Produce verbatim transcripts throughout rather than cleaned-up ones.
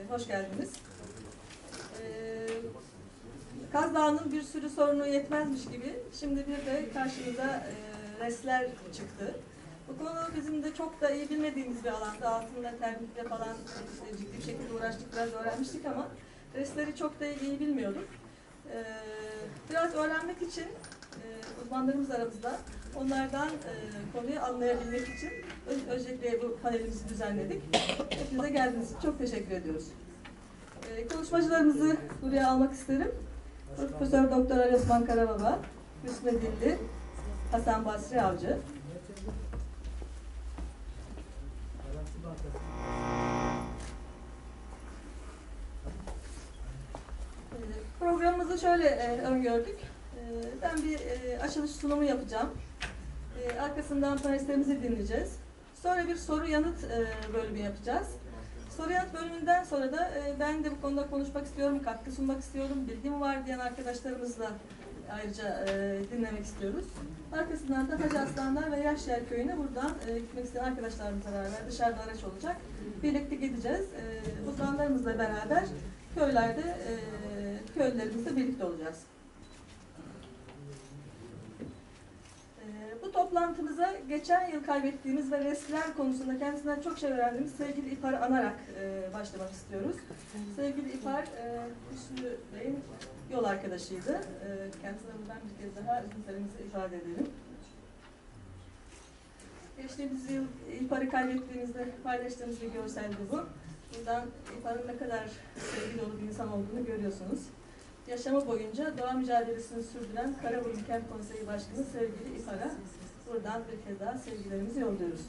hoş geldiniz. E, Kaz Dağı'nın bir sürü sorunu yetmezmiş gibi şimdi bir de karşımıza e, restler çıktı. Bu konu bizim de çok da iyi bilmediğimiz bir alanda, altında termikle falan işte ciddi bir şekilde uğraştık, biraz öğrenmiştik ama restleri çok da iyi bilmiyorduk. E, biraz öğrenmek için e, uzmanlarımız aramızda, onlardan e, konuyu anlayabilmek için öncelikle bu panelimizi düzenledik. Hepinize geldiğiniz için çok teşekkür ediyoruz. E, konuşmacılarımızı buraya almak isterim. Profesör Doktor Ali Osman Karababa, Hüsnü Dilli, Hasan Basri Avcı. Programımızı şöyle e, öngördük. E, ben bir e, açılış sunumu yapacağım. E, arkasından panelistlerimizi dinleyeceğiz. Sonra bir soru yanıt e, bölümü yapacağız. Soru yanıt bölümünden sonra da e, ben de bu konuda konuşmak istiyorum, katkı sunmak istiyorum, bilgim var diyen arkadaşlarımızla ayrıca e, dinlemek istiyoruz. Arkasından da Hacı Aslanlar ve Yaşyer Köyü'ne buradan e, gitmek isteyen arkadaşlarımızla beraber dışarıda araç olacak. Birlikte gideceğiz. E, uzmanlarımızla beraber köylerde, e, köylülerimizle birlikte olacağız. Bu toplantımıza geçen yıl kaybettiğimiz ve restler konusunda kendisinden çok şey öğrendiğimiz sevgili İpar'ı anarak e, başlamak istiyoruz. Sevgili İpar, e, Hüsnü Bey'in yol arkadaşıydı. E, kendisine buradan bir kez daha üzüntülerimizi ifade edelim. Geçtiğimiz yıl İpar'ı kaybettiğimizde paylaştığımız bir görseldi bu. Buradan İpar'ın ne kadar sevgi dolu bir insan olduğunu görüyorsunuz. Yaşamı boyunca doğa mücadelesini sürdüren Karaburun Kent Konseyi Başkanı sevgili İpar'a buradan bir kez daha sevgilerimizi yolluyoruz.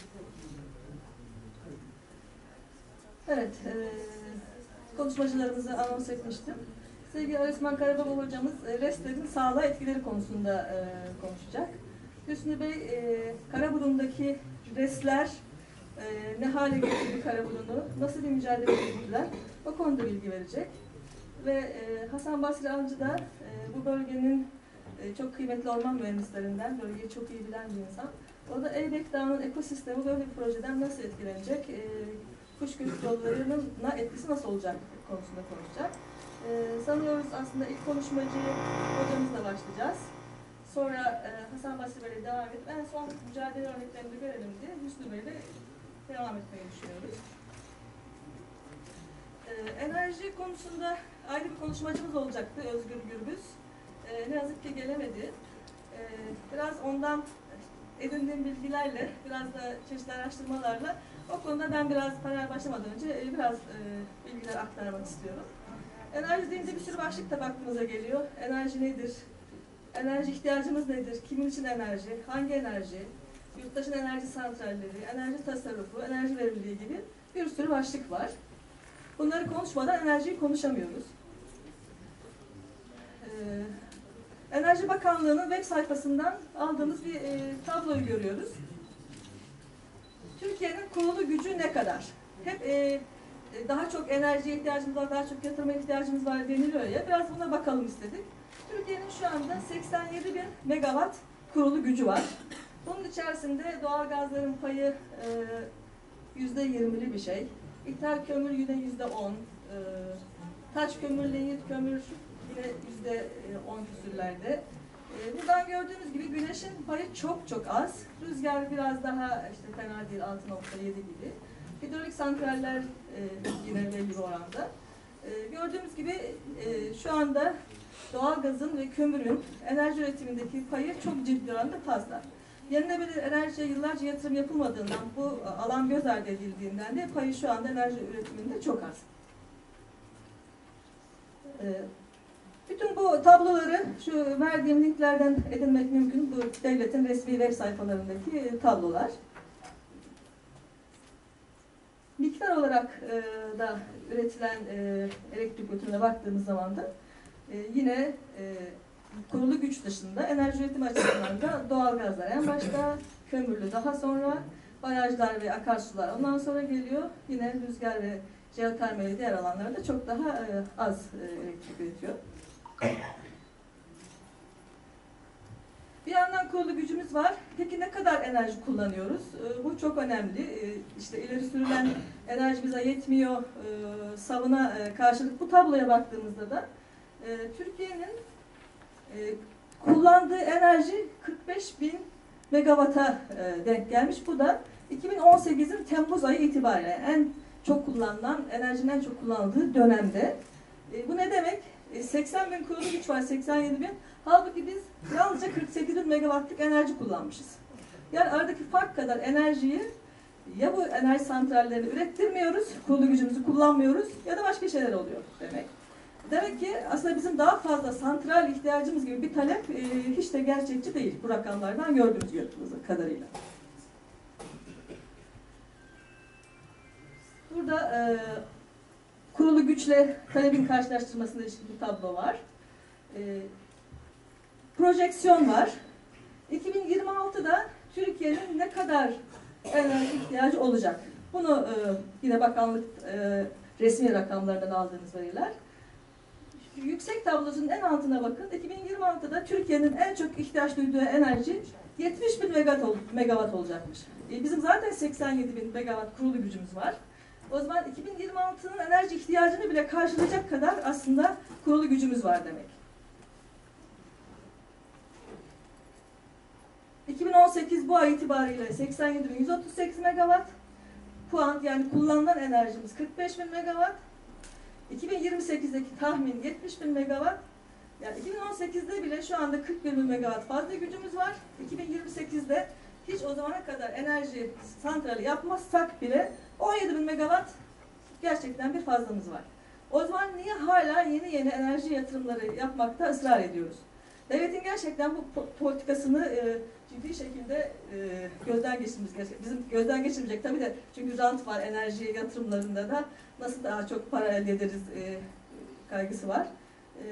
Evet, e, konuşmacılarımızı anons etmiştim. Sevgili Ali Osman Karababa hocamız e, restlerin sağlığa etkileri konusunda e, konuşacak. Hüsnü Bey, e, Karaburun'daki restler e, ne hale getirdi Karaburun'u, nasıl bir mücadele ettiler, o konuda bilgi verecek. Ve e, Hasan Basri Avcı da e, bu bölgenin e, çok kıymetli orman mühendislerinden, bölgeyi çok iyi bilen bir insan. O da Eybek Dağı'nın ekosistemi böyle bir projeden nasıl etkilenecek, e, kuş göçü yollarının etkisi nasıl olacak konusunda konuşacak. E, sanıyoruz aslında ilk konuşmacı hocamızla başlayacağız. Sonra e, Hasan Basri Bey'le devam edip en son mücadele örneklerini de görelim diye Hüsnü Bey'le devam etmeyi düşünüyoruz. E, enerji konusunda ayrı bir konuşmacımız olacaktı, Özgür Gürbüz. Ee, ne yazık ki gelemedi. Ee, biraz ondan edindiğim bilgilerle, biraz da çeşitli araştırmalarla o konuda ben biraz panel başlamadan önce biraz e, bilgiler aktarmak istiyorum. Enerji deyince bir sürü başlık da aklımıza geliyor. Enerji nedir? Enerji ihtiyacımız nedir? Kimin için enerji? Hangi enerji? Yurttaşın enerji santralleri, enerji tasarrufu, enerji verimliliği gibi bir sürü başlık var. Bunları konuşmadan enerjiyi konuşamıyoruz. Ee, Enerji Bakanlığı'nın web sayfasından aldığımız bir e, tabloyu görüyoruz. Türkiye'nin kurulu gücü ne kadar? Hep e, daha çok enerjiye ihtiyacımız var, daha çok yatırıma ihtiyacımız var deniliyor ya. Biraz buna bakalım istedik. Türkiye'nin şu anda seksen yedi bin megawatt kurulu gücü var. Bunun içerisinde doğal gazların payı yüzde yirmili bir şey. İthal kömür yine yüzde on. E, taş kömür, linyit kömür yine yüzde on küsürlerde. E, buradan gördüğünüz gibi güneşin payı çok çok az. Rüzgar biraz daha işte fena değil, altı nokta yedi gibi. Hidrolik santraller e, yine belli bir oranda. E, gördüğümüz gibi e, şu anda doğalgazın ve kömürün enerji üretimindeki payı çok ciddi oranda fazla. Yenilenebilir enerjiye yıllarca yatırım yapılmadığından, bu alan göz ardı edildiğinden de payı şu anda enerji üretiminde çok az. E, Bütün bu tabloları şu verdiğim linklerden edinmek mümkün. Bu devletin resmi web sayfalarındaki tablolar. Miktar olarak e, da üretilen e, elektrik üretimine baktığımız zaman da e, yine e, kurulu güç dışında enerji üretimi açısından da doğalgazlar en başta, kömürlü daha sonra, barajlar ve akarsular ondan sonra geliyor. Yine rüzgar ve jeotermal diğer alanlarda çok daha e, az e, elektrik üretiyor. Bir yandan kurulu gücümüz var. Peki ne kadar enerji kullanıyoruz? Bu çok önemli. İşte ileri sürülen enerji bize yetmiyor. Savına karşılık bu tabloya baktığımızda da Türkiye'nin kullandığı enerji kırk beş bin megawata denk gelmiş. Bu da iki bin on sekizin Temmuz ayı itibariyle en çok kullanılan, enerjinin en çok kullanıldığı dönemde. Bu ne demek? seksen bin kurulu güç var, seksen yedi bin. Halbuki biz yalnızca kırk sekiz bin megawattlık enerji kullanmışız. Yani aradaki fark kadar enerjiyi ya bu enerji santrallerini ürettirmiyoruz, kurulu gücümüzü kullanmıyoruz ya da başka şeyler oluyor demek. Demek ki aslında bizim daha fazla santral ihtiyacımız gibi bir talep e, hiç de gerçekçi değil bu rakamlardan gördüğümüz kadarıyla. Burada e, kurulu güçle talebin karşılaştırmasında ilişkin bir tablo var. E, projeksiyon var. iki bin yirmi altıda Türkiye'nin ne kadar enerji ihtiyacı olacak? Bunu e, yine bakanlık e, resmi rakamlarından aldığınız veriler. Yüksek tablosunun en altına bakın. iki bin yirmi altıda Türkiye'nin en çok ihtiyaç duyduğu enerji yetmiş bin megawatt olacakmış. E, bizim zaten seksen yedi bin megawatt kurulu gücümüz var. O zaman iki bin yirmi altının enerji ihtiyacını bile karşılayacak kadar aslında kurulu gücümüz var demek. iki bin on sekiz bu ay itibariyle seksen yedi bin yüz otuz sekiz megawatt puan, yani kullanılan enerjimiz kırk beş bin megawatt. iki bin yirmi sekizdeki tahmin yetmiş bin megawatt. Yani iki bin on sekizde bile şu anda kırk bir bin megawatt fazla gücümüz var. iki bin yirmi sekizde hiç o zamana kadar enerji santrali yapmazsak bile on yedi bin megawatt gerçekten bir fazlamız var. O zaman niye hala yeni yeni enerji yatırımları yapmakta ısrar ediyoruz? Devletin gerçekten bu politikasını e, ciddi şekilde e, gözden geçirmemiz gerekiyor. Bizim gözden geçirmeyecek tabii de, çünkü rant var enerji yatırımlarında da, nasıl daha çok para elde ederiz e, kaygısı var. E,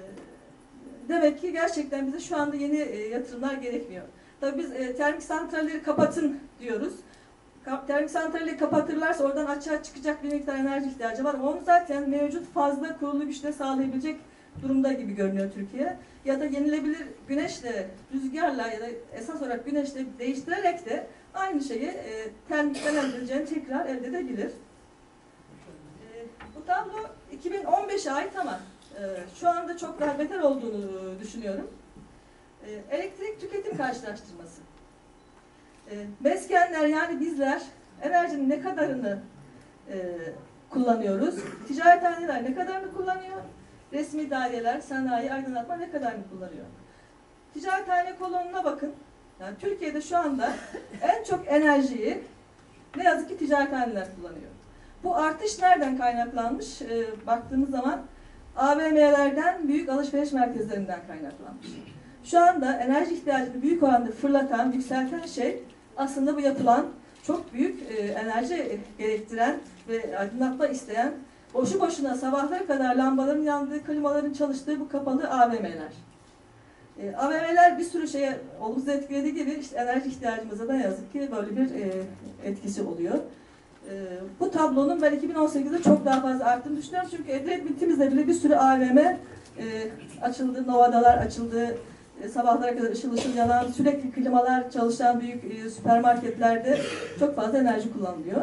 demek ki gerçekten bize şu anda yeni e, yatırımlar gerekmiyor. Tabii biz e, termik santralleri kapatın diyoruz. Termik santrali kapatırlarsa oradan açığa çıkacak bir miktar enerji ihtiyacı var. Onu zaten mevcut fazla kurulu güçle sağlayabilecek durumda gibi görünüyor Türkiye. Ya da yenilebilir güneşle, rüzgarla ya da esas olarak güneşle değiştirerek de aynı şeyi e, termikten elde edeceğini tekrar elde edebilir. E, bu tablo iki bin on beşe ait ama e, şu anda çok daha beter olduğunu düşünüyorum. E, elektrik tüketim karşılaştırması. E, meskenler, yani bizler enerjinin ne kadarını e, kullanıyoruz? Ticarethaneler ne kadarını kullanıyor? Resmi daireler, sanayi, aydınlatma ne kadarını kullanıyor? Ticarethane kolonuna bakın. Yani Türkiye'de şu anda en çok enerjiyi ne yazık ki ticarethaneler kullanıyor. Bu artış nereden kaynaklanmış? E, baktığımız zaman A V M'lerden, büyük alışveriş merkezlerinden kaynaklanmış. Şu anda enerji ihtiyacını büyük oranda fırlatan, yükselten şey aslında bu yapılan, çok büyük e, enerji gerektiren ve aydınlatma isteyen, boşu boşuna sabahlara kadar lambaların yandığı, klimaların çalıştığı bu kapalı A V M'ler. E, A V M'ler bir sürü şeye olumsuz etkilediği gibi işte enerji ihtiyacımıza da yazık ki böyle bir e, etkisi oluyor. E, bu tablonun ben iki bin on sekizde çok daha fazla arttığını düşünüyorum. Çünkü Edremit'imizde bile bir sürü A V M e, açıldı, Nova'dalar açıldı. Sabahlara kadar ışıl ışıl yanan, sürekli klimalar çalışan büyük e, süpermarketlerde çok fazla enerji kullanılıyor.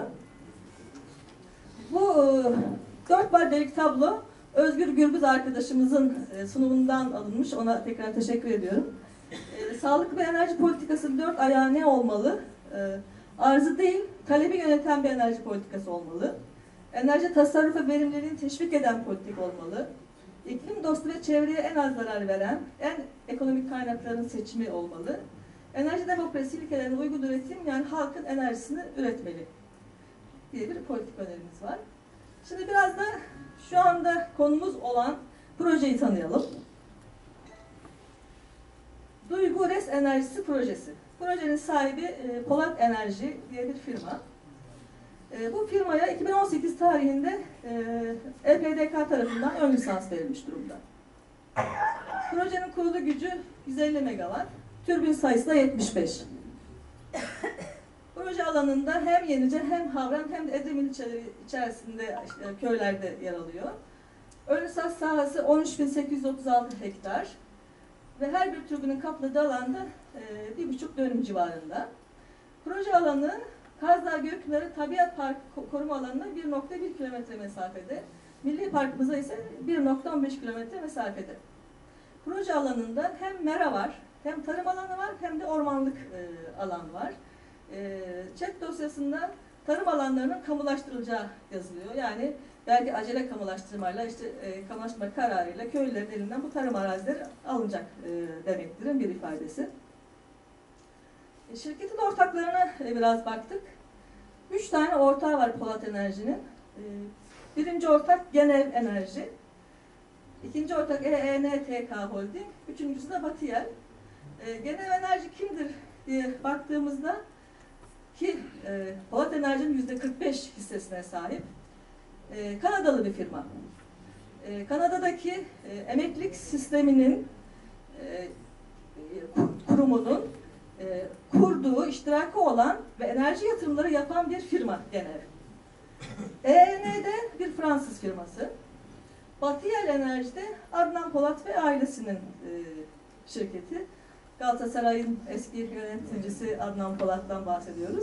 Bu e, dört maddelik tablo Özgür Gürbüz arkadaşımızın e, sunumundan alınmış. Ona tekrar teşekkür ediyorum. E, sağlıklı bir enerji politikasının dört ayağı ne olmalı? E, arzı değil, talebi yöneten bir enerji politikası olmalı. Enerji tasarrufu ve verimliliğini teşvik eden politik olmalı. İklim dostu ve çevreye en az zarar veren, en ekonomik kaynakların seçimi olmalı. Enerji demokrasi ilkelerine uygun üretim, yani halkın enerjisini üretmeli diye bir politik önerimiz var. Şimdi biraz da şu anda konumuz olan projeyi tanıyalım. Duygu Res Enerjisi projesi. Projenin sahibi Polat Enerji diye bir firma. Bu firmaya iki bin on sekiz tarihinde E P D K tarafından ön lisans verilmiş durumda. Projenin kurulu gücü yüz elli megawatt, türbin sayısı da yetmiş beş. Proje alanında hem Yenice hem Havran hem de Edremit ilçeleri içerisinde işte, köylerde yer alıyor. Ön lisans sahası on üç bin sekiz yüz otuz altı hektar. ve her bir türbünün kapladığı alanda e, bir buçuk dönüm civarında. Proje alanı Kaz Dağı Gökpınarı Tabiat Parkı koruma alanına bir nokta bir kilometre mesafede, Milli Parkımıza ise bir nokta on beş kilometre mesafede. Proje alanında hem mera var, hem tarım alanı var, hem de ormanlık e, alan var. E, ÇED dosyasında tarım alanlarının kamulaştırılacağı yazılıyor. Yani belki acele kamulaştırmayla, işte e, kamulaştırma kararıyla köylülerin elinden bu tarım arazileri alınacak e, demektirin bir ifadesi. E, şirketin ortaklarına e, biraz baktık. Üç tane ortağı var Polat Enerji'nin. E, birinci ortak Genev Enerji. İkinci ortak E E N T K Holding. Üçüncüsü de Batıyel. E, Genev Enerji kimdir diye baktığımızda ki e, Polat Enerji'nin yüzde kırk beş hissesine sahip e, Kanadalı bir firma. E, Kanada'daki e, emeklilik sisteminin e, kurumunun e, kurduğu, iştirakı olan ve enerji yatırımları yapan bir firma Genev. E E N'de bir Fransız firması. Batıyel Enerji'de Adnan Polat ve ailesinin e, şirketi. Galatasaray'ın eski yöneticisi Adnan Polat'tan bahsediyoruz.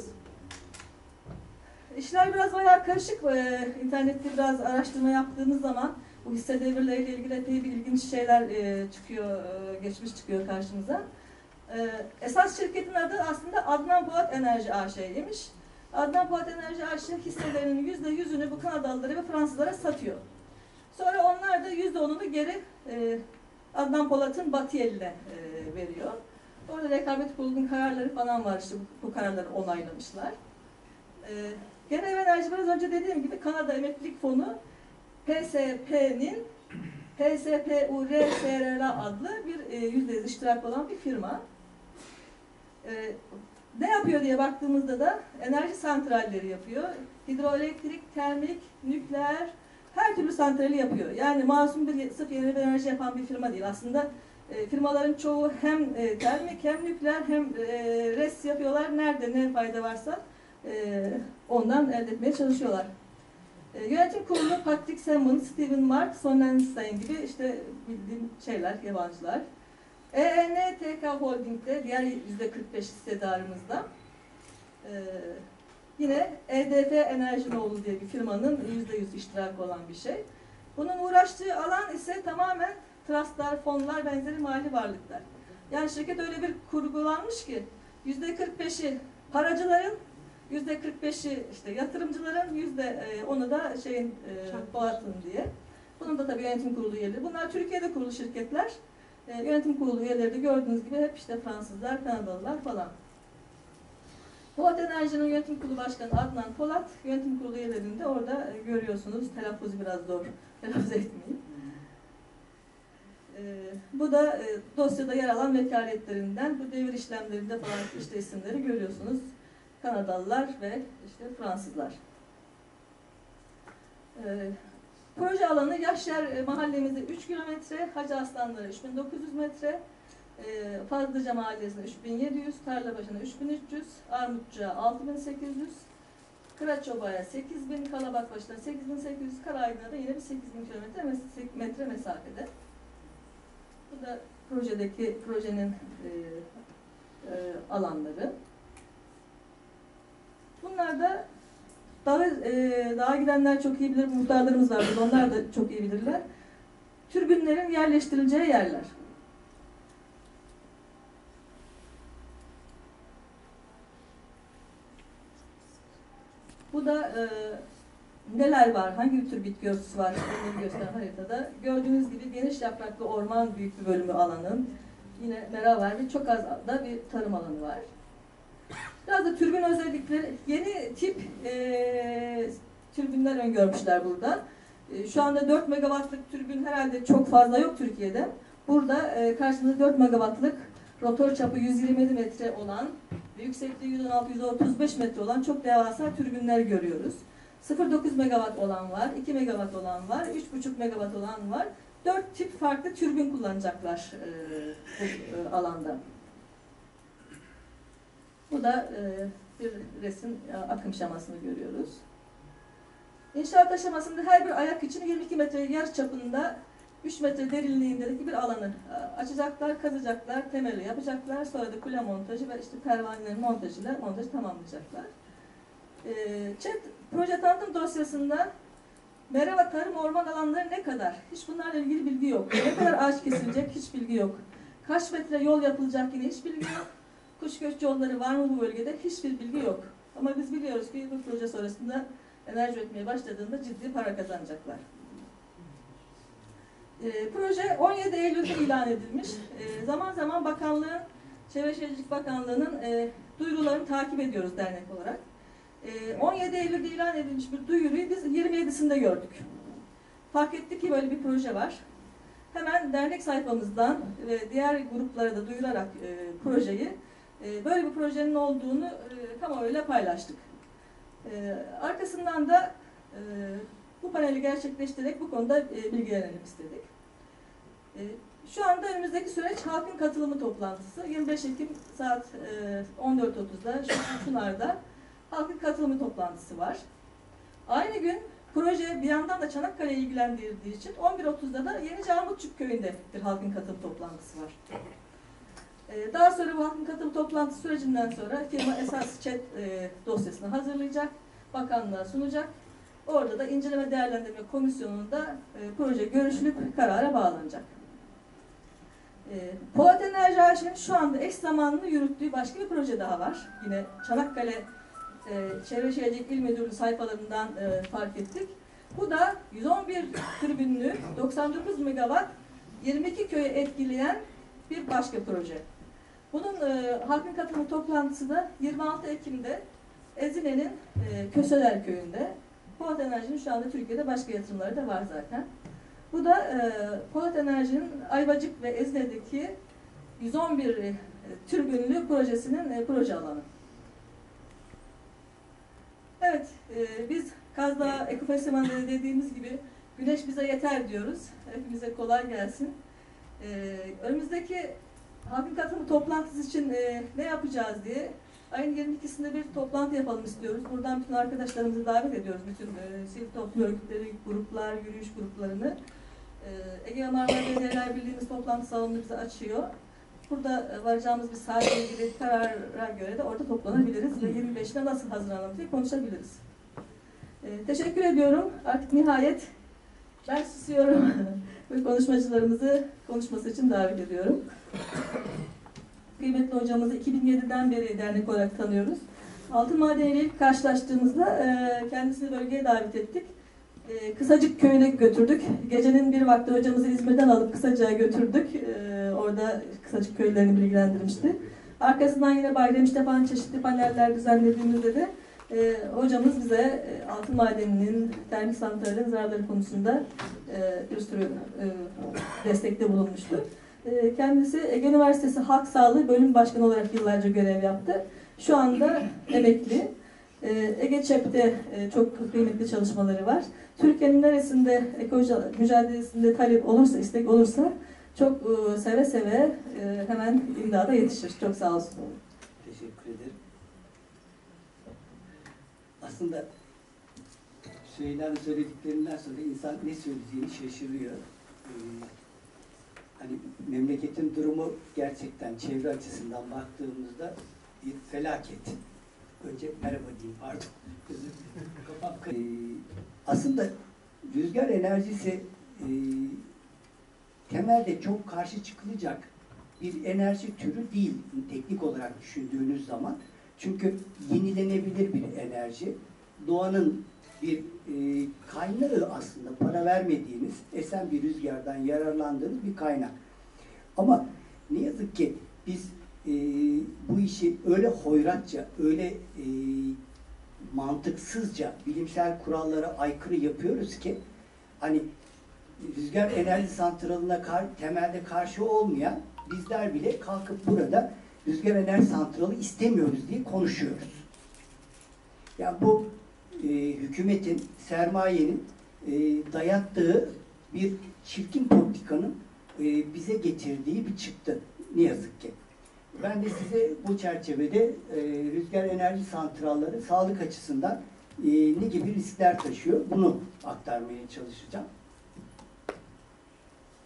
İşler biraz bayağı karışık. Ee, internette biraz araştırma yaptığımız zaman bu hisse devirleriyle ilgili epey bir ilginç şeyler e, çıkıyor, e, geçmiş çıkıyor karşımıza. E, esas şirketin adı aslında Adnan Polat Enerji A Ş'ymiş. Adnan Polat Enerji A Ş hisselerinin yüzde yüzünü bu Kanadalılara ve Fransızlara satıyor. Sonra onlar da yüzde onunu geri e, Adnan Polat'ın Batıyel'ine e, veriyor. Orada rekabet kurulunun kararları falan var, işte bu, bu kararları onaylamışlar. E, Genev Enerji biraz önce dediğim gibi Kanada Emeklilik Fonu P S P'nin P S P U R S R L adlı bir yüzde yüz iştirak olan bir firma. E, ne yapıyor diye baktığımızda da enerji santralleri yapıyor. Hidroelektrik, termik, nükleer, her türlü santrali yapıyor. Yani masum bir sırf yenilenebilir enerji yapan bir firma değil. Aslında e, firmaların çoğu hem e, termik hem nükleer hem e, res yapıyorlar. Nerede ne fayda varsa e, ondan elde etmeye çalışıyorlar. E, yönetim kurulu Patrick Salmon, Steven Mark, Sonnenstein gibi işte bildiğim şeyler, yabancılar. E E N T K Holding'de diğer yüzde kırk beş hissedarımızda e, yine E D F Enerjinoğlu diye bir firmanın yüzde yüz iştirakı olan bir şey. Bunun uğraştığı alan ise tamamen trustlar, fonlar, benzeri mali varlıklar. Yani şirket öyle bir kurgulanmış ki yüzde kırk beşi paracıların, yüzde kırk beşi işte yatırımcıların, yüzde onu da şeyin e, Polat'ın diye. Bunun da tabii yönetim kurulu üyeleri. Bunlar Türkiye'de kurulu şirketler. E, yönetim kurulu üyeleri de gördüğünüz gibi hep işte Fransızlar, Kanadalılar falan. Polat Enerji'nin yönetim kurulu başkanı Adnan Polat, yönetim kurulu üyelerini de orada e, görüyorsunuz. Telaffuzu biraz zor, telaffuz etmeyeyim. E, bu da e, dosyada yer alan vekaletlerinden, bu devir işlemlerinde falan işte isimleri görüyorsunuz. Kanadalılar ve işte Fransızlar. E, proje alanı Yaşyer mahallemizde üç kilometre, Hacı Aslanları üç bin dokuz yüz metre, e, Fazlıca Mahallesi'nde üç bin yedi yüz, Tarlabaşı'na üç bin üç yüz, Armutçu'ya altı bin sekiz yüz, Kıraçoba'ya sekiz bin, Kalabakbaşı'na sekiz bin sekiz yüz, Karaydın'a da yine bir sekiz bin kilometre metre mesafede. Bu da projedeki projenin e, e, alanları. Bunlar da dağa, e, dağa gidenler çok iyi bilir, muhtarlarımız var burada, onlar da çok iyi bilirler. Türbinlerin yerleştirileceği yerler. Bu da e, neler var, hangi tür bitki örtüsü var, onları gösteren haritada. Gördüğünüz gibi geniş yapraklı orman büyük bir bölümü alanın. Yine mera var ve çok az da bir tarım alanı var. Biraz da türbin özellikleri, yeni tip e, türbinler öngörmüşler burada. E, şu anda dört megawattlık türbin herhalde çok fazla yok Türkiye'de. Burada e, karşımızda dört megawattlık rotor çapı yüz yirmi metre olan ve yüksekliği yüz on altı yüz otuz beş metre olan çok devasa türbinler görüyoruz. sıfır virgül dokuz megawatt olan var, iki megawatt olan var, üç buçuk megawatt olan var. dört tip farklı türbin kullanacaklar e, bu e, alanda. Bu da e, bir resim e, akım şemasını görüyoruz. İnşaat aşamasında her bir ayak için yirmi iki metre yer çapında üç metre derinliğindeki bir alanı açacaklar, kazacaklar, temeli yapacaklar. Sonra da kule montajı ve işte pervanelerin montajıyla montajı tamamlayacaklar. ÇED proje tanıtım dosyasında mera ve tarım orman alanları ne kadar? Hiç bunlarla ilgili bilgi yok. Ne kadar ağaç kesilecek? Hiç bilgi yok. Kaç metre yol yapılacak? Yine hiç bilgi yok. Kuş göç yolları var mı bu bölgede? Hiçbir bilgi yok. Ama biz biliyoruz ki bu proje sonrasında enerji üretmeye başladığında ciddi para kazanacaklar. E, proje on yedi Eylül'de ilan edilmiş. E, zaman zaman bakanlığın, Çevre Şehircilik Bakanlığı'nın e, duyurularını takip ediyoruz dernek olarak. E, on yedi Eylül'de ilan edilmiş bir duyuruyu biz yirmi yedisinde gördük. Fark ettik ki böyle bir proje var. Hemen dernek sayfamızdan ve diğer gruplara da duyurarak e, projeyi, e, böyle bir projenin olduğunu e, kamuoyuyla paylaştık. E, arkasından da e, bu paneli gerçekleştirerek bu konuda e, bilgilenelim istedik. E, şu anda önümüzdeki süreç halkın katılımı toplantısı. yirmi beş Ekim saat e, on dört otuzda Şunar'da halkın katılımı toplantısı var. Aynı gün proje bir yandan da Çanakkale'yi ilgilendirdiği için on bir otuzda da Yenice Armutçuk Köyü'nde bir halkın katılım toplantısı var. E, daha sonra bu halkın katılım toplantısı sürecinden sonra firma esas ÇED e, dosyasını hazırlayacak, bakanlığa sunacak. Orada da inceleme değerlendirme komisyonunda e, proje görüşülüp karara bağlanacak. E, Polat Enerji A Ş'nin şu anda eş zamanlı yürüttüğü başka bir proje daha var. Yine Çanakkale e, Çevre Şehircilik İl Müdürlüğü sayfalarından e, fark ettik. Bu da yüz on bir tribünlü doksan dokuz megawatt yirmi iki köyü etkileyen bir başka proje. Bunun e, halkın katılımı toplantısı da yirmi altı Ekim'de Ezine'nin e, Köseler Köyü'nde. Polat Enerji'nin şu anda Türkiye'de başka yatırımları da var zaten. Bu da e, Polat Enerji'nin Ayvacık ve Ezine'deki yüz on bir e, türbünlü projesinin e, proje alanı. Evet, e, biz Kaz Dağı Ekofestival'de dediğimiz gibi güneş bize yeter diyoruz. Hepimize kolay gelsin. E, önümüzdeki halkın katılımı toplantısı için e, ne yapacağız diye ayın yirmi ikisinde bir toplantı yapalım istiyoruz. Buradan bütün arkadaşlarımızı davet ediyoruz. Bütün e, sivil toplum örgütleri, gruplar, yürüyüş gruplarını. E, Ege Marmara Belediyeler Birliği'miz toplantı salonunu bize açıyor. Burada e, varacağımız bir saatle ilgili karara göre de orada toplanabiliriz ve yirmi beşine nasıl hazırlanalım diye konuşabiliriz. E, teşekkür ediyorum. Artık nihayet ben susuyorum. Ve konuşmacılarımızı konuşması için davet ediyorum. Kıymetli hocamızı iki bin yediden beri dernek olarak tanıyoruz. Altın Madeni ile ilk karşılaştığımızda e, kendisini bölgeye davet ettik. E, Kısacık köyüne götürdük. Gecenin bir vakti hocamızı İzmir'den alıp Kısacık'a götürdük. E, orada Kısacık köylerini bilgilendirmişti. Arkasından yine Bayramiş'te falan çeşitli paneller düzenlediğimizde de e, hocamız bize e, altın madeninin, termik santrallerin zararları konusunda e, bir sürü e, destekte bulunmuştu. Kendisi Ege Üniversitesi Halk Sağlığı Bölüm Başkanı olarak yıllarca görev yaptı. Şu anda emekli. Ege ÇEP'te çok kıymetli çalışmaları var. Türkiye'nin neresinde ekoloji mücadelesinde talep olursa, istek olursa çok seve seve hemen imdada yetişir. Çok sağ olsun. Teşekkür ederim. Aslında Süheyla'nın söylediklerinden sonra insan ne söyleyeceğini şaşırıyor. Hani memleketin durumu gerçekten çevre açısından baktığımızda bir felaket. Önce merhaba diyeyim, pardon. ee, aslında rüzgar enerjisi e, temelde çok karşı çıkılacak bir enerji türü değil teknik olarak düşündüğünüz zaman. Çünkü yenilenebilir bir enerji. Doğanın bir e, kaynağı aslında, para vermediğiniz, esen bir rüzgardan yararlandığınız bir kaynak. Ama ne yazık ki biz e, bu işi öyle hoyratça, öyle e, mantıksızca, bilimsel kurallara aykırı yapıyoruz ki hani rüzgar enerji santraline kar, temelde karşı olmayan bizler bile kalkıp burada rüzgar enerji santralı istemiyoruz diye konuşuyoruz. Yani bu e, hükümetin, sermayenin e, dayattığı bir çirkin politikanın e, bize getirdiği bir çıktı. Ne yazık ki. Ben de size bu çerçevede e, rüzgar enerji santralları sağlık açısından e, ne gibi riskler taşıyor bunu aktarmaya çalışacağım.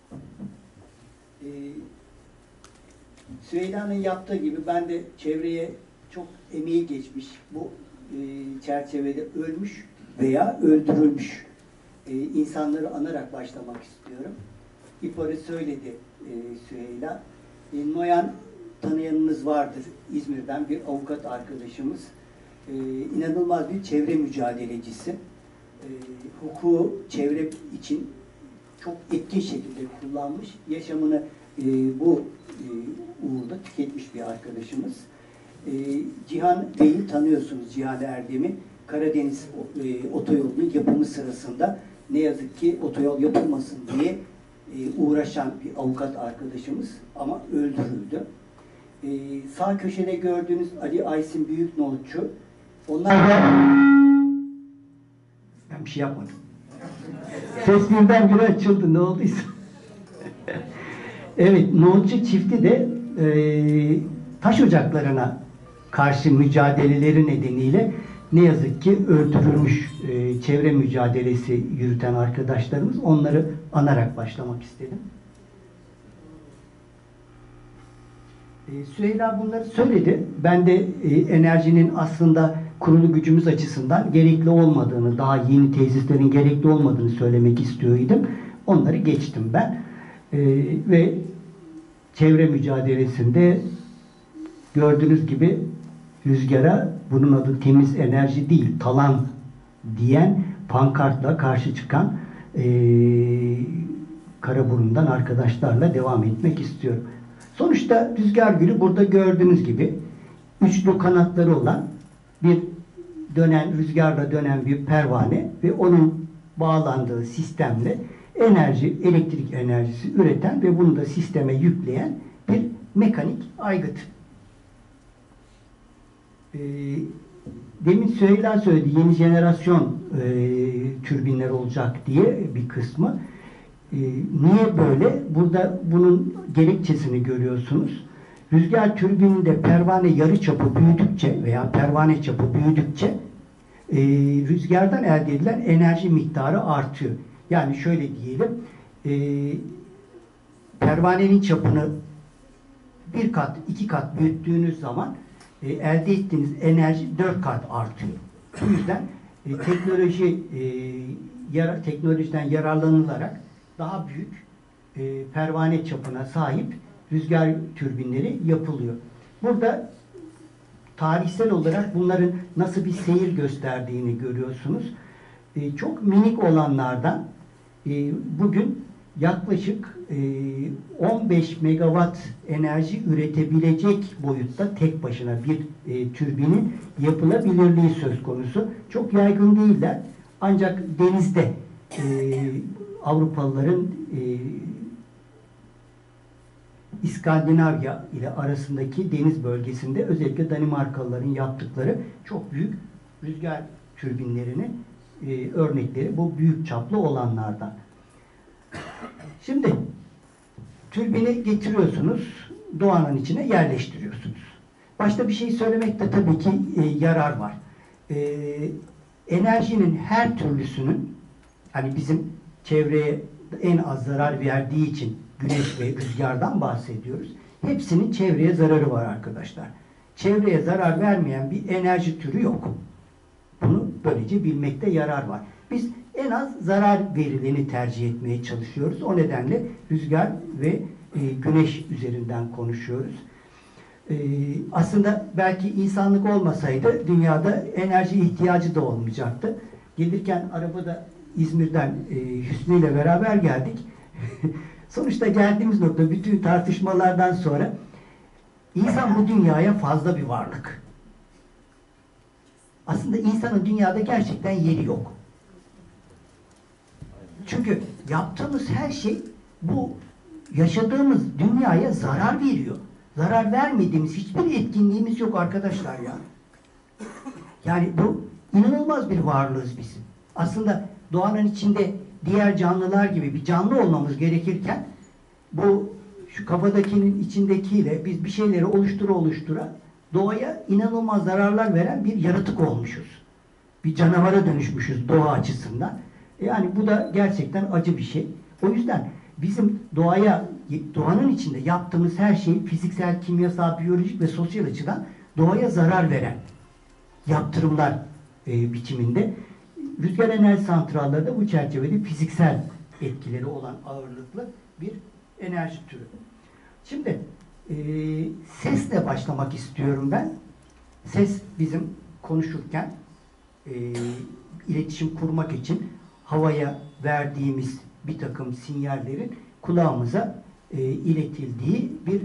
Ee, Süheyla'nın yaptığı gibi ben de çevreye çok emeği geçmiş, bu e, çerçevede ölmüş veya öldürülmüş e, insanları anarak başlamak istiyorum. İpar'ı söyledi e, Süheyla. E, Noyan tanıyanınız vardır. İzmir'den bir avukat arkadaşımız. E, inanılmaz bir çevre mücadelecisi. E, hukuku çevre için çok etkin şekilde kullanmış. Yaşamını e, bu e, uğurda tüketmiş bir arkadaşımız. E, Cihan Bey'i tanıyorsunuz, Cihan Erdem'i. Karadeniz e, otoyolunun yapımı sırasında ne yazık ki otoyol yapılmasın diye e, uğraşan bir avukat arkadaşımız ama öldürüldü. E, sağ köşede gördüğünüz Ali Aysin Büyüknohutçu. Onlar da ben bir şey yapmadım. Ses birdenbire açıldı. Ne olduysa. Evet, nohutçu çifti de e, taş ocaklarına karşı mücadeleleri nedeniyle ne yazık ki öldürülmüş, e, çevre mücadelesi yürüten arkadaşlarımız. Onları anarak başlamak istedim. E, Süheyla bunları söyledi. Ben de e, enerjinin aslında kurulu gücümüz açısından gerekli olmadığını, daha yeni tesislerin gerekli olmadığını söylemek istiyordum. Onları geçtim ben. E, ve çevre mücadelesinde gördüğünüz gibi rüzgara, bunun adı temiz enerji değil, talan diyen pankartla karşı çıkan e, Karaburun'dan arkadaşlarla devam etmek istiyorum. Sonuçta rüzgar gülü burada gördüğünüz gibi üçlü kanatları olan bir dönen, rüzgarla dönen bir pervane ve onun bağlandığı sistemle enerji, elektrik enerjisi üreten ve bunu da sisteme yükleyen bir mekanik aygıt. E, demin Süheyla söyledi, yeni jenerasyon e, türbinler olacak diye bir kısmı. E, niye böyle? Burada bunun gerekçesini görüyorsunuz. Rüzgar türbininde pervane yarıçapı büyüdükçe veya pervane çapı büyüdükçe e, rüzgardan elde edilen enerji miktarı artıyor. Yani şöyle diyelim, e, pervanenin çapını bir kat, iki kat büyüttüğünüz zaman e, elde ettiğiniz enerji dört kat artıyor. Bu yüzden e, teknoloji e, yara, teknolojiden yararlanılarak daha büyük e, pervane çapına sahip rüzgar türbinleri yapılıyor. Burada tarihsel olarak bunların nasıl bir seyir gösterdiğini görüyorsunuz. E, çok minik olanlardan e, bugün yaklaşık e, on beş megawatt enerji üretebilecek boyutta tek başına bir e, türbinin yapılabilirliği söz konusu. Çok yaygın değiller. Ancak denizde e, Avrupalıların e, İskandinavya ile arasındaki deniz bölgesinde özellikle Danimarkalıların yaptıkları çok büyük rüzgar türbinlerinin e, örnekleri bu büyük çaplı olanlardan. Şimdi türbini getiriyorsunuz, doğanın içine yerleştiriyorsunuz. Başta bir şey söylemekte tabii ki e, yarar var. E, enerjinin her türlüsünün, hani bizim çevreye en az zarar verdiği için güneş ve rüzgardan bahsediyoruz. Hepsinin çevreye zararı var arkadaşlar. Çevreye zarar vermeyen bir enerji türü yok. Bunu böylece bilmekte yarar var. Biz en az zarar verileni tercih etmeye çalışıyoruz. O nedenle rüzgar ve e, güneş üzerinden konuşuyoruz. E, aslında belki insanlık olmasaydı dünyada enerji ihtiyacı da olmayacaktı. Gelirken arabada İzmir'den e, Hüsnü ile beraber geldik. Sonuçta geldiğimiz nokta bütün tartışmalardan sonra insan bu dünyaya fazla bir varlık. Aslında insanın dünyada gerçekten yeri yok. Çünkü yaptığımız her şey bu yaşadığımız dünyaya zarar veriyor. Zarar vermediğimiz hiçbir etkinliğimiz yok arkadaşlar ya. Yani bu inanılmaz bir varlığız biz. Aslında doğanın içinde diğer canlılar gibi bir canlı olmamız gerekirken bu şu kafadakinin içindekiyle biz bir şeyleri oluştura oluştura doğaya inanılmaz zararlar veren bir yaratık olmuşuz. Bir canavara dönüşmüşüz doğa açısından. Yani bu da gerçekten acı bir şey. O yüzden bizim doğaya, doğanın içinde yaptığımız her şey fiziksel, kimyasal, biyolojik ve sosyal açıdan doğaya zarar veren yaptırımlar e, biçiminde. Rüzgar enerji santralleri de bu çerçevede fiziksel etkileri olan ağırlıklı bir enerji türü. Şimdi e, sesle başlamak istiyorum ben. Ses bizim konuşurken e, iletişim kurmak için havaya verdiğimiz bir takım sinyallerin kulağımıza e, iletildiği bir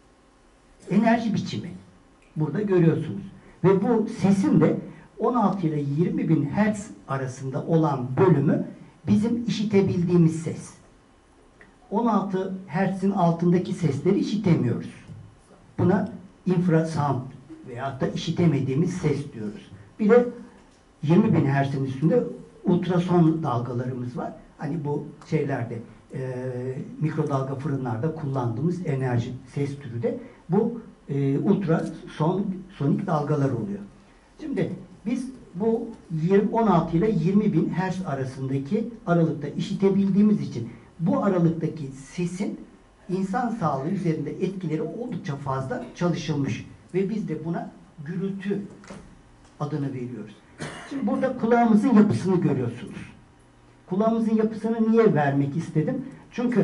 enerji biçimi. Burada görüyorsunuz. Ve bu sesin de on altı ile yirmi bin hertz arasında olan bölümü bizim işitebildiğimiz ses. on altı hertz'in altındaki sesleri işitemiyoruz. Buna infrasound veyahut da işitemediğimiz ses diyoruz. Bir de yirmi bin hertz'in üstünde ultrason dalgalarımız var. Hani bu şeylerde e, mikrodalga fırınlarda kullandığımız enerji ses türü de bu e, ultrason sonik dalgalar oluyor. Şimdi biz bu on altı ile yirmi bin hertz arasındaki aralıkta işitebildiğimiz için bu aralıktaki sesin insan sağlığı üzerinde etkileri oldukça fazla çalışılmış ve biz de buna gürültü adını veriyoruz. Şimdi burada kulağımızın yapısını görüyorsunuz. Kulağımızın yapısını niye vermek istedim? Çünkü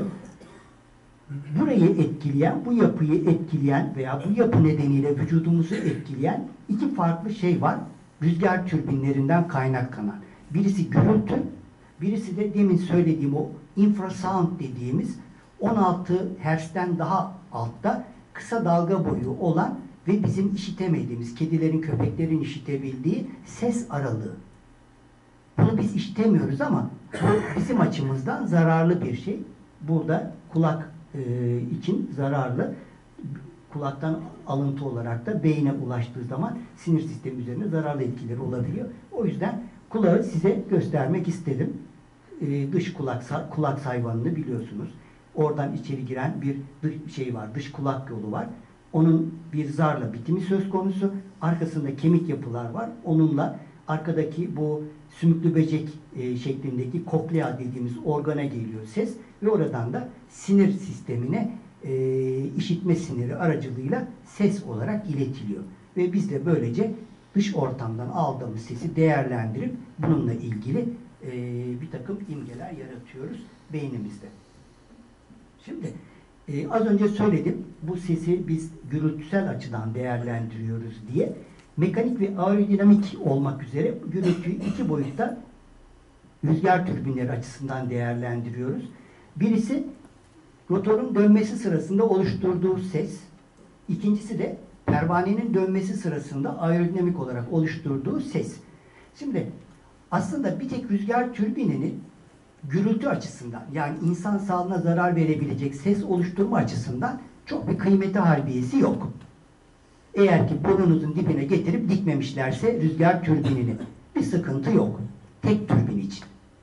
burayı etkileyen, bu yapıyı etkileyen veya bu yapı nedeniyle vücudumuzu etkileyen iki farklı şey var. Rüzgar türbinlerinden kaynaklanan. Birisi gürültü, birisi de demin söylediğim o infrasound dediğimiz on altı hertz'ten daha altta kısa dalga boyu olan ve bizim işitemediğimiz, kedilerin, köpeklerin işitebildiği ses aralığı. Bunu biz işitemiyoruz ama bu bizim açımızdan zararlı bir şey. Burada kulak e, için zararlı. Kulaktan alıntı olarak da beyne ulaştığı zaman sinir sistemi üzerine zararlı etkileri olabiliyor. O yüzden kulağı size göstermek istedim. Ee, dış kulak kulak hayvanını biliyorsunuz. Oradan içeri giren bir dış şey var, dış kulak yolu var. Onun bir zarla bitimi söz konusu. Arkasında kemik yapılar var. Onunla arkadaki bu sümüklü böcek e, şeklindeki koklea dediğimiz organa geliyor ses ve oradan da sinir sistemine E, işitme siniri aracılığıyla ses olarak iletiliyor. Ve biz de böylece dış ortamdan aldığımız sesi değerlendirip bununla ilgili e, bir takım imgeler yaratıyoruz beynimizde. Şimdi e, az önce söyledim, bu sesi biz gürültüsel açıdan değerlendiriyoruz diye. Mekanik ve aerodinamik olmak üzere gürültüyü iki boyutta rüzgar türbinleri açısından değerlendiriyoruz. Birisi rotorun dönmesi sırasında oluşturduğu ses, ikincisi de pervanenin dönmesi sırasında aerodinamik olarak oluşturduğu ses. Şimdi aslında bir tek rüzgar türbininin gürültü açısından, yani insan sağlığına zarar verebilecek ses oluşturma açısından çok bir kıymeti harbiyesi yok. Eğer ki burnunuzun dibine getirip dikmemişlerse rüzgar türbinini bir sıkıntı yok. Tek türbin için.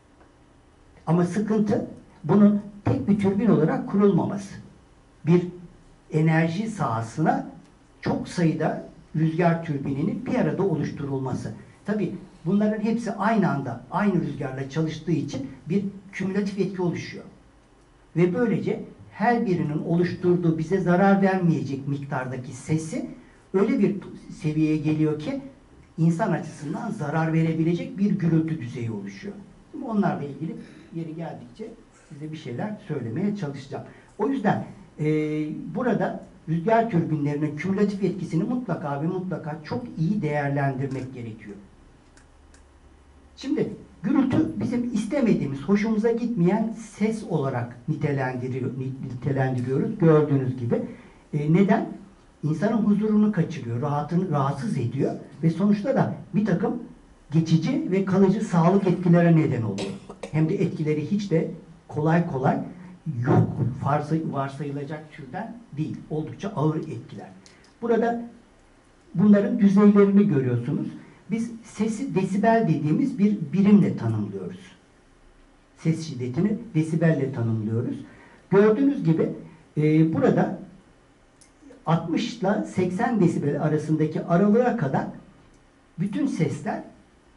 Ama sıkıntı bunun tek bir türbin olarak kurulmaması. Bir enerji sahasına çok sayıda rüzgar türbininin bir arada oluşturulması. Tabi bunların hepsi aynı anda aynı rüzgarla çalıştığı için bir kümülatif etki oluşuyor. Ve böylece her birinin oluşturduğu bize zarar vermeyecek miktardaki sesi öyle bir seviyeye geliyor ki insan açısından zarar verebilecek bir gürültü düzeyi oluşuyor. Şimdi onlarla ilgili yeri geldikçe size bir şeyler söylemeye çalışacağım. O yüzden e, burada rüzgar türbinlerinin kümülatif etkisini mutlaka ve mutlaka çok iyi değerlendirmek gerekiyor. Şimdi gürültü bizim istemediğimiz, hoşumuza gitmeyen ses olarak nitelendiriyor, nitelendiriyoruz gördüğünüz gibi. E, neden? İnsanın huzurunu kaçırıyor, rahatını rahatsız ediyor ve sonuçta da bir takım geçici ve kalıcı sağlık etkilere neden oluyor. Hem de etkileri hiç de kolay kolay yok, varsayılacak türden değil. Oldukça ağır etkiler. Burada bunların düzeylerini görüyorsunuz. Biz sesi desibel dediğimiz bir birimle tanımlıyoruz. Ses şiddetini desibelle tanımlıyoruz. Gördüğünüz gibi e, burada altmış ile seksen desibel arasındaki aralığa kadar bütün sesler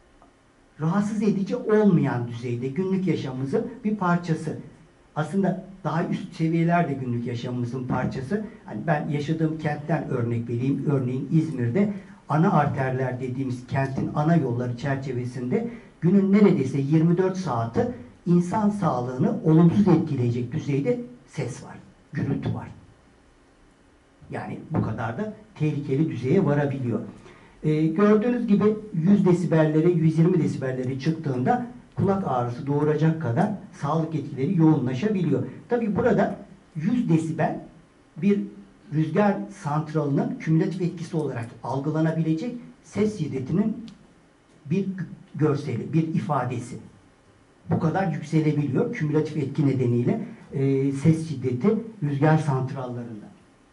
rahatsız edici olmayan düzeyde günlük yaşamımızın bir parçası. Aslında daha üst seviyeler de günlük yaşamımızın parçası. Hani ben yaşadığım kentten örnek vereyim. Örneğin İzmir'de ana arterler dediğimiz kentin ana yolları çerçevesinde günün neredeyse yirmi dört saati insan sağlığını olumsuz etkileyecek düzeyde ses var, gürültü var. Yani bu kadar da tehlikeli düzeye varabiliyor. Ee, gördüğünüz gibi yüz desibellere, yüz yirmi desibellere çıktığında kulak ağrısı doğuracak kadar sağlık etkileri yoğunlaşabiliyor. Tabii burada yüz desibel bir rüzgar santralının kümülatif etkisi olarak algılanabilecek ses şiddetinin bir görseli, bir ifadesi. Bu kadar yükselebiliyor kümülatif etki nedeniyle e, ses şiddeti rüzgar santrallarında.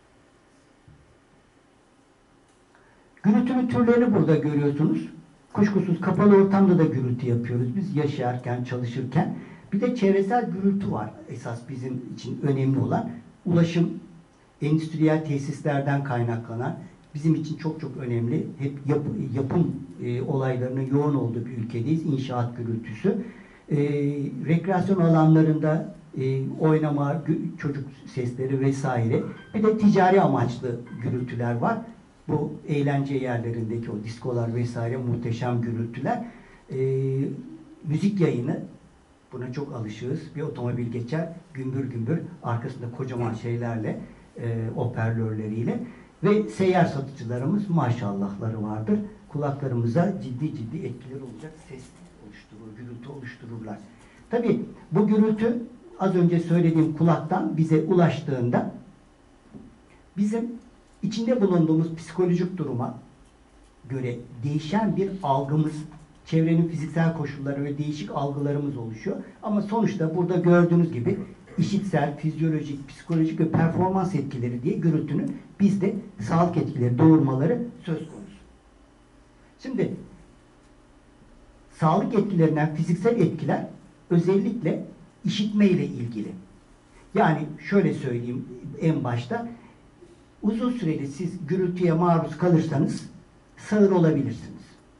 Gürültünün türlerini burada görüyorsunuz. Kuşkusuz kapalı ortamda da gürültü yapıyoruz biz yaşarken, çalışırken. Bir de çevresel gürültü var esas bizim için önemli olan. Ulaşım, endüstriyel tesislerden kaynaklanan, bizim için çok çok önemli, hep yap, yapım e, olaylarının yoğun olduğu bir ülkedeyiz. İnşaat gürültüsü. E, rekreasyon alanlarında e, oynama, çocuk sesleri vesaire. Bir de ticari amaçlı gürültüler var. Bu eğlence yerlerindeki o diskolar vesaire muhteşem gürültüler. E, müzik yayını, buna çok alışığız. Bir otomobil geçer, gümbür gümbür, arkasında kocaman şeylerle, e, hoparlörleriyle ve seyyar satıcılarımız maşallahları vardır. Kulaklarımıza ciddi ciddi etkileri olacak ses oluşturur, gürültü oluştururlar. Tabii bu gürültü az önce söylediğim kulaktan bize ulaştığında bizim içinde bulunduğumuz psikolojik duruma göre değişen bir algımız, çevrenin fiziksel koşulları ve değişik algılarımız oluşuyor. Ama sonuçta burada gördüğünüz gibi işitsel, fizyolojik, psikolojik ve performans etkileri diye gürültünün bizde sağlık etkileri doğurmaları söz konusu. Şimdi sağlık etkilerinden fiziksel etkiler özellikle işitme ile ilgili. Yani şöyle söyleyeyim en başta, uzun süreli siz gürültüye maruz kalırsanız sağır olabilirsiniz.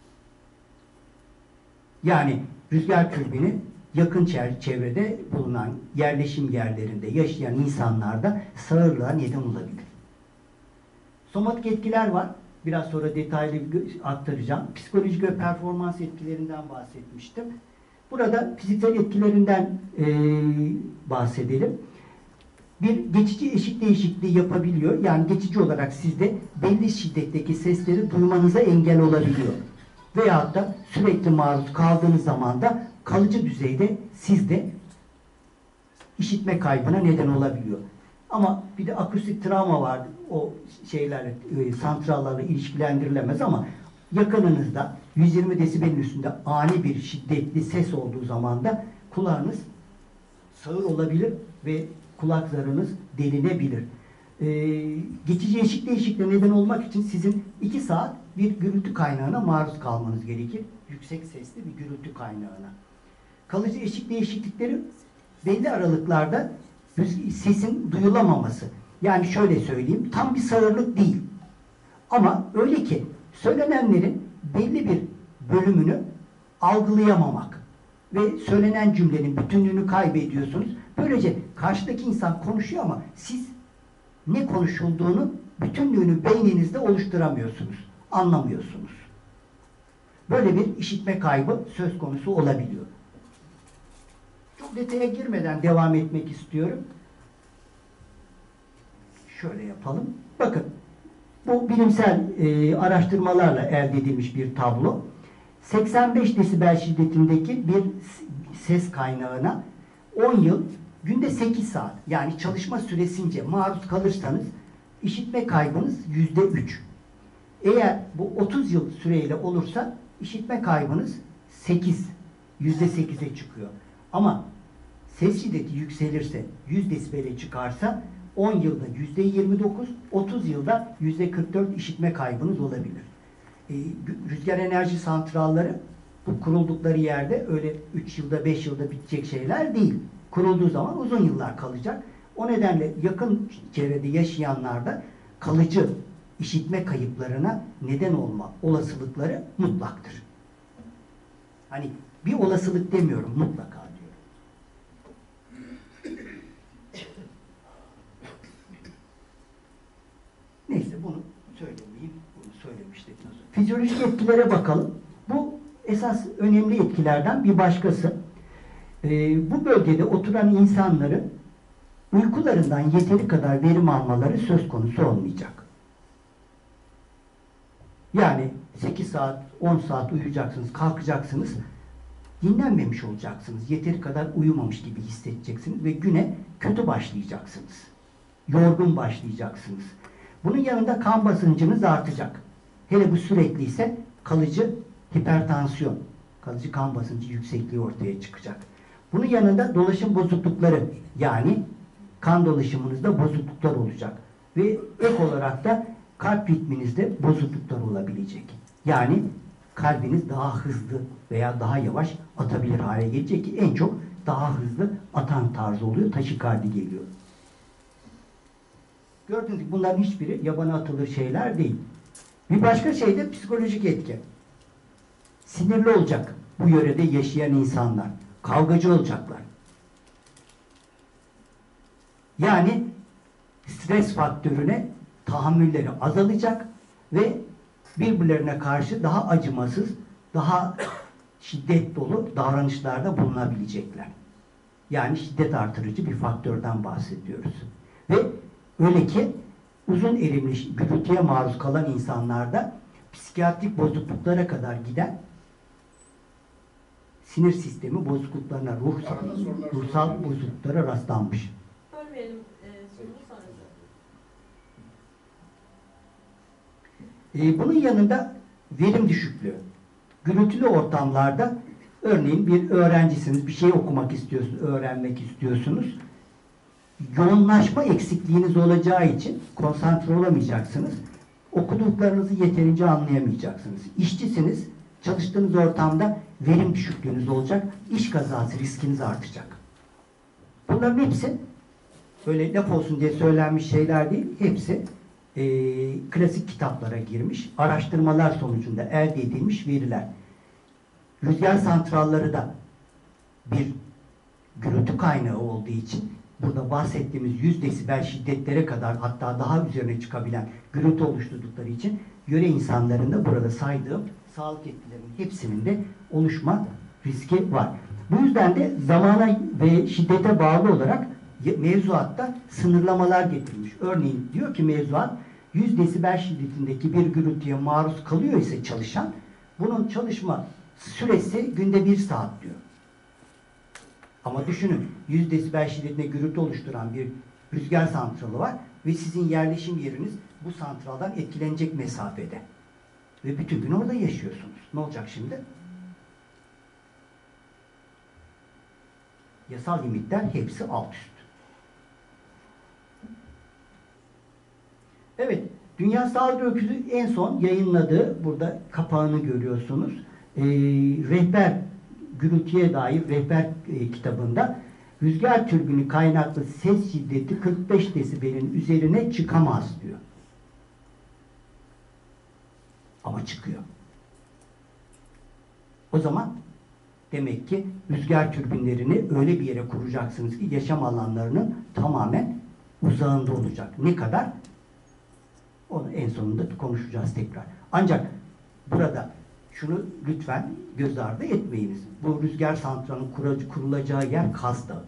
Yani rüzgar türbini yakın çevrede bulunan yerleşim yerlerinde yaşayan insanlarda sağırlığa neden olabilir. Somatik etkiler var. Biraz sonra detaylı aktaracağım. Psikolojik ve performans etkilerinden bahsetmiştim. Burada fiziksel etkilerinden e, bahsedelim. Bir geçici eşik değişikliği yapabiliyor. Yani geçici olarak sizde belli şiddetteki sesleri duymanıza engel olabiliyor. Veyahut da sürekli maruz kaldığınız zaman da kalıcı düzeyde sizde işitme kaybına neden olabiliyor. Ama bir de akustik travma var. O şeylerle, e, santrallarla ilişkilendirilemez ama yakınınızda yüz yirmi desibelin üstünde ani bir şiddetli ses olduğu zaman da kulağınız sağır olabilir ve kulak zarınız delinebilir. Ee, geçici eşik değişikliğe neden olmak için sizin iki saat bir gürültü kaynağına maruz kalmanız gerekir. Yüksek sesli bir gürültü kaynağına. Kalıcı eşik değişiklikleri belli aralıklarda sesin duyulamaması. Yani şöyle söyleyeyim, tam bir sağırlık değil. Ama öyle ki söylenenlerin belli bir bölümünü algılayamamak ve söylenen cümlenin bütünlüğünü kaybediyorsunuz. Böylece karşıdaki insan konuşuyor ama siz ne konuşulduğunu, bütünlüğünü beyninizde oluşturamıyorsunuz, anlamıyorsunuz. Böyle bir işitme kaybı söz konusu olabiliyor. Çok detaya girmeden devam etmek istiyorum. Şöyle yapalım. Bakın, bu bilimsel e, araştırmalarla elde edilmiş bir tablo. seksen beş desibel şiddetindeki bir ses kaynağına on yıl, günde sekiz saat, yani çalışma süresince maruz kalırsanız işitme kaybınız yüzde üç. Eğer bu otuz yıl süreyle olursa işitme kaybınız sekiz, yüzde sekize çıkıyor. Ama ses şiddeti yükselirse, yüz desibele çıkarsa on yılda yüzde yirmi dokuz, otuz yılda yüzde kırk dört işitme kaybınız olabilir. Ee, rüzgar enerji santralları bu kuruldukları yerde öyle üç yılda, beş yılda bitecek şeyler değil. Kurulduğu zaman uzun yıllar kalacak. O nedenle yakın çevrede yaşayanlarda kalıcı işitme kayıplarına neden olma olasılıkları mutlaktır. Hani bir olasılık demiyorum, mutlaka diyorum. psikolojik etkilere bakalım. Bu esas önemli etkilerden bir başkası. Ee, bu bölgede oturan insanların uykularından yeteri kadar verim almaları söz konusu olmayacak. Yani sekiz saat, on saat uyuyacaksınız, kalkacaksınız, dinlenmemiş olacaksınız. Yeteri kadar uyumamış gibi hissedeceksiniz ve güne kötü başlayacaksınız. Yorgun başlayacaksınız. Bunun yanında kan basıncınız artacak. Hele bu sürekliyse kalıcı hipertansiyon, kalıcı kan basıncı yüksekliği ortaya çıkacak. Bunun yanında dolaşım bozuklukları, yani kan dolaşımınızda bozukluklar olacak. Ve ek olarak da kalp ritminizde bozukluklar olabilecek. Yani kalbiniz daha hızlı veya daha yavaş atabilir hale gelecek ki en çok daha hızlı atan tarzı oluyor, taşikardi geliyor. Gördüğünüz gibi bunların hiçbiri yabana atılır şeyler değil. Bir başka şey de psikolojik etki. Sinirli olacak bu yörede yaşayan insanlar. Kavgacı olacaklar. Yani stres faktörüne tahammülleri azalacak ve birbirlerine karşı daha acımasız, daha şiddet dolu davranışlarda bulunabilecekler. Yani şiddet artırıcı bir faktörden bahsediyoruz. Ve öyle ki uzun erimli gürültüye maruz kalan insanlarda psikiyatrik bozukluklara kadar giden sinir sistemi bozukluklarına, ruh, ruhsal bozukluklara rastlanmış. Bölmeyelim e, sorumu sonrası. Ee, bunun yanında verim düşüklüğü. Gürültülü ortamlarda örneğin bir öğrencisiniz, bir şey okumak istiyorsunuz, öğrenmek istiyorsunuz. Yoğunlaşma eksikliğiniz olacağı için konsantre olamayacaksınız. Okuduklarınızı yeterince anlayamayacaksınız. İşçisiniz, çalıştığınız ortamda verim düşüklüğünüz olacak, iş kazası riskiniz artacak. Bunların hepsi böyle laf olsun diye söylenmiş şeyler değil, hepsi e, klasik kitaplara girmiş, araştırmalar sonucunda elde edilmiş veriler. Rüzgar santralları da bir gürültü kaynağı olduğu için burada bahsettiğimiz yüz desibel şiddetlere kadar, hatta daha üzerine çıkabilen gürültü oluşturdukları için yöre insanlarında burada saydığım sağlık etkilerinin hepsinin de oluşma riski var. Bu yüzden de zamana ve şiddete bağlı olarak mevzuatta sınırlamalar getirilmiş. Örneğin diyor ki mevzuat, yüz desibel şiddetindeki bir gürültüye maruz kalıyor ise çalışan, bunun çalışma süresi günde bir saat diyor. Ama düşünün, yüz desibel şiddetinde gürültü oluşturan bir rüzgar santralı var ve sizin yerleşim yeriniz bu santraldan etkilenecek mesafede. Ve bütün gün orada yaşıyorsunuz. Ne olacak şimdi? Yasal limitler hepsi alt üst. Evet, Dünya Sağlık Örgütü en son yayınladığı, burada kapağını görüyorsunuz, e, rehber, gürültüye dair rehber e, kitabında rüzgar türbini kaynaklı ses şiddeti kırk beş desibelin üzerine çıkamaz diyor. Ama çıkıyor. O zaman demek ki rüzgar türbinlerini öyle bir yere kuracaksınız ki yaşam alanlarının tamamen uzağında olacak. Ne kadar? Onu en sonunda konuşacağız tekrar. Ancak burada şunu lütfen göz ardı etmeyiniz. Bu rüzgar santralının kurulacağı yer Kaz Dağı.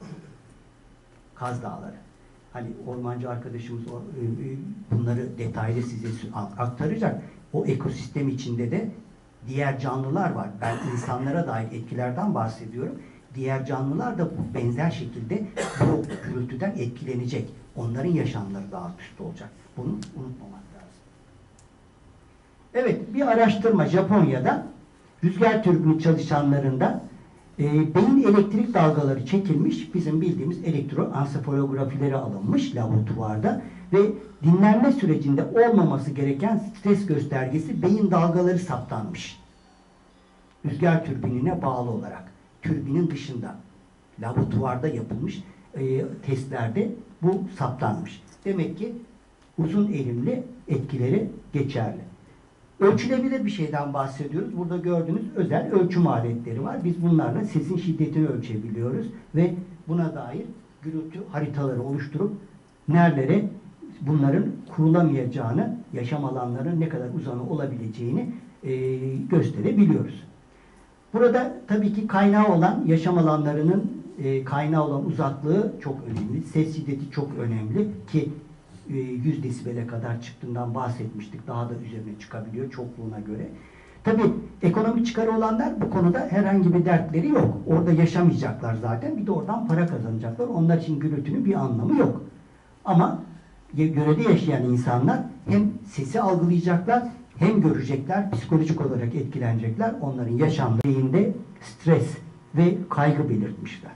Kaz Dağları. Hani ormancı arkadaşımız bunları detaylı size aktaracak. O ekosistem içinde de diğer canlılar var. Ben insanlara dair etkilerden bahsediyorum. Diğer canlılar da benzer şekilde bu gürültüden etkilenecek. Onların yaşamları daha üstü olacak. Bunu unutmamak lazım. Evet, bir araştırma Japonya'da rüzgar türbini çalışanlarında e, beyin elektrik dalgaları çekilmiş, bizim bildiğimiz elektroensefalografileri alınmış laboratuvarda ve dinlenme sürecinde olmaması gereken stres göstergesi beyin dalgaları saptanmış. Rüzgar türbinine bağlı olarak. Türbinin dışında laboratuvarda yapılmış e, testlerde bu saptanmış. Demek ki uzun erimli etkileri geçerli. Ölçülebilir bir şeyden bahsediyoruz. Burada gördüğünüz özel ölçüm aletleri var. Biz bunlarla sesin şiddetini ölçebiliyoruz ve buna dair gürültü haritaları oluşturup nerelere bunların kurulamayacağını, yaşam alanlarının ne kadar uzanı olabileceğini e, gösterebiliyoruz. Burada tabii ki kaynağı olan yaşam alanlarının e, kaynağı olan uzaklığı çok önemli. Ses şiddeti çok önemli ki e, yüz desibele kadar çıktığından bahsetmiştik. Daha da üzerine çıkabiliyor çokluğuna göre. Tabii ekonomik çıkarı olanlar bu konuda herhangi bir dertleri yok. Orada yaşamayacaklar zaten. Bir de oradan para kazanacaklar. Onlar için gürültünün bir anlamı yok. Ama yörede yaşayan insanlar hem sesi algılayacaklar hem görecekler, psikolojik olarak etkilenecekler. Onların yaşamlarında stres ve kaygı belirtmişler.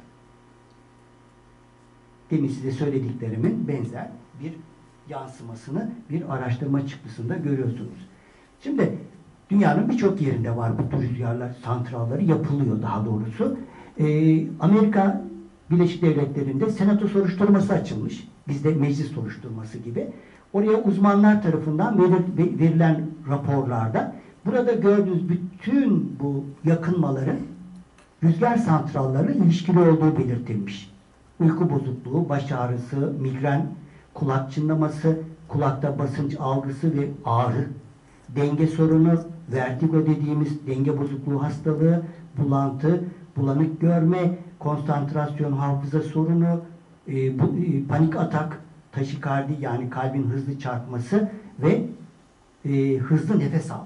Demin size söylediklerimin benzer bir yansımasını bir araştırma çıktısında görüyorsunuz. Şimdi dünyanın birçok yerinde var bu tür rüzgarlar santralları yapılıyor daha doğrusu. Ee, Amerika Birleşik Devletleri'nde senato soruşturması açılmış. Bizde meclis soruşturması gibi. Oraya uzmanlar tarafından verir, verilen raporlarda burada gördüğünüz bütün bu yakınmaların rüzgar santrallarıyla ilişkili olduğu belirtilmiş. Uyku bozukluğu, baş ağrısı, migren, kulak çınlaması, kulakta basınç algısı ve ağrı, denge sorunu, vertigo dediğimiz denge bozukluğu hastalığı, bulantı, bulanık görme, konsantrasyon hafıza sorunu, e, bu, e, panik atak, taşikardi yani kalbin hızlı çarpması ve e, hızlı nefes alma.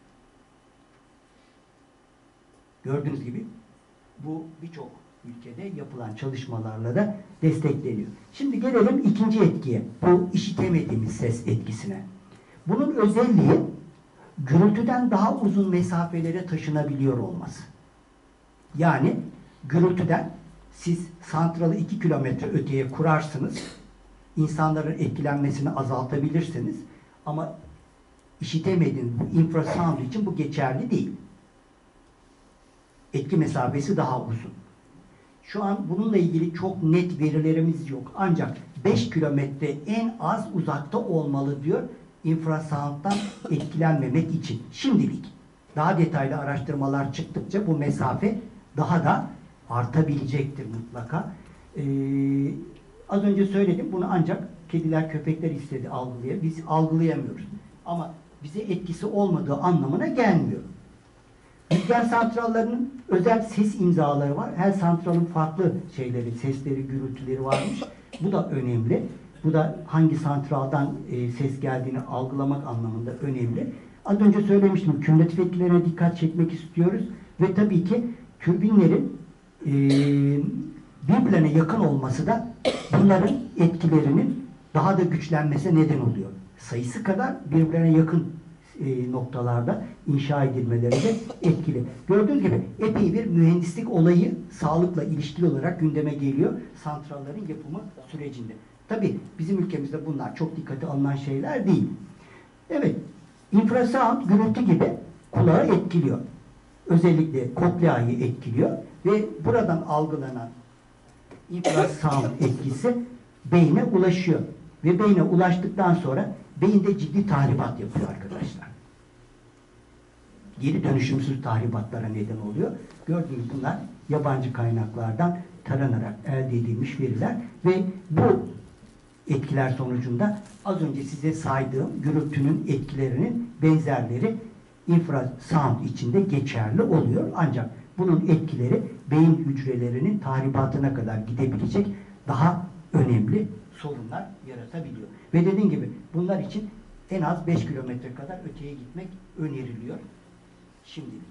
Gördüğünüz gibi bu birçok ülkede yapılan çalışmalarla da destekleniyor. Şimdi gelelim ikinci etkiye. Bu işitemediğimiz ses etkisine. Bunun özelliği gürültüden daha uzun mesafelere taşınabiliyor olması. Yani gürültüden siz santralı iki kilometre öteye kurarsınız, insanların etkilenmesini azaltabilirsiniz ama işitemediğiniz bu infrasound için bu geçerli değil. Etki mesafesi daha uzun. Şu an bununla ilgili çok net verilerimiz yok. Ancak beş kilometre en az uzakta olmalı diyor infrasound'dan etkilenmemek için. Şimdilik. Daha detaylı araştırmalar çıktıkça bu mesafe daha da artabilecektir mutlaka. Ee, az önce söyledim. Bunu ancak kediler, köpekler istedi algılaya. Biz algılayamıyoruz. Ama bize etkisi olmadığı anlamına gelmiyor. Rüzgar santrallarının özel ses imzaları var. Her santralın farklı şeyleri, sesleri, gürültüleri varmış. Bu da önemli. Bu da hangi santraldan e, ses geldiğini algılamak anlamında önemli. Az önce söylemiştim. Kümülatif etkilerine dikkat çekmek istiyoruz. Ve tabii ki türbinlerin e, birbirlerine yakın olması da bunların etkilerinin daha da güçlenmesine neden oluyor. Sayısı kadar birbirlerine yakın e, noktalarda inşa edilmeleri de etkili. Gördüğünüz gibi epey bir mühendislik olayı sağlıkla ilişkili olarak gündeme geliyor santrallerin yapımı sürecinde. Tabii bizim ülkemizde bunlar çok dikkate alınan şeyler değil. Evet, infrasound gürültü gibi kulağı etkiliyor. Özellikle kokleayı etkiliyor ve buradan algılanan infrasound etkisi beyne ulaşıyor. Ve beyne ulaştıktan sonra beyinde ciddi tahribat yapıyor arkadaşlar. Geri dönüşümsüz tahribatlara neden oluyor. Gördüğünüz bunlar yabancı kaynaklardan taranarak elde edilmiş veriler ve bu etkiler sonucunda az önce size saydığım gürültünün etkilerinin benzerleri infrasound içinde geçerli oluyor. Ancak bunun etkileri beyin hücrelerinin tahribatına kadar gidebilecek daha önemli sorunlar yaratabiliyor. Ve dediğim gibi bunlar için en az beş kilometre kadar öteye gitmek öneriliyor şimdilik.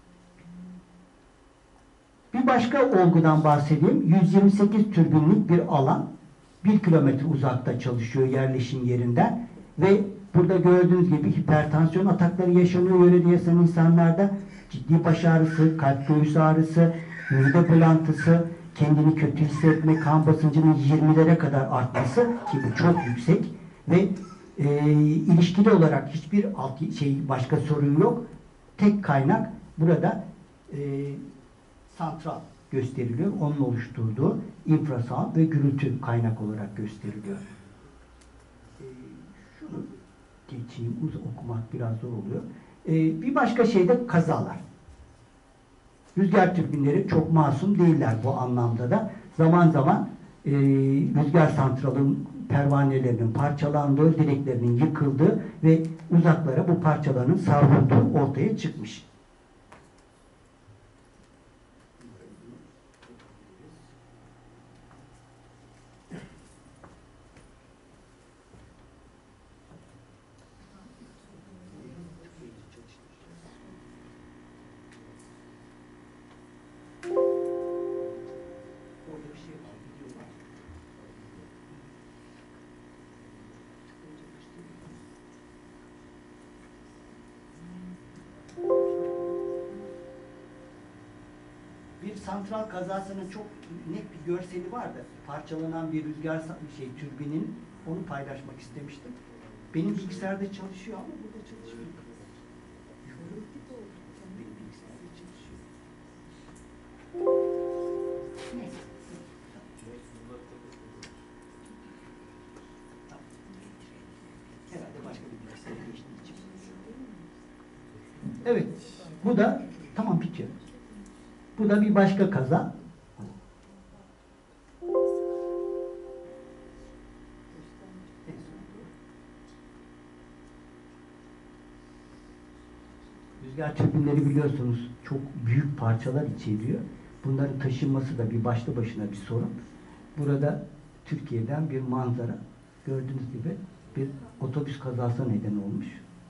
Bir başka olgudan bahsedeyim. yüz yirmi sekiz türbinlik bir alan bir kilometre uzakta çalışıyor yerleşim yerinden ve burada gördüğünüz gibi hipertansiyon atakları yaşanıyor yörede yaşayan insanlarda. Ciddi baş ağrısı, kalp göğüs ağrısı, mide bulantısı, kendini kötü hissetme, kan basıncının yirmilere kadar artması ki bu çok yüksek ve e, ilişkili olarak hiçbir alt şey başka sorun yok. Tek kaynak burada e, santral gösteriliyor. Onun oluşturduğu infrasound ve gürültü kaynak olarak gösteriliyor. E, şunu geçeyim, uz okumak biraz zor oluyor. E, bir başka şey de kazalar. Rüzgar türbinleri çok masum değiller bu anlamda da. Zaman zaman e, rüzgar santralın pervanelerinin parçalandığı, direklerinin yıkıldığı ve uzaklara bu parçaların savrulduğu ortaya çıkmış. Bir santral kazasının çok net bir görseli vardı. Parçalanan bir rüzgar şey türbinin, onu paylaşmak istemiştim. Benim bilgisayarda çalışıyor ama burada çalışmıyor. Benim bilgisayarda çalışıyor. Neyse. Herhalde başka bir bilgisayara geçtiği için. Evet. Bu da tamam bitiyor. Bu da bir başka kaza. Rüzgar türbinleri biliyorsunuz çok büyük parçalar içeriyor. Bunların taşınması da bir başlı başına bir sorun. Burada Türkiye'den bir manzara. Gördüğünüz gibi bir otobüs kazası neden olmuş.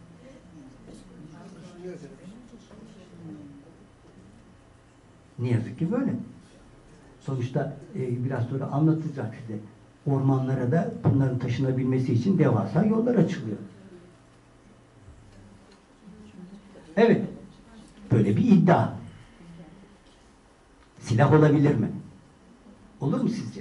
Ne yazık ki böyle. Sonuçta e, biraz sonra anlatacak size. Ormanlara da bunların taşınabilmesi için devasa yollar açılıyor. Evet. Böyle bir iddia. Silah olabilir mi? Olur mu sizce?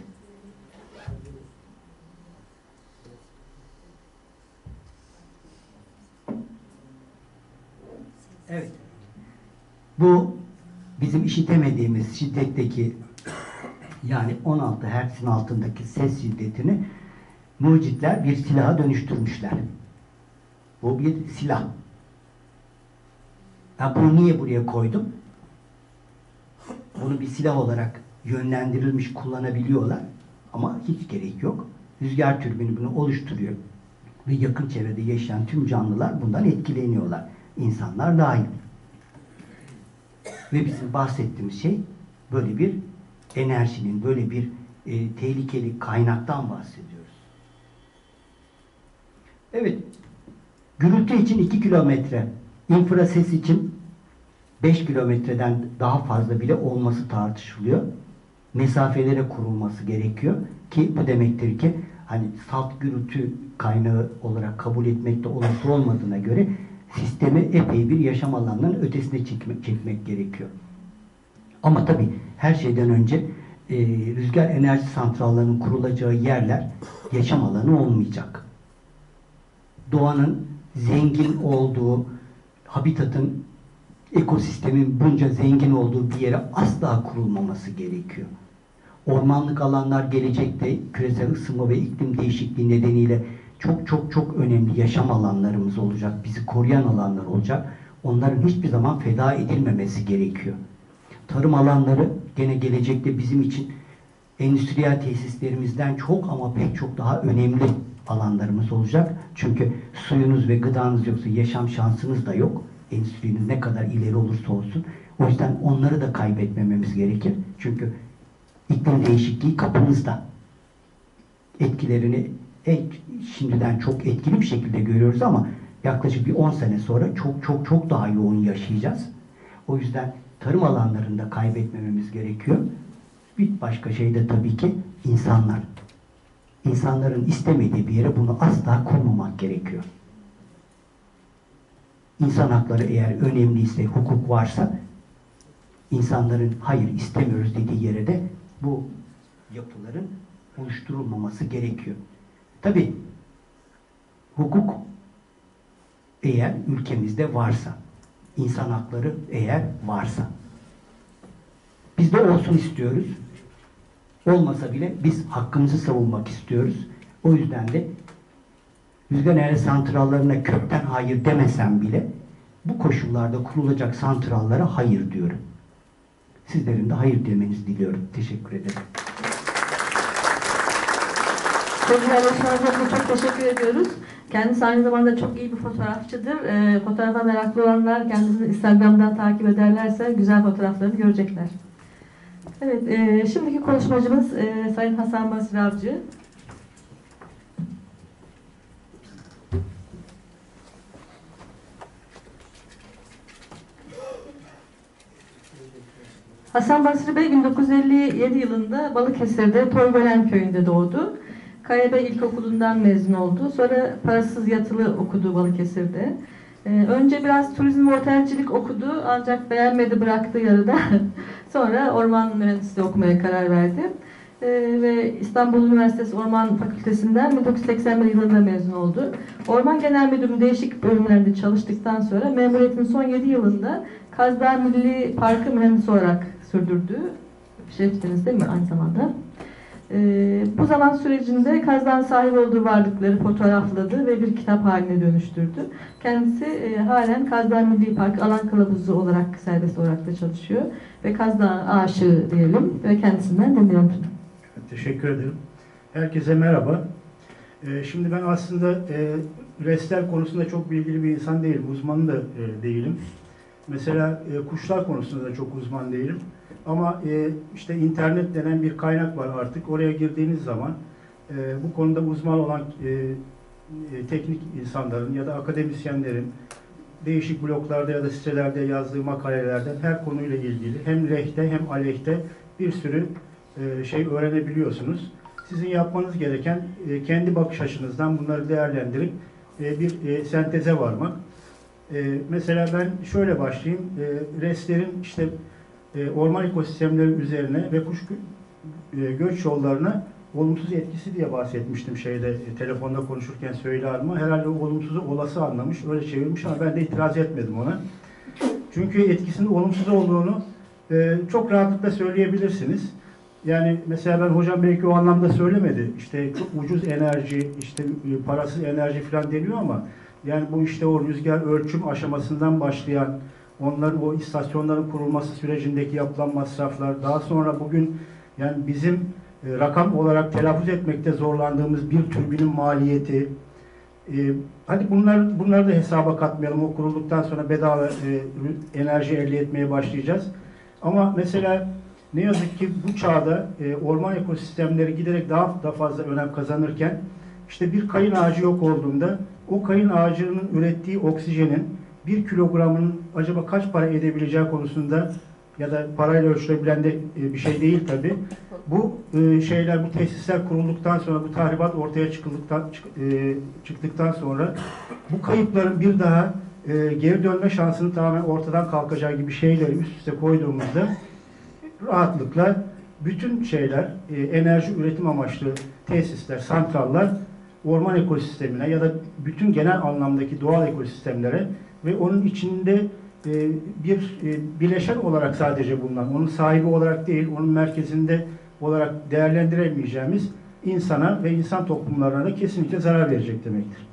Evet. Bu bizim işitemediğimiz şiddetteki yani on altı hertz'in altındaki ses şiddetini mucitler bir silaha dönüştürmüşler. Bu bir silah. Ben bunu niye buraya koydum? Bunu bir silah olarak yönlendirilmiş kullanabiliyorlar ama hiç gerek yok. Rüzgar türbini bunu oluşturuyor ve yakın çevrede yaşayan tüm canlılar bundan etkileniyorlar. İnsanlar dahil. Ve bizim bahsettiğimiz şey böyle bir enerjinin, böyle bir e, tehlikeli kaynaktan bahsediyoruz. Evet, gürültü için iki kilometre, infrases için beş kilometreden daha fazla bile olması tartışılıyor. Mesafelere kurulması gerekiyor ki bu demektir ki hani salt gürültü kaynağı olarak kabul etmekte olası olmadığına göre sistemi epey bir yaşam alanlarının ötesine çekmek, çekmek gerekiyor. Ama tabii her şeyden önce e, rüzgar enerji santrallarının kurulacağı yerler yaşam alanı olmayacak. Doğanın zengin olduğu, habitatın, ekosistemin bunca zengin olduğu bir yere asla kurulmaması gerekiyor. Ormanlık alanlar gelecekte küresel ısınma ve iklim değişikliği nedeniyle çok çok çok önemli yaşam alanlarımız olacak. Bizi koruyan alanlar olacak. Onların hiçbir zaman feda edilmemesi gerekiyor. Tarım alanları gene gelecekte bizim için endüstriyel tesislerimizden çok ama pek çok daha önemli alanlarımız olacak. Çünkü suyunuz ve gıdanız yoksa yaşam şansınız da yok. Endüstriniz ne kadar ileri olursa olsun. O yüzden onları da kaybetmememiz gerekir. Çünkü iklim değişikliği kapımızda. Etkilerini evet, şimdiden çok etkili bir şekilde görüyoruz ama yaklaşık bir on sene sonra çok çok çok daha yoğun yaşayacağız. O yüzden tarım alanlarında kaybetmememiz gerekiyor. Bir başka şey de tabii ki insanlar. İnsanların istemediği bir yere bunu asla kurmamak gerekiyor. İnsan hakları eğer önemliyse, hukuk varsa insanların hayır istemiyoruz dediği yere de bu yapıların oluşturulmaması gerekiyor. Tabii hukuk eğer ülkemizde varsa, insan hakları eğer varsa, biz de olsun istiyoruz. Olmasa bile biz hakkımızı savunmak istiyoruz. O yüzden de rüzgar enerji santrallarına kökten hayır demesem bile bu koşullarda kurulacak santrallara hayır diyorum. Sizlerin de hayır demenizi diliyorum. Teşekkür ederim. Sevgili Alişan Hocam'a çok teşekkür ediyoruz. Kendisi aynı zamanda çok iyi bir fotoğrafçıdır. E, fotoğrafa meraklı olanlar kendisini Instagram'dan takip ederlerse güzel fotoğraflarını görecekler. Evet, e, şimdiki konuşmacımız e, Sayın Hasan Basri Avcı. Hasan Basri Bey bin dokuz yüz elli yedi yılında Balıkesir'de Toygölen köyünde doğdu. K Y B İlkokulu'ndan mezun oldu. Sonra parasız yatılı okudu Balıkesir'de. Ee, önce biraz turizm ve otelcilik okudu ancak beğenmedi, bıraktı yarıda. Sonra orman mühendisliği okumaya karar verdi. Ee, ve İstanbul Üniversitesi Orman Fakültesinden bin dokuz yüz seksen bir yılında mezun oldu. Orman Genel Müdürlüğü değişik bölümlerde çalıştıktan sonra memuriyetin son yedi yılında Kaz Dağı Milli Parkı mühendisi olarak sürdürdü. Şefsiniz değil mi aynı zamanda? Ee, bu zaman sürecinde Kaz Dağı'nın sahip olduğu varlıkları fotoğrafladı ve bir kitap haline dönüştürdü. Kendisi e, halen Kaz Dağı Milli Park alan kılavuzu olarak serbest olarak da çalışıyor. Ve Kaz Dağı aşığı diyelim ve kendisinden dinleyelim. Teşekkür ederim. Herkese merhaba. Ee, şimdi ben aslında e, restler konusunda çok bilgili bir insan değilim. Uzman da e, değilim. Mesela e, kuşlar konusunda da çok uzman değilim. Ama e, işte internet denen bir kaynak var artık. Oraya girdiğiniz zaman e, bu konuda uzman olan e, e, teknik insanların ya da akademisyenlerin değişik bloglarda ya da sitelerde yazdığı makalelerden her konuyla ilgili hem lehte hem aleyhte bir sürü e, şey öğrenebiliyorsunuz. Sizin yapmanız gereken e, kendi bakış açınızdan bunları değerlendirip e, bir e, senteze varmak. E, mesela ben şöyle başlayayım. E, restlerin işte e, orman ekosistemleri üzerine ve kuş e, göç yollarına olumsuz etkisi diye bahsetmiştim şeyde e, telefonda konuşurken Söyle Hanım'a. Herhalde o olumsuzu olası anlamış, öyle çevirmiş ama ben de itiraz etmedim ona. Çünkü etkisinin olumsuz olduğunu e, çok rahatlıkla söyleyebilirsiniz. Yani mesela ben hocam belki o anlamda söylemedi. İşte çok ucuz enerji, işte e, parasız enerji falan deniyor ama yani bu işte o rüzgar ölçüm aşamasından başlayan, onların o istasyonların kurulması sürecindeki yapılan masraflar, daha sonra bugün yani bizim e, rakam olarak telaffuz etmekte zorlandığımız bir türbinin maliyeti, e, hadi bunlar bunları da hesaba katmayalım. O kurulduktan sonra bedava e, enerji elde etmeye başlayacağız. Ama mesela ne yazık ki bu çağda e, orman ekosistemleri giderek daha da fazla önem kazanırken işte bir kayın ağacı yok olduğunda o kayın ağacının ürettiği oksijenin bir kilogramının acaba kaç para edebileceği konusunda ya da parayla ölçülebilen de e, bir şey değil tabi. Bu e, şeyler, bu tesisler kurulduktan sonra, bu tahribat ortaya çıkıldıktan, e, çıktıktan sonra bu kayıpların bir daha e, geri dönme şansını tamamen ortadan kalkacağı gibi şeyleri üst üste koyduğumuzda rahatlıkla bütün şeyler, e, enerji üretim amaçlı tesisler, santrallar orman ekosistemine ya da bütün genel anlamdaki doğal ekosistemlere ve onun içinde e, bir e, bileşen olarak sadece bulunan, onun sahibi olarak değil, onun merkezinde olarak değerlendiremeyeceğimiz insana ve insan toplumlarına da kesinlikle zarar verecek demektir.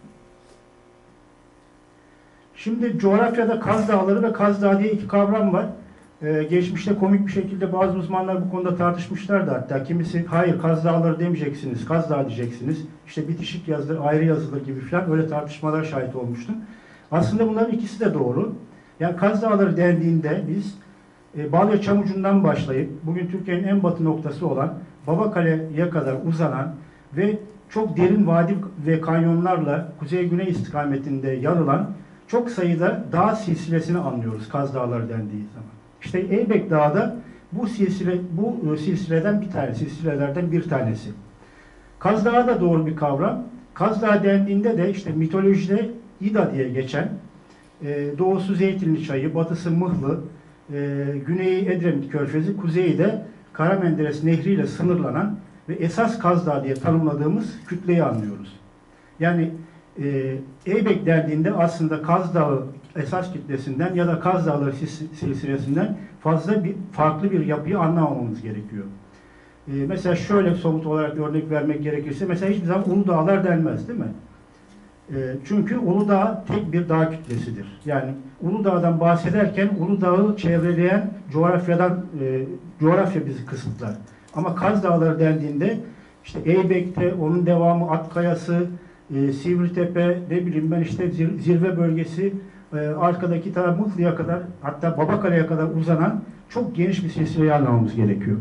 Şimdi coğrafyada Kaz Dağları ve Kaz Dağı diye iki kavram var. Ee, geçmişte komik bir şekilde bazı uzmanlar bu konuda tartışmışlardı hatta. Kimisi hayır Kaz Dağları demeyeceksiniz, Kaz Dağı diyeceksiniz. İşte bitişik yazılır, ayrı yazılır gibi falan öyle tartışmalara şahit olmuştum. Aslında bunların ikisi de doğru. Yani Kaz Dağları dendiğinde biz e, Balya Çamucu'ndan başlayıp bugün Türkiye'nin en batı noktası olan Babakale'ye kadar uzanan ve çok derin vadi ve kanyonlarla kuzey-güney istikametinde yarılan çok sayıda dağ silsilesini anlıyoruz Kaz Dağları dendiği zaman. İşte Eybek Dağı da bu silsile bu silsileden bir tane, silsilelerden bir tanesi. Kaz Dağı da doğru bir kavram. Kaz Dağı dendiğinde de işte mitolojide İda diye geçen, e, doğusu Zeytinli Çayı, batısı Mıhlı, e, güneyi Edremit Körfezi, kuzeyi de Kara Menderes Nehri ile sınırlanan ve esas Kaz Dağı diye tanımladığımız kütleyi anlıyoruz. Yani e, Eybek dendiğinde aslında Kaz Dağı esas kitlesinden ya da Kaz Dağları silsilesinden fazla bir farklı bir yapıyı anlamamamız gerekiyor. Ee, mesela şöyle somut olarak örnek vermek gerekirse mesela hiçbir zaman Uludağlar denmez değil mi? Ee, çünkü Uludağ tek bir dağ kütlesidir. Yani Uludağ'dan bahsederken Uludağ'ı çevreleyen coğrafyadan e, coğrafya bizi kısıtlar. Ama Kaz Dağları dendiğinde işte Eybek'te, onun devamı Atkayası, e, Sivritepe, ne bileyim ben işte zirve bölgesi, e, arkadaki ta Mutlu'ya kadar, hatta Babakale'ye kadar uzanan çok geniş bir silsileyi anlamamız gerekiyor.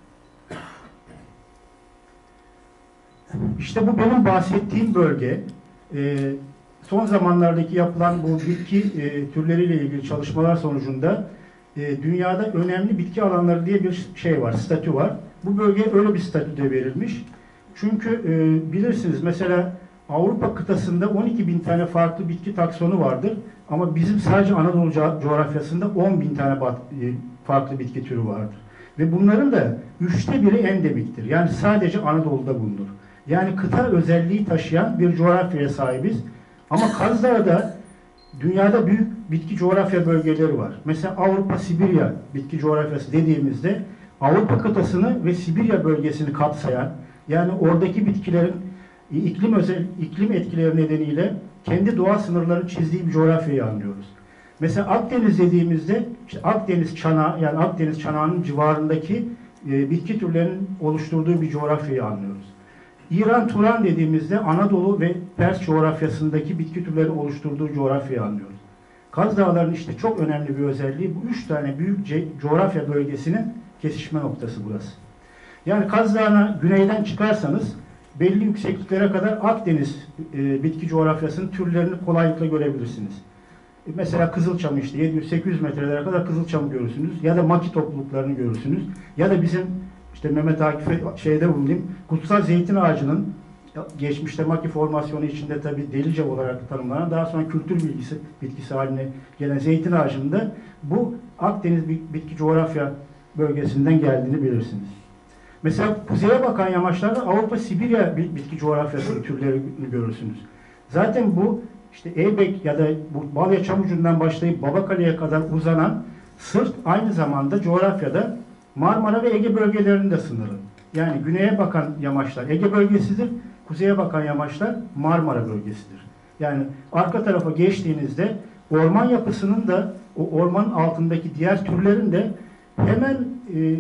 İşte bu benim bahsettiğim bölge. E, son zamanlardaki yapılan bu bitki e, türleriyle ilgili çalışmalar sonucunda e, dünyada önemli bitki alanları diye bir şey var, statü var. Bu bölgeye öyle bir statüde verilmiş. Çünkü e, bilirsiniz mesela Avrupa kıtasında on iki bin tane farklı bitki taksonu vardır. Ama bizim sadece Anadolu co coğrafyasında on bin tane bat, e, farklı bitki türü vardır. Ve bunların da üçte biri endemiktir. Yani sadece Anadolu'da bulunur. Yani kıta özelliği taşıyan bir coğrafyaya sahibiz. Ama Kaz Dağı'da dünyada büyük bitki coğrafya bölgeleri var. Mesela Avrupa-Sibirya bitki coğrafyası dediğimizde Avrupa kıtasını ve Sibirya bölgesini kapsayan, yani oradaki bitkilerin iklim özel iklim etkileri nedeniyle kendi doğa sınırlarını çizdiği bir coğrafyayı anlıyoruz. Mesela Akdeniz dediğimizde işte Akdeniz çanağı, yani Akdeniz çanağının civarındaki e, bitki türlerinin oluşturduğu bir coğrafyayı anlıyoruz. İran Turan dediğimizde Anadolu ve Pers coğrafyasındaki bitki türleri oluşturduğu coğrafyayı anlıyoruz. Kaz Dağları'nın işte çok önemli bir özelliği bu üç tane büyük coğrafya bölgesinin kesişme noktası burası. Yani Kaz Dağı'na güneyden çıkarsanız belli yüksekliklere kadar Akdeniz e, bitki coğrafyasının türlerini kolaylıkla görebilirsiniz. E, mesela Kızılçam işte yedi yüz sekiz yüz metrelere kadar Kızılçam görürsünüz ya da maki topluluklarını görürsünüz ya da bizim işte Mehmet Akif'e şeyde bulunayım, kutsal zeytin ağacının geçmişte maki formasyonu içinde tabi delice olarak tanımlanan, daha sonra kültür bilgisi bitkisi haline gelen zeytin ağacının da bu Akdeniz bitki coğrafya bölgesinden geldiğini bilirsiniz. Mesela kuzeye bakan yamaçlarda Avrupa-Sibirya bitki coğrafyası türlerini görürsünüz. Zaten bu işte Eybek ya da bu Balya Çamucu'ndan başlayıp Babakale'ye kadar uzanan sırt aynı zamanda coğrafyada Marmara ve Ege bölgelerinde sınırı. Yani güneye bakan yamaçlar Ege bölgesidir, kuzeye bakan yamaçlar Marmara bölgesidir. Yani arka tarafa geçtiğinizde orman yapısının da o ormanın altındaki diğer türlerin de hemen e,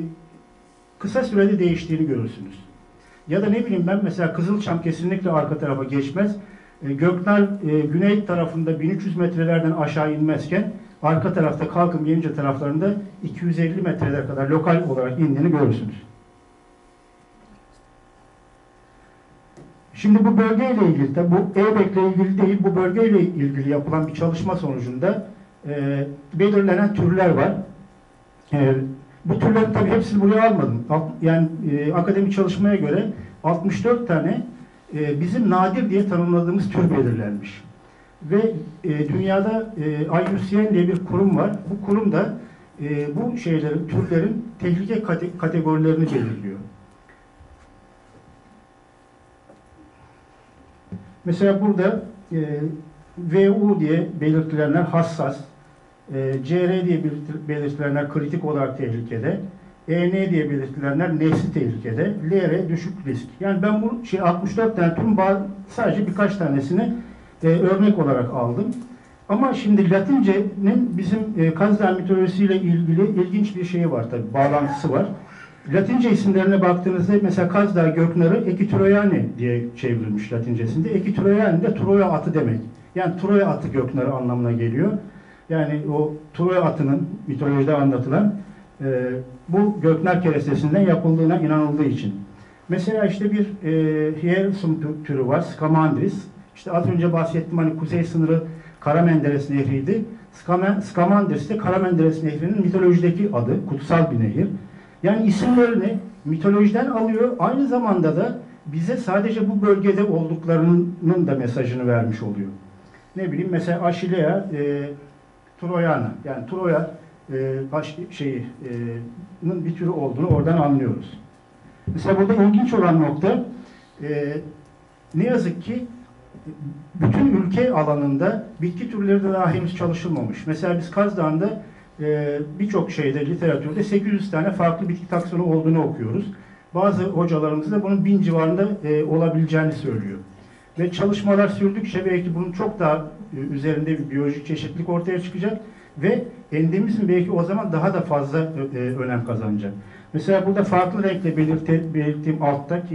kısa sürede değiştiğini görürsünüz. Ya da ne bileyim ben mesela Kızılçam kesinlikle arka tarafa geçmez. E, Göknar e, güney tarafında bin üç yüz metrelerden aşağı inmezken arka tarafta Kalkım Yenice taraflarında iki yüz elli metrelere kadar lokal olarak indiğini görürsünüz. Şimdi bu bölgeyle ilgili, tabi bu Eybek'le ilgili değil, bu bölgeyle ilgili yapılan bir çalışma sonucunda e, belirlenen türler var. E, bu türlerin tabi hepsini buraya almadım. Yani e, akademik çalışmaya göre altmış dört tane e, bizim nadir diye tanımladığımız tür belirlenmiş. Ve e, dünyada e, I U C N diye bir kurum var. Bu kurum da e, bu şeylerin, türlerin tehlike kate kategorilerini belirliyor. Mesela burada e, V U diye belirtilenler hassas, e, C R diye belirtilenler kritik olarak tehlikede, E N diye belirtilenler nesli tehlikede, L R düşük risk. Yani ben bu şey altmış dört tane tüm sadece birkaç tanesini e, örnek olarak aldım. Ama şimdi Latince'nin bizim e, Kaz Dağı mitolojisiyle ilgili ilginç bir şeyi var tabii, bağlantısı var. Latince isimlerine baktığınızda mesela Kaz Dağı Göknarı Ekitroyani diye çevrilmiş Latincesinde. Ekitroyani de Troya atı demek. Yani Troya atı Göknarı anlamına geliyor. Yani o Troya atının mitolojide anlatılan e, bu Göknar kerestesinden yapıldığına inanıldığı için. Mesela işte bir e, Hiersum türü var, Scamandris. İşte az önce bahsettiğim hani kuzey sınırı Kara-Menderes Nehri'ydi. Scamandris de Kara-Menderes Nehri'nin mitolojideki adı, kutsal bir nehir. Yani isimlerini mitolojiden alıyor, aynı zamanda da bize sadece bu bölgede olduklarının da mesajını vermiş oluyor. Ne bileyim mesela Aşilea e, Troyana, yani Troya e, baş, şeyi, e, bir türü olduğunu oradan anlıyoruz. Mesela burada ilginç olan nokta e, ne yazık ki bütün ülke alanında bitki türleri de daha henüz çalışılmamış. Mesela biz Kaz Dağı'nda e, birçok şeyde, literatürde sekiz yüz tane farklı bitki taksonu olduğunu okuyoruz. Bazı hocalarımız da bunun bin civarında e, olabileceğini söylüyor. Ve çalışmalar sürdükçe belki bunun çok daha e, üzerinde bir biyolojik çeşitlilik ortaya çıkacak ve endemizm belki o zaman daha da fazla e, önem kazanacak. Mesela burada farklı renkle belirte, belirttiğim alttaki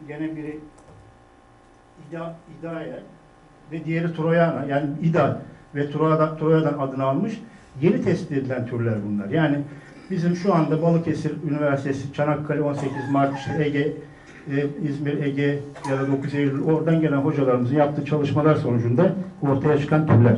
gene biri İda, İda'ya ve diğeri Troyana, yani İda ve Troya'dan, Troya'dan adını almış yeni tespit edilen türler bunlar. Yani bizim şu anda Balıkesir Üniversitesi, Çanakkale on sekiz Mart, işte Ege, e, İzmir, Ege ya da dokuz Eylül oradan gelen hocalarımızın yaptığı çalışmalar sonucunda ortaya çıkan türler.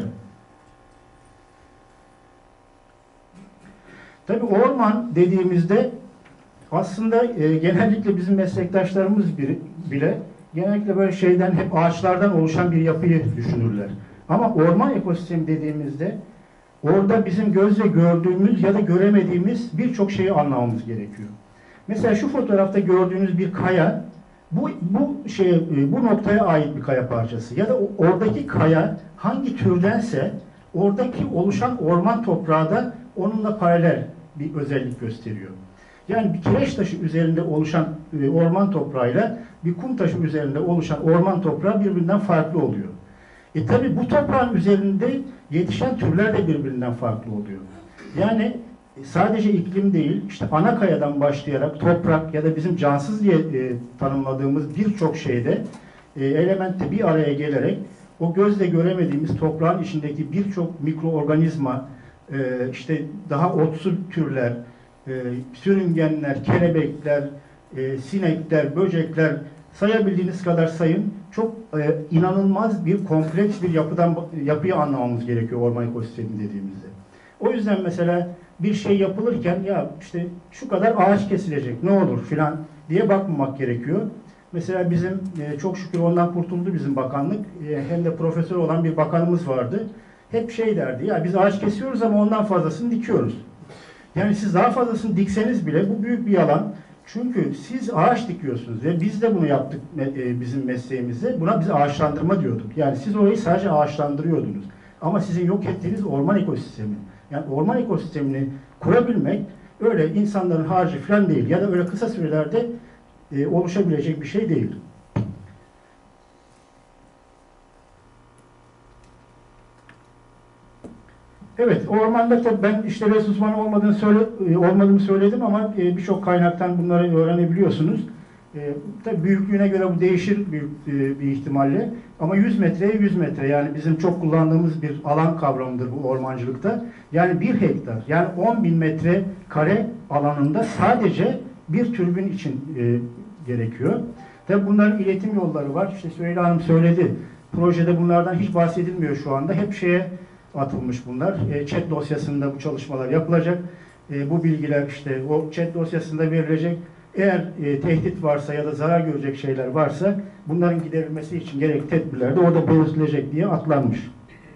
Tabii orman dediğimizde aslında e, genellikle bizim meslektaşlarımız biri, bile genellikle böyle şeyden, hep ağaçlardan oluşan bir yapıyı düşünürler. Ama orman ekosistemi dediğimizde orada bizim gözle gördüğümüz ya da göremediğimiz birçok şeyi anlamamız gerekiyor. Mesela şu fotoğrafta gördüğünüz bir kaya, bu bu şey bu noktaya ait bir kaya parçası ya da oradaki kaya hangi türdense oradaki oluşan orman toprağı da onunla paralel bir özellik gösteriyor. Yani bir kireç taşı üzerinde oluşan e, orman toprağıyla bir kum taşı üzerinde oluşan orman toprağı birbirinden farklı oluyor. E tabi bu toprağın üzerinde yetişen türler de birbirinden farklı oluyor. Yani sadece iklim değil, işte ana kayadan başlayarak toprak ya da bizim cansız diye e, tanımladığımız birçok şeyde e, elemente bir araya gelerek o gözle göremediğimiz toprağın içindeki birçok mikroorganizma, e, işte daha otsu türler, e, sürüngenler, kelebekler, e, sinekler, böcekler, sayabildiğiniz kadar sayın. Çok e, inanılmaz bir kompleks bir yapıdan yapıyı anlamamız gerekiyor orman ekosistemi dediğimizde. O yüzden mesela bir şey yapılırken ya işte şu kadar ağaç kesilecek ne olur filan diye bakmamak gerekiyor. Mesela bizim e, çok şükür ondan kurtuldu bizim bakanlık. E, hem de profesör olan bir bakanımız vardı. Hep şey derdi ya biz ağaç kesiyoruz ama ondan fazlasını dikiyoruz. Yani siz daha fazlasını dikseniz bile bu büyük bir yalan. Çünkü siz ağaç dikiyorsunuz ve biz de bunu yaptık e, bizim mesleğimizde. Buna biz ağaçlandırma diyorduk. Yani siz orayı sadece ağaçlandırıyordunuz. Ama sizin yok ettiğiniz orman ekosistemi. Yani orman ekosistemini kurabilmek öyle insanların harcı falan değil. Ya da öyle kısa sürelerde e, oluşabilecek bir şey değil. Evet, ormanda tabii ben işte res uzmanı olmadığını söyle, olmadığımı söyledim ama e, birçok kaynaktan bunları öğrenebiliyorsunuz. E, tabii büyüklüğüne göre bu değişir büyük, e, bir ihtimalle. Ama yüz metreye yüz metre, yani bizim çok kullandığımız bir alan kavramıdır bu ormancılıkta. Yani bir hektar, yani on bin metre kare alanında sadece bir türbin için e, gerekiyor. Tabii bunların iletim yolları var. İşte Süheyla Hanım söyledi. Projede bunlardan hiç bahsedilmiyor şu anda. Hep şeye atılmış bunlar. E, chat dosyasında bu çalışmalar yapılacak. E, bu bilgiler işte o chat dosyasında verilecek. Eğer e, tehdit varsa ya da zarar görecek şeyler varsa bunların giderilmesi için gerekli tedbirler de orada belirtilecek diye atlanmış.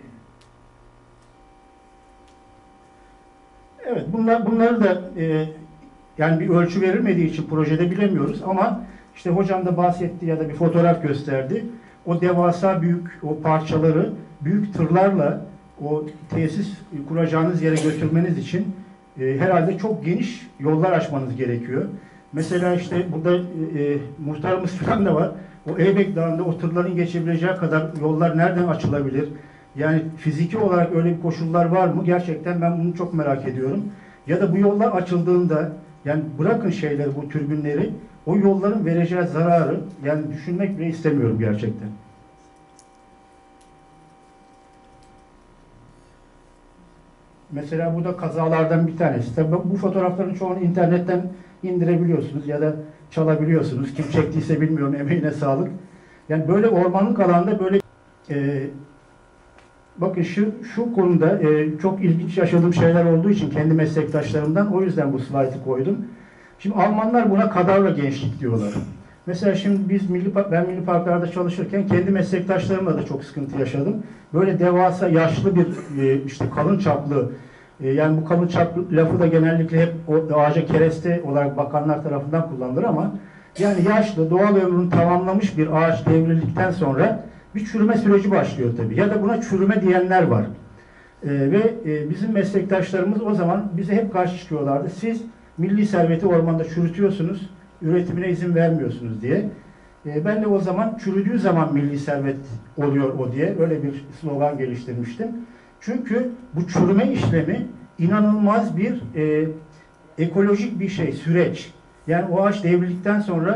Evet, bunlar bunları da e, yani bir ölçü verilmediği için projede bilemiyoruz ama işte hocam da bahsetti ya da bir fotoğraf gösterdi. O devasa büyük o parçaları büyük tırlarla o tesis kuracağınız yere götürmeniz için e, herhalde çok geniş yollar açmanız gerekiyor. Mesela işte burada e, e, muhtarımız falan da var. O Eybek Dağı'nda o tırların geçebileceği kadar yollar nereden açılabilir? Yani fiziki olarak öyle bir koşullar var mı? Gerçekten ben bunu çok merak ediyorum. Ya da bu yollar açıldığında, yani bırakın şeyleri, bu türbinleri, o yolların vereceği zararı yani düşünmek bile istemiyorum gerçekten. Mesela bu da kazalardan bir tanesi. Tabii bu fotoğrafların çoğunu internetten indirebiliyorsunuz ya da çalabiliyorsunuz. Kim çektiyse bilmiyorum, emeğine sağlık. Yani böyle ormanlık alanda böyle e, bakın şu şu konuda e, çok ilginç yaşadığım şeyler olduğu için kendi meslektaşlarımdan, o yüzden bu slaytı koydum. Şimdi Almanlar buna kadavra gençlik diyorlar. Mesela şimdi biz milli ben milli parklarda çalışırken kendi meslektaşlarımla da çok sıkıntı yaşadım. Böyle devasa yaşlı bir e, işte kalın çaplı e, yani bu kalın çaplı lafı da genellikle hep o ağaca kereste olarak bakanlar tarafından kullanılır ama yani yaşlı, doğal ömrünü tamamlamış bir ağaç devrildikten sonra bir çürüme süreci başlıyor tabii. Ya da buna çürüme diyenler var. E, ve e, bizim meslektaşlarımız o zaman bize hep karşı çıkıyorlardı. Siz milli serveti ormanda çürütüyorsunuz, üretimine izin vermiyorsunuz diye. E, ben de o zaman çürüdüğü zaman milli servet oluyor o diye öyle bir slogan geliştirmiştim. Çünkü bu çürüme işlemi inanılmaz bir e, ekolojik bir şey, süreç. Yani o ağaç devrildikten sonra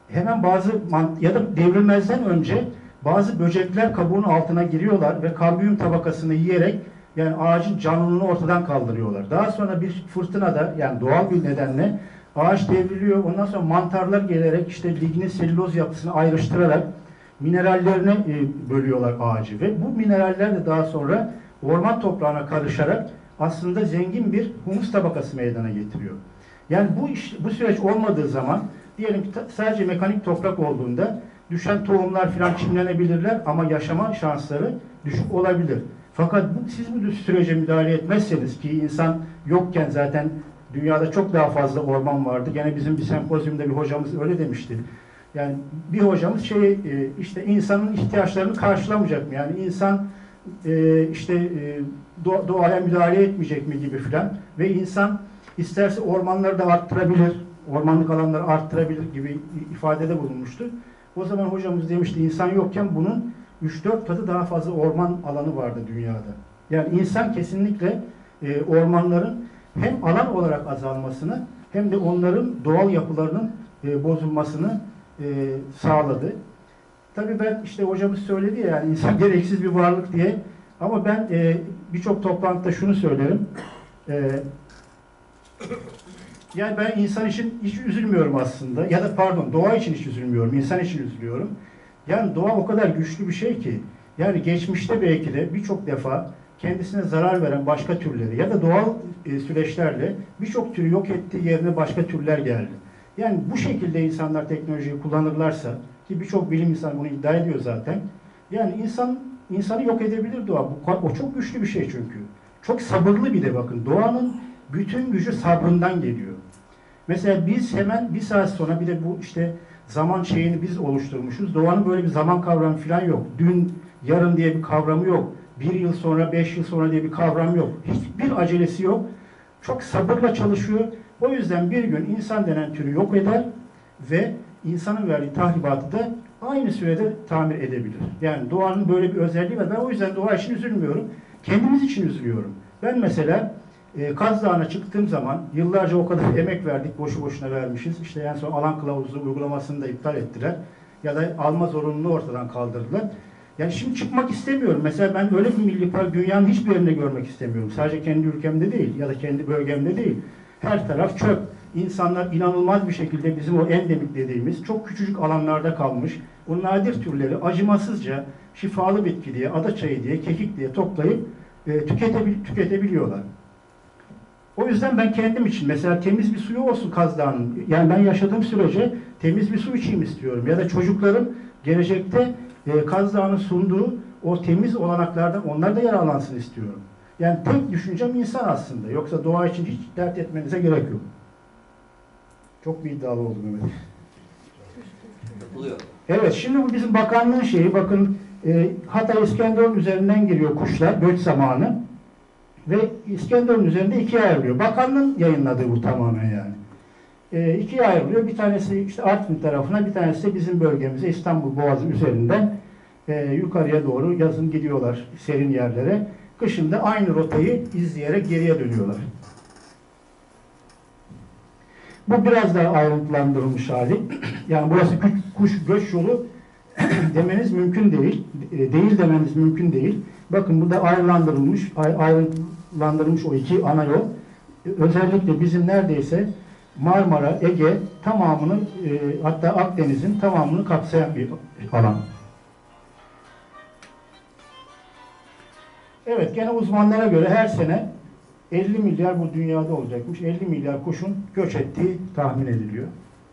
hemen bazı ya da devrilmezden önce bazı böcekler kabuğun altına giriyorlar ve karbiyum tabakasını yiyerek yani ağacın canlılığını ortadan kaldırıyorlar. Daha sonra bir fırtınada yani doğal bir nedenle ağaç devriliyor. Ondan sonra mantarlar gelerek işte lignin selüloz yapısını ayrıştırarak minerallerine e, bölüyorlar ağacı ve bu mineraller de daha sonra orman toprağına karışarak aslında zengin bir humus tabakası meydana getiriyor. Yani bu iş, bu süreç olmadığı zaman diyelim ki sadece mekanik toprak olduğunda düşen tohumlar filan çimlenebilirler ama yaşama şansları düşük olabilir. Fakat bu, siz bu sürece müdahale etmezseniz ki insan yokken zaten dünyada çok daha fazla orman vardı. Gene bizim bir sempozyumda bir hocamız öyle demişti. Yani bir hocamız şey işte insanın ihtiyaçlarını karşılamayacak mı? Yani insan işte doğaya müdahale etmeyecek mi gibi filan ve insan isterse ormanları da arttırabilir, ormanlık alanları arttırabilir gibi ifadede bulunmuştu. O zaman hocamız demişti insan yokken bunun üç dört katı daha fazla orman alanı vardı dünyada. Yani insan kesinlikle e, ormanların hem alan olarak azalmasını hem de onların doğal yapılarının e, bozulmasını e, sağladı. Tabii ben işte hocamız söyledi ya yani insan gereksiz bir varlık diye ama ben e, birçok toplantıda şunu söylerim. E, yani ben insan için hiç üzülmüyorum aslında ya da pardon doğa için hiç üzülmüyorum, insan için üzülüyorum. Yani doğa o kadar güçlü bir şey ki yani geçmişte belki de birçok defa kendisine zarar veren başka türleri ya da doğal e, süreçlerle birçok türü yok ettiği yerine başka türler geldi. Yani bu şekilde insanlar teknolojiyi kullanırlarsa ki birçok bilim insanı bunu iddia ediyor zaten. Yani insan insanı yok edebilir doğa. Bu, o çok güçlü bir şey çünkü. Çok sabırlı bir de bakın. Doğanın bütün gücü sabrından geliyor. Mesela biz hemen bir saat sonra bir de bu işte zaman şeyini biz oluşturmuşuz. Doğanın böyle bir zaman kavramı falan yok. Dün, yarın diye bir kavramı yok. Bir yıl sonra, beş yıl sonra diye bir kavram yok. Hiçbir acelesi yok. Çok sabırla çalışıyor. O yüzden bir gün insan denen türü yok eder ve insanın verdiği tahribatı da aynı sürede tamir edebilir. Yani doğanın böyle bir özelliği var. Ben o yüzden doğa için üzülmüyorum. Kendimiz için üzülüyorum. Ben mesela e, Kaz Dağı'na çıktığım zaman yıllarca o kadar emek verdik, boşu boşuna vermişiz. İşte en son alan kılavuzu uygulamasını da iptal ettiler. Ya da alma zorunluluğu ortadan kaldırdılar. Yani şimdi çıkmak istemiyorum. Mesela ben öyle bir milli park dünyanın hiçbir yerinde görmek istemiyorum. Sadece kendi ülkemde değil ya da kendi bölgemde değil. Her taraf çöp. İnsanlar inanılmaz bir şekilde bizim o endemik dediğimiz çok küçücük alanlarda kalmış. O nadir türleri acımasızca şifalı bitki diye, ada çayı diye, kekik diye toplayıp e, tüketebil tüketebiliyorlar. O yüzden ben kendim için mesela temiz bir suyu olsun Kaz Dağı'nın. Yani ben yaşadığım sürece temiz bir su içeyim istiyorum. Ya da çocuklarım gelecekte e, Kaz Dağı'nın sunduğu o temiz olanaklardan onlar da yararlansın istiyorum. Yani tek düşüncem insan aslında. Yoksa doğa için hiç dert etmenize gerek yok. Çok bir iddialı oldum Mehmet. Yapılıyor. Evet, şimdi bu bizim bakanlığın şeyi. Bakın e, Hatay İskenderun üzerinden geliyor kuşlar göç zamanı. Ve İskenderun üzerinde ikiye ayrılıyor. Bakanlığın yayınladığı bu tamamen yani. E, ikiye ayrılıyor. Bir tanesi işte Artvin tarafına, bir tanesi de bizim bölgemize İstanbul Boğazı üzerinden e, yukarıya doğru yazın gidiyorlar serin yerlere. Kışın da aynı rotayı izleyerek geriye dönüyorlar. Bu biraz daha ayrıntılandırılmış hali. Yani burası kuş göç yolu demeniz mümkün değil. Değil demeniz mümkün değil. Bakın burada ayrılandırılmış, ayrılandırılmış o iki ana yol. Özellikle bizim neredeyse Marmara, Ege tamamını hatta Akdeniz'in tamamını kapsayan bir alan. Evet, gene uzmanlara göre her sene elli milyar bu dünyada olacakmış. elli milyar kuşun göç ettiği tahmin ediliyor.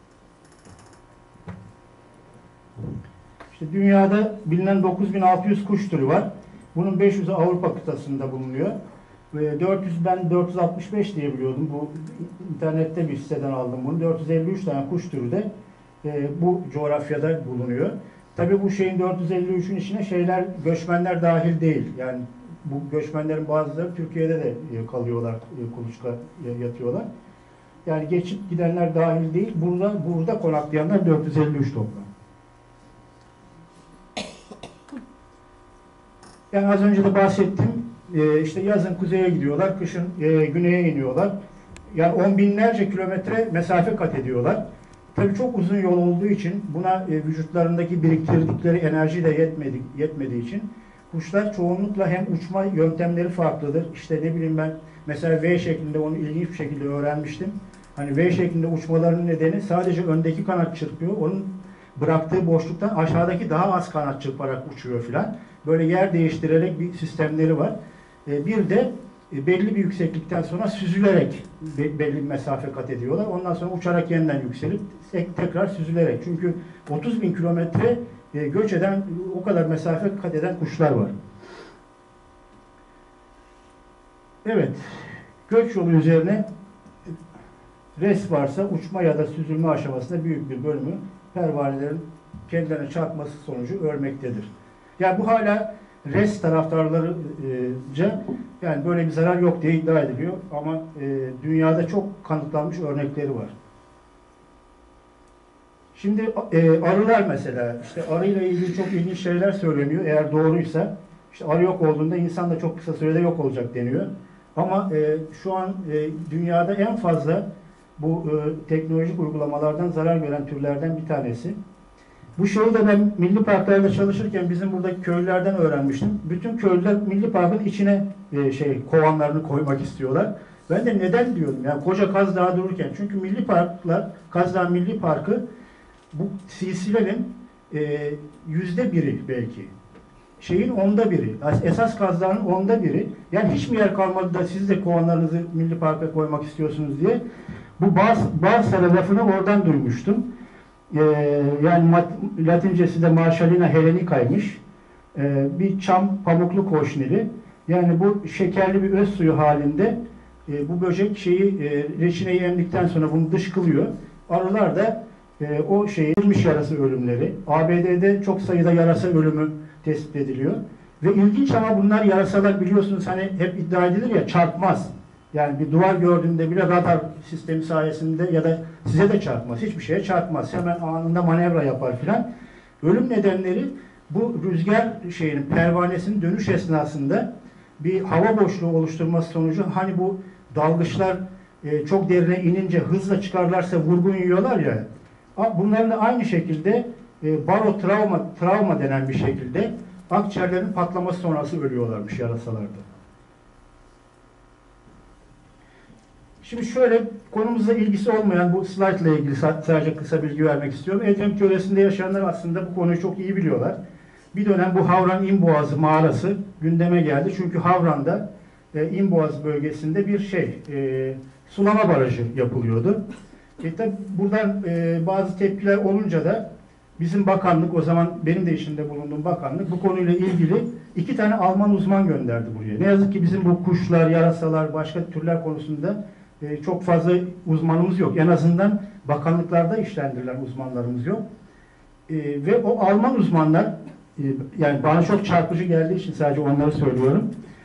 İşte dünyada bilinen dokuz bin altı yüz kuş türü var. Bunun beş yüzü Avrupa kıtasında bulunuyor. Ve dört yüz ben dört yüz altmış beş diye biliyordum. Bu internette bir siteden aldım bunu. dört yüz elli üç tane kuş türü de e, bu coğrafyada bulunuyor. Tabii bu şeyin dört yüz elli üçün içine şeyler, göçmenler dahil değil. Yani bu göçmenlerin bazıları Türkiye'de de kalıyorlar, kuluçka yatıyorlar. Yani geçip gidenler dahil değil. Burada burada konaklayanlar dört yüz elli üç toplam. Yani az önce de bahsettim. Ee, işte yazın kuzeye gidiyorlar, kışın e, güneye iniyorlar. Yani on binlerce kilometre mesafe kat ediyorlar. Tabii çok uzun yol olduğu için buna e, vücutlarındaki biriktirdikleri enerji de yetmedi, yetmediği için kuşlar çoğunlukla hem uçma yöntemleri farklıdır. İşte ne bileyim ben mesela V şeklinde onu ilginç bir şekilde öğrenmiştim. Hani V şeklinde uçmalarının nedeni sadece öndeki kanat çırpıyor. Onun bıraktığı boşluktan aşağıdaki daha az kanat çırparak uçuyor filan. Böyle yer değiştirerek bir sistemleri var. E, bir de e, belli bir yükseklikten sonra süzülerek be, belli bir mesafe kat ediyorlar. Ondan sonra uçarak yeniden yükselip tekrar süzülerek. Çünkü otuz bin kilometre e, göç eden, o kadar mesafe kat eden kuşlar var. Evet, göç yolu üzerine res varsa uçma ya da süzülme aşamasında büyük bir bölümü pervanelerin kendilerine çarpması sonucu ölmektedir. Yani bu hala res taraftarlarıca yani böyle bir zarar yok diye iddia ediliyor ama e, dünyada çok kanıtlanmış örnekleri var. Şimdi e, arılar mesela, işte arıyla ilgili çok ilginç şeyler söyleniyor. Eğer doğruysa, işte arı yok olduğunda insan da çok kısa sürede yok olacak deniyor. Ama e, şu an e, dünyada en fazla bu e, teknolojik uygulamalardan zarar gören türlerden bir tanesi. Bu şeyi de ben milli parklarda çalışırken bizim buradaki köylülerden öğrenmiştim. Bütün köylüler milli parkın içine e, şey kovanlarını koymak istiyorlar. Ben de neden diyorum? Yani koca Kaz Dağı dururken. Çünkü milli parklar, Kaz Dağı Milli Parkı bu silsilenin e, yüzde biri belki. Şeyin onda biri. Esas Kaz Dağı'nın onda biri. Yani hiç mi yer kalmadı da siz de kovanlarınızı milli parka koymak istiyorsunuz diye. Bu Bağsara lafını oradan duymuştum. Ee, yani Latincesi de Marshallina hellenica'ymış. Ee, bir çam pamuklu koşnili. Yani bu şekerli bir öz suyu halinde e, bu böcek şeyi e, reçineyi emdikten sonra bunu dışkılıyor. Arılar da e, o şeyi ölmüş yarası ölümleri. A B D'de çok sayıda yarasa ölümü tespit ediliyor. Ve ilginç ama bunlar yarasalar biliyorsunuz hani hep iddia edilir ya çarpmaz. Yani bir duvar gördüğünde bile radar sistemi sayesinde ya da size de çarpmaz. Hiçbir şeye çarpmaz. Hemen anında manevra yapar filan. Ölüm nedenleri bu rüzgar şeyinin pervanesinin dönüş esnasında bir hava boşluğu oluşturması sonucu hani bu dalgıçlar e, çok derine inince hızla çıkarlarsa vurgun yiyorlar ya. Bunların da aynı şekilde e, barotravma travma denen bir şekilde akciğerlerin patlaması sonrası ölüyorlarmış yarasalarda. Şimdi şöyle konumuzla ilgisi olmayan bu slide ile ilgili sadece kısa bilgi vermek istiyorum. Edremit yöresinde yaşayanlar aslında bu konuyu çok iyi biliyorlar. Bir dönem bu Havran İnboğazı mağarası gündeme geldi. Çünkü Havran'da e, İnboğaz bölgesinde bir şey e, sulama barajı yapılıyordu. E, tabi buradan e, bazı tepkiler olunca da bizim bakanlık, o zaman benim de içinde bulunduğum bakanlık bu konuyla ilgili iki tane Alman uzman gönderdi buraya. Ne yazık ki bizim bu kuşlar, yarasalar, başka türler konusunda e, çok fazla uzmanımız yok. En azından bakanlıklarda işlendirilen uzmanlarımız yok. E, ve o Alman uzmanlar, e, yani bana çok çarpıcı geldiği için sadece onları söylüyorum.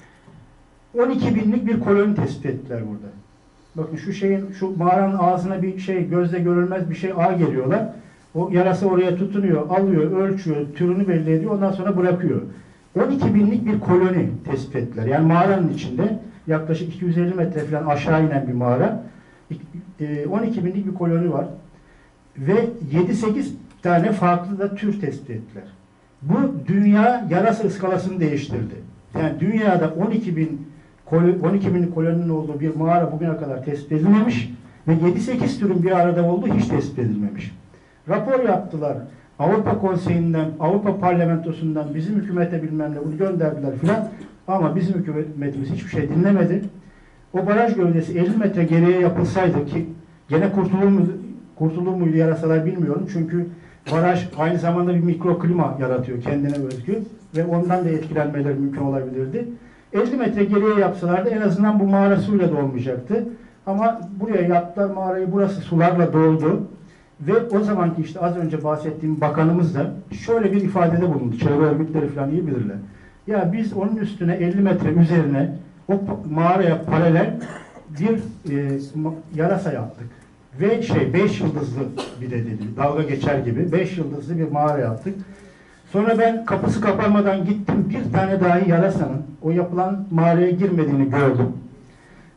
on iki binlik bir koloni tespit ettiler burada. Bakın şu şeyin, şu mağaranın ağzına bir şey, gözle görülmez bir şey ağ geliyorlar. O yarasa oraya tutunuyor, alıyor, ölçüyor, türünü belli ediyor, ondan sonra bırakıyor. on iki binlik bir koloni tespit ettiler. Yani mağaranın içinde yaklaşık iki yüz elli metre falan aşağı inen bir mağara. on iki binlik bir koloni var. Ve yedi sekiz tane farklı da tür tespit ettiler. Bu dünya yarasa skalasını değiştirdi. Yani dünyada on iki bin on iki binlik koloninin olduğu bir mağara bugüne kadar tespit edilmemiş ve yedi sekiz türün bir arada olduğu hiç tespit edilmemiş. Rapor yaptılar. Avrupa Konseyi'nden, Avrupa Parlamentosu'ndan bizim hükümete bilmem ne bunu gönderdiler filan. Ama bizim hükümetimiz hiçbir şey dinlemedi. O baraj gövdesi elli metre geriye yapılsaydı ki gene kurtulur mu, kurtulur muydu yarasalar bilmiyorum. Çünkü baraj aynı zamanda bir mikroklima yaratıyor kendine özgü ve ondan da etkilenmeleri mümkün olabilirdi. elli metre geriye yapsalardı en azından bu mağara suyla dolmayacaktı. Ama buraya yaptılar mağarayı, burası sularla doldu. Ve o zamanki işte az önce bahsettiğim bakanımız da şöyle bir ifadede bulundu. Çevre örgütleri falan iyi bilirler. Ya biz onun üstüne elli metre üzerine o mağaraya paralel bir e, yarasa yaptık. Ve şey beş yıldızlı bir de dedi. Dalga geçer gibi beş yıldızlı bir mağara yaptık. Sonra ben kapısı kapanmadan gittim. Bir tane dahi yarasanın o yapılan mağaraya girmediğini gördüm.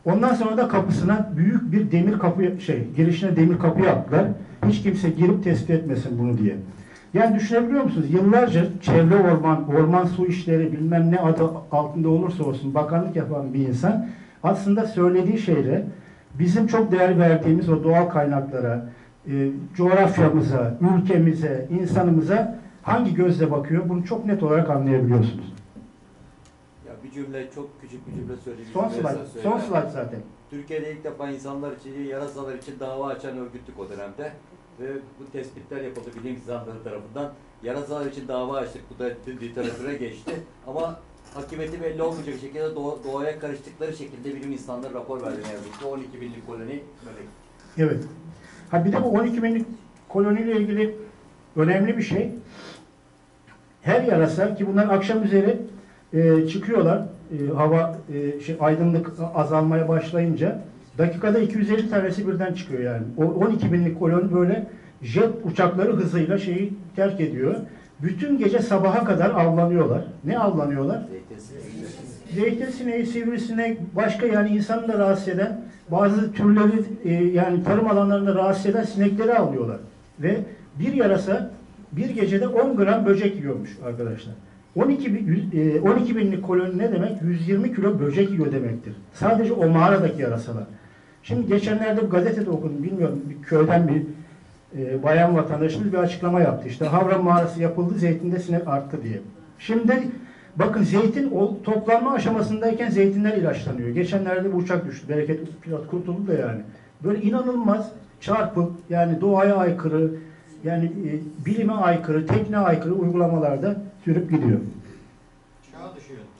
Ondan sonra da kapısına büyük bir demir kapı, şey, girişine demir kapı yaptılar. Hiç kimse girip tespit etmesin bunu diye. Yani düşünebiliyor musunuz? Yıllarca çevre orman, orman su işleri bilmem ne adı altında olursa olsun bakanlık yapan bir insan aslında söylediği şeyle bizim çok değer verdiğimiz o doğal kaynaklara, e, coğrafyamıza, ülkemize, insanımıza hangi gözle bakıyor? Bunu çok net olarak anlayabiliyorsunuz. Ya bir cümle, çok küçük bir cümle söyleyeyim. Son slide, son slide zaten. Türkiye'de ilk defa insanlar için, yarasalar için dava açan örgütlük o dönemde. Ve bu tespitler yapıldı bilim insanları tarafından. Yarasalar için dava açtık, bu da literatüre geçti. Ama hakimiyeti belli olmayacak şekilde doğa, doğaya karıştıkları şekilde bilim insanları rapor verdi ne yazık ki. on iki binlik koloni böyle. Evet. Ha bir de bu on iki binlik koloniyle ilgili önemli bir şey. Her yarasa ki bunlar akşam üzeri e, çıkıyorlar. E, hava e, şey aydınlık azalmaya başlayınca dakikada iki yüz elli tanesi birden çıkıyor yani. O on iki binlik koloni böyle jet uçakları hızıyla şeyi terk ediyor. Bütün gece sabaha kadar avlanıyorlar. Ne avlanıyorlar? Zeytin sineği, sivrisinek, başka yani insanı da rahatsız eden bazı türleri e, yani tarım alanlarında rahatsız eden sinekleri avlıyorlar. Ve bir yarasa bir gecede on gram böcek yiyormuş arkadaşlar. on iki binlik koloni ne demek? yüz yirmi kilo böcek yiyor demektir. Sadece o mağaradaki yarasalar. Şimdi geçenlerde bir gazetede okudum, bilmiyorum, bir köyden bir e, bayan vatandaşımız bir açıklama yaptı. İşte Havran mağarası yapıldı, zeytinde sinek arttı diye. Şimdi bakın zeytin o toplanma aşamasındayken zeytinler ilaçlanıyor. Geçenlerde bir uçak düştü, bereket pilot kurtuldu da yani. Böyle inanılmaz çarpık, yani doğaya aykırı, yani e, bilime aykırı, tekniğe aykırı uygulamalarda sürüp gidiyor. Çağ dışı yöntem.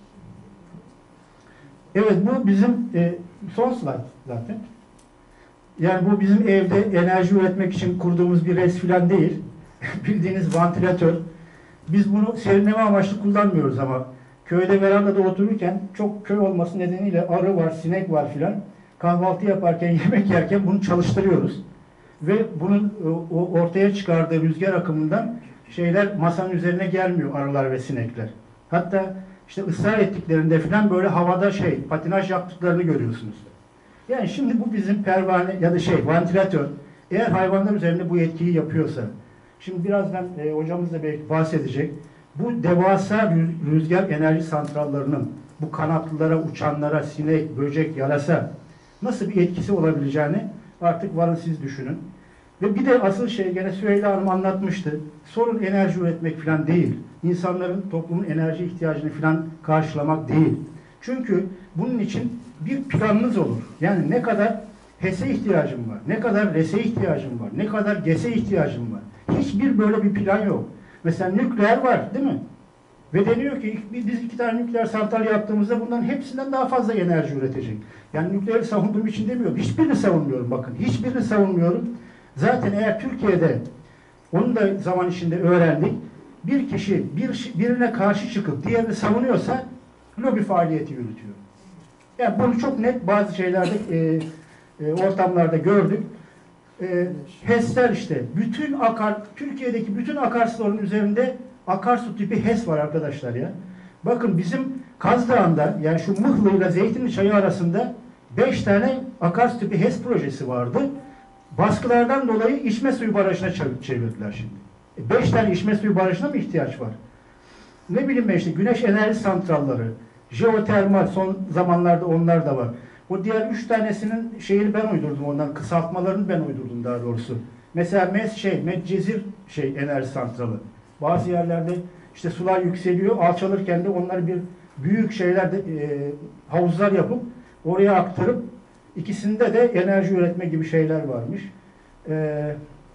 Evet, bu bizim e, son slide zaten. Yani bu bizim evde enerji üretmek için kurduğumuz bir res filan değil. Bildiğiniz vantilatör. Biz bunu serinleme amaçlı kullanmıyoruz ama köyde verandada otururken çok köy olması nedeniyle arı var, sinek var filan. Kahvaltı yaparken, yemek yerken bunu çalıştırıyoruz. Ve bunun o ortaya çıkardığı rüzgar akımından şeyler masanın üzerine gelmiyor, arılar ve sinekler. Hatta işte ısrar ettiklerinde filan böyle havada şey patinaj yaptıklarını görüyorsunuz. Yani şimdi bu bizim pervane ya da şey vantilatör eğer hayvanlar üzerinde bu etkiyi yapıyorsa, şimdi birazdan e, hocamız da belki bahsedecek, bu devasa rüzgar enerji santrallarının bu kanatlılara, uçanlara, sinek, böcek, yarasa nasıl bir etkisi olabileceğini artık varın siz düşünün. Ve bir de asıl şey gene Süheyla Hanım anlatmıştı. Sorun enerji üretmek falan değil. İnsanların toplumun enerji ihtiyacını falan karşılamak değil. Çünkü bunun için bir planınız olur. Yani ne kadar HES'e ihtiyacım var, ne kadar RES'e ihtiyacım var, ne kadar GES'e ihtiyacım var. Hiçbir böyle bir plan yok. Mesela nükleer var değil mi? Ve deniyor ki biz iki tane nükleer santral yaptığımızda bundan hepsinden daha fazla enerji üretecek. Yani nükleeri savunduğum için demiyorum. Hiçbirini savunmuyorum bakın. Hiçbirini savunmuyorum. Zaten eğer Türkiye'de onu da zaman içinde öğrendik. Bir kişi bir, birine karşı çıkıp diğerini savunuyorsa lobi faaliyeti yürütüyor. Yani bunu çok net bazı şeylerde e, e, ortamlarda gördük. E, HES'ler işte bütün akar Türkiye'deki bütün akarsuların üzerinde akarsu tipi HES var arkadaşlar ya. Bakın bizim Kaz Dağı'nda yani şu Mıhlı ile Zeytinliçayı arasında beş tane akarsu tipi HES projesi vardı. Baskılardan dolayı içme suyu barajına çevirdiler şimdi. Beş tane içme suyu barajına mı ihtiyaç var? Ne bileyim ben işte güneş enerji santralları, jeotermal son zamanlarda onlar da var. O diğer üç tanesinin şeyini ben uydurdum ondan, kısaltmalarını ben uydurdum daha doğrusu. Mesela Mes şey, Medcezir şey enerji santralı. Bazı yerlerde işte sular yükseliyor, alçalırken de onları bir büyük şeyler de, e, havuzlar yapıp oraya aktarıp ikisinde de enerji üretme gibi şeyler varmış. E,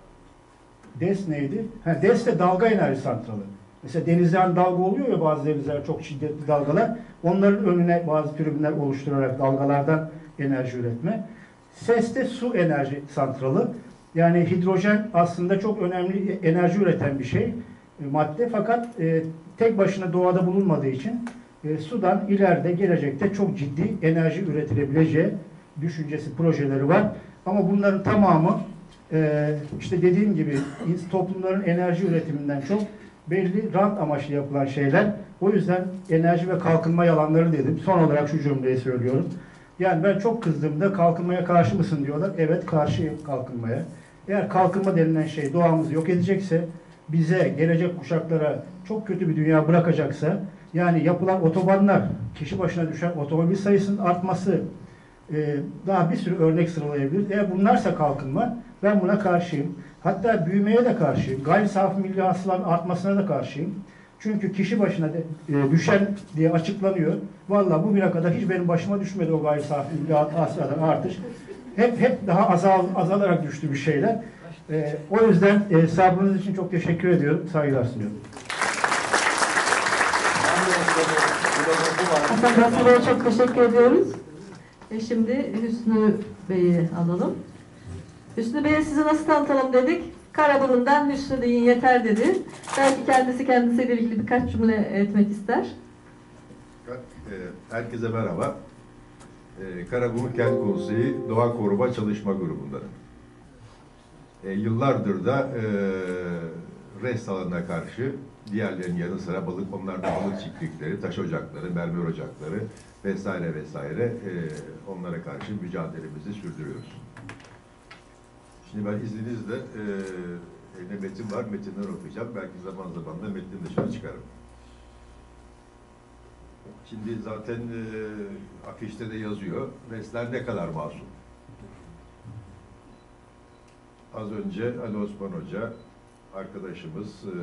DES neydi? Ha, DES de dalga enerji santralı. Mesela denizden dalga oluyor ya bazı denizler çok şiddetli dalgalar. Onların önüne bazı tribünler oluşturarak dalgalardan enerji üretme. SES de su enerji santralı. Yani hidrojen aslında çok önemli enerji üreten bir şey, madde. Fakat e, tek başına doğada bulunmadığı için e, sudan ileride gelecekte çok ciddi enerji üretilebileceği düşüncesi, projeleri var. Ama bunların tamamı e, işte dediğim gibi toplumların enerji üretiminden çok belli rant amaçlı yapılan şeyler. O yüzden enerji ve kalkınma yalanları dedim. Son olarak şu cümleyi söylüyorum. Yani ben çok kızdığımda kalkınmaya karşı mısın diyorlar. Evet, karşıyım kalkınmaya. Eğer kalkınma denilen şey doğamızı yok edecekse, bize, gelecek kuşaklara çok kötü bir dünya bırakacaksa, yani yapılan otobanlar, kişi başına düşen otomobil sayısının artması, e, daha bir sürü örnek sıralayabiliriz. Eğer bunlarsa kalkınma, ben buna karşıyım. Hatta büyümeye de karşıyım. Gayri safi milli hasılanın artmasına da karşıyım. Çünkü kişi başına de, e, düşen diye açıklanıyor. Vallahi bugüne kadar hiç benim başıma düşmedi o gayri safi milli hasıladan artış. Hep hep daha azal, azalarak düştü bir şeyler. E, o yüzden e, sabrınız için çok teşekkür ediyorum. Saygılar sunuyorum. Hasan Basri Bey'e çok teşekkür ediyoruz. E şimdi Hüsnü Bey'i alalım. Hüsnü Bey'e sizi nasıl tanıtalım dedik. Karaburun'dan Hüsnü deyin yeter dedi. Belki kendisi kendisiyle ilgili birkaç cümle etmek ister. Herkese merhaba. Karaburun Kent Konseyi Doğa Koruma Çalışma Grubu'ndanım. E, yıllardır da e, rest alanına karşı diğerlerinin yanı sıra balık, onlarda balık çiftlikleri, taş ocakları, mermer ocakları vesaire vesaire e, onlara karşı mücadelemizi sürdürüyoruz. Şimdi ben izninizle e, elimde metin var, metinler okuyacağım. Belki zaman zaman da metnin dışına çıkarım. Şimdi zaten e, afişte de yazıyor, restler ne kadar masum? Az önce Ali Osman Hoca, arkadaşımız, e,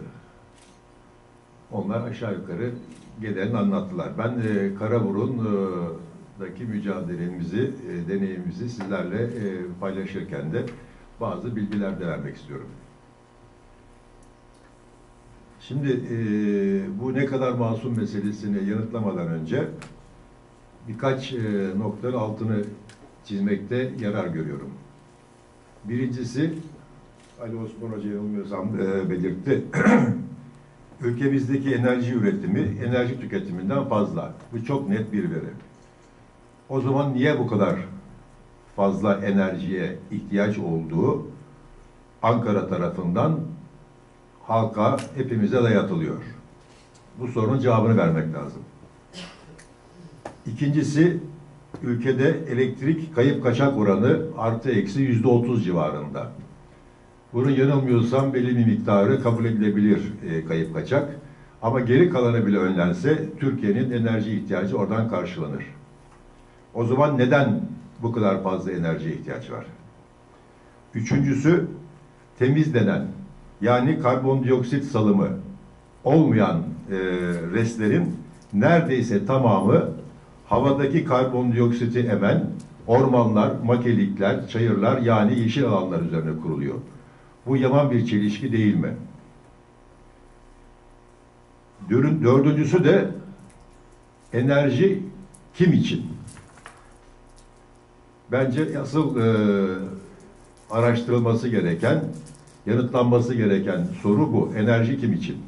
onlar aşağı yukarı genelini anlattılar. Ben e, Karaburun'daki mücadelemizi, e, deneyimimizi sizlerle e, paylaşırken de bazı bilgiler de vermek istiyorum. Şimdi e, bu ne kadar masum meselesini yanıtlamadan önce birkaç e, noktanın altını çizmekte yarar görüyorum. Birincisi, Ali Osman Hoca yanılmıyorsam e, belirtti, ülkemizdeki enerji üretimi, enerji tüketiminden fazla. Bu çok net bir veri. O zaman niye bu kadar fazla enerjiye ihtiyaç olduğu Ankara tarafından halka, hepimize dayatılıyor. Bu sorunun cevabını vermek lazım. İkincisi, ülkede elektrik kayıp kaçak oranı artı eksi yüzde otuz civarında. Bunun yanılmıyorsam belli bir miktarı kabul edilebilir e, kayıp kaçak. Ama geri kalanı bile önlense Türkiye'nin enerji ihtiyacı oradan karşılanır. O zaman neden bu kadar fazla enerjiye ihtiyaç var? Üçüncüsü, temiz denen, yani karbondioksit salımı olmayan e, restlerin neredeyse tamamı havadaki karbondioksiti emen ormanlar, makelikler, çayırlar, yani yeşil alanlar üzerine kuruluyor. Bu yaman bir çelişki değil mi? Dördüncüsü de enerji kim için? Bence asıl e, araştırılması gereken, yanıtlanması gereken soru bu. Enerji kim için?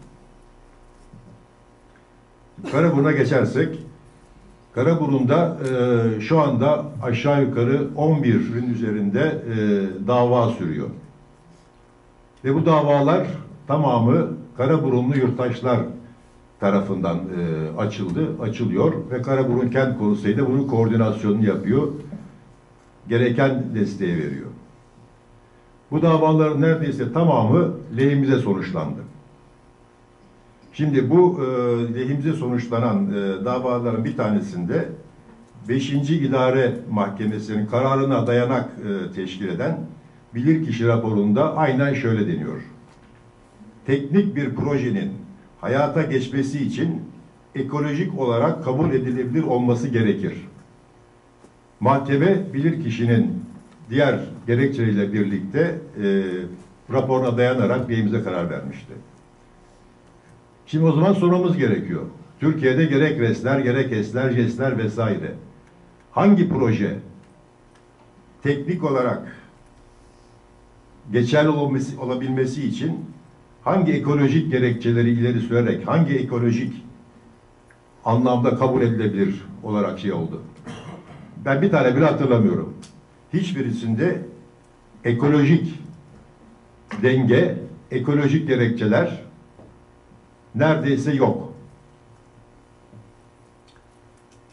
Karaburun'a geçersek, Karaburun'da e, şu anda aşağı yukarı on birin üzerinde e, dava sürüyor. Ve bu davalar tamamı Karaburunlu yurttaşlar tarafından e, açıldı, açılıyor ve Karaburun Kent Konseyi de bunun koordinasyonunu yapıyor. Gereken desteği veriyor. Bu davaların neredeyse tamamı lehimize sonuçlandı. Şimdi bu e, lehimize sonuçlanan e, davaların bir tanesinde beşinci İdare Mahkemesi'nin kararına dayanak e, teşkil eden bilirkişi raporunda aynen şöyle deniyor. Teknik bir projenin hayata geçmesi için ekolojik olarak kabul edilebilir olması gerekir. Mahkeme bilirkişinin diğer gerekçeleriyle birlikte e, raporuna dayanarak lehimize karar vermişti. Şimdi o zaman sormamız gerekiyor. Türkiye'de gerek restler, gerek esler, jestler vesaire. Hangi proje teknik olarak geçerli olması, olabilmesi için hangi ekolojik gerekçeleri ileri sürerek, hangi ekolojik anlamda kabul edilebilir olarak şey oldu? Ben bir tane bile hatırlamıyorum. Hiçbirisinde ekolojik denge, ekolojik gerekçeler neredeyse yok.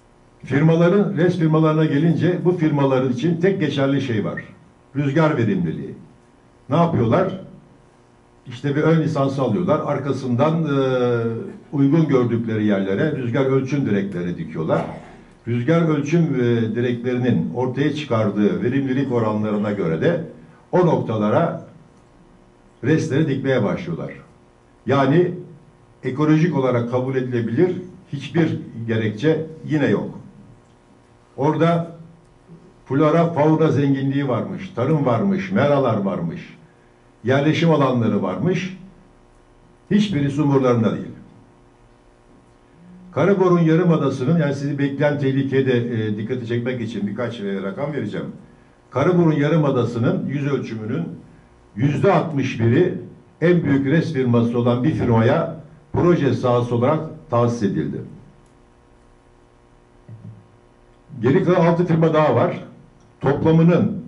Firmaların, res firmalarına gelince bu firmaların için tek geçerli şey var. Rüzgar verimliliği. Ne yapıyorlar? İşte bir ön lisansı alıyorlar. Arkasından e, uygun gördükleri yerlere rüzgar ölçüm direkleri dikiyorlar. Rüzgar ölçüm e, direklerinin ortaya çıkardığı verimlilik oranlarına göre de o noktalara resleri dikmeye başlıyorlar. Yani ekolojik olarak kabul edilebilir hiçbir gerekçe yine yok. Orada flora, fauna zenginliği varmış, tarım varmış, meralar varmış, yerleşim alanları varmış. Hiçbirisi umurlarında değil. Karaburun Yarımadası'nın, yani sizi bekleyen tehlikeye de e, dikkati çekmek için birkaç e, rakam vereceğim. Karaburun Yarımadası'nın yüz ölçümünün yüzde altmış biri en büyük res firması olan bir firmaya proje sahası olarak tahsis edildi. Geri kalan altı firma daha var. Toplamının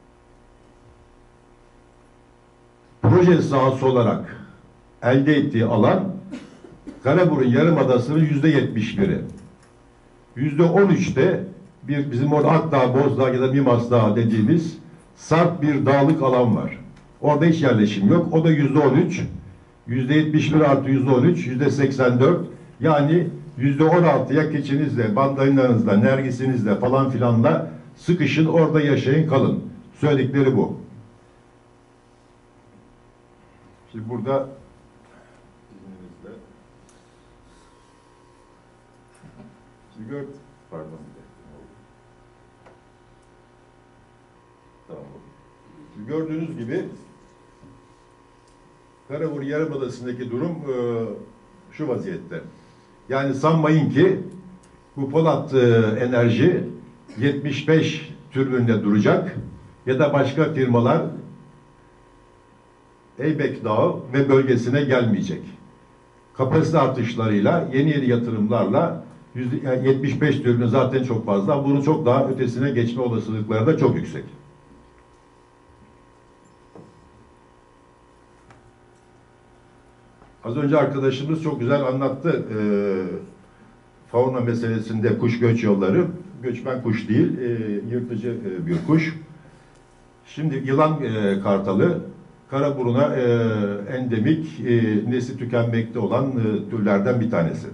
proje sahası olarak elde ettiği alan Karaburun Yarımadası'nın yüzde yetmiş biri. Yüzde on üçte bir bizim orada Akdağ, Bozdağ ya da Mimas Dağı dediğimiz sarp bir dağlık alan var. Orada hiç yerleşim yok. O da yüzde on üç. Yüzde yetmiş bir artı yüzde on üç, yüzde seksen dört. Yani yüzde on altıya keçinizle, bandalinanızla, nergisinizle falan filanla sıkışın, orada yaşayın, kalın. Söyledikleri bu. Şimdi burada izninizle şimdi gör pardon tamam. Şimdi gördüğünüz gibi Karaburun Yarımadası'ndaki durum e, şu vaziyette. Yani sanmayın ki bu Polat e, Enerji yetmiş beş türbünde duracak ya da başka firmalar Eybek Dağı ve bölgesine gelmeyecek. Kapasite artışlarıyla, yeni yeni yatırımlarla yetmiş beş türbün zaten çok fazla. Bunun çok daha ötesine geçme olasılıkları da çok yüksek. Az önce arkadaşımız çok güzel anlattı. E, fauna meselesinde kuş göç yolları. Göçmen kuş değil, e, yırtıcı e, bir kuş. Şimdi yılan e, kartalı, Karaburun'a e, endemik, e, nesli tükenmekte olan e, türlerden bir tanesi.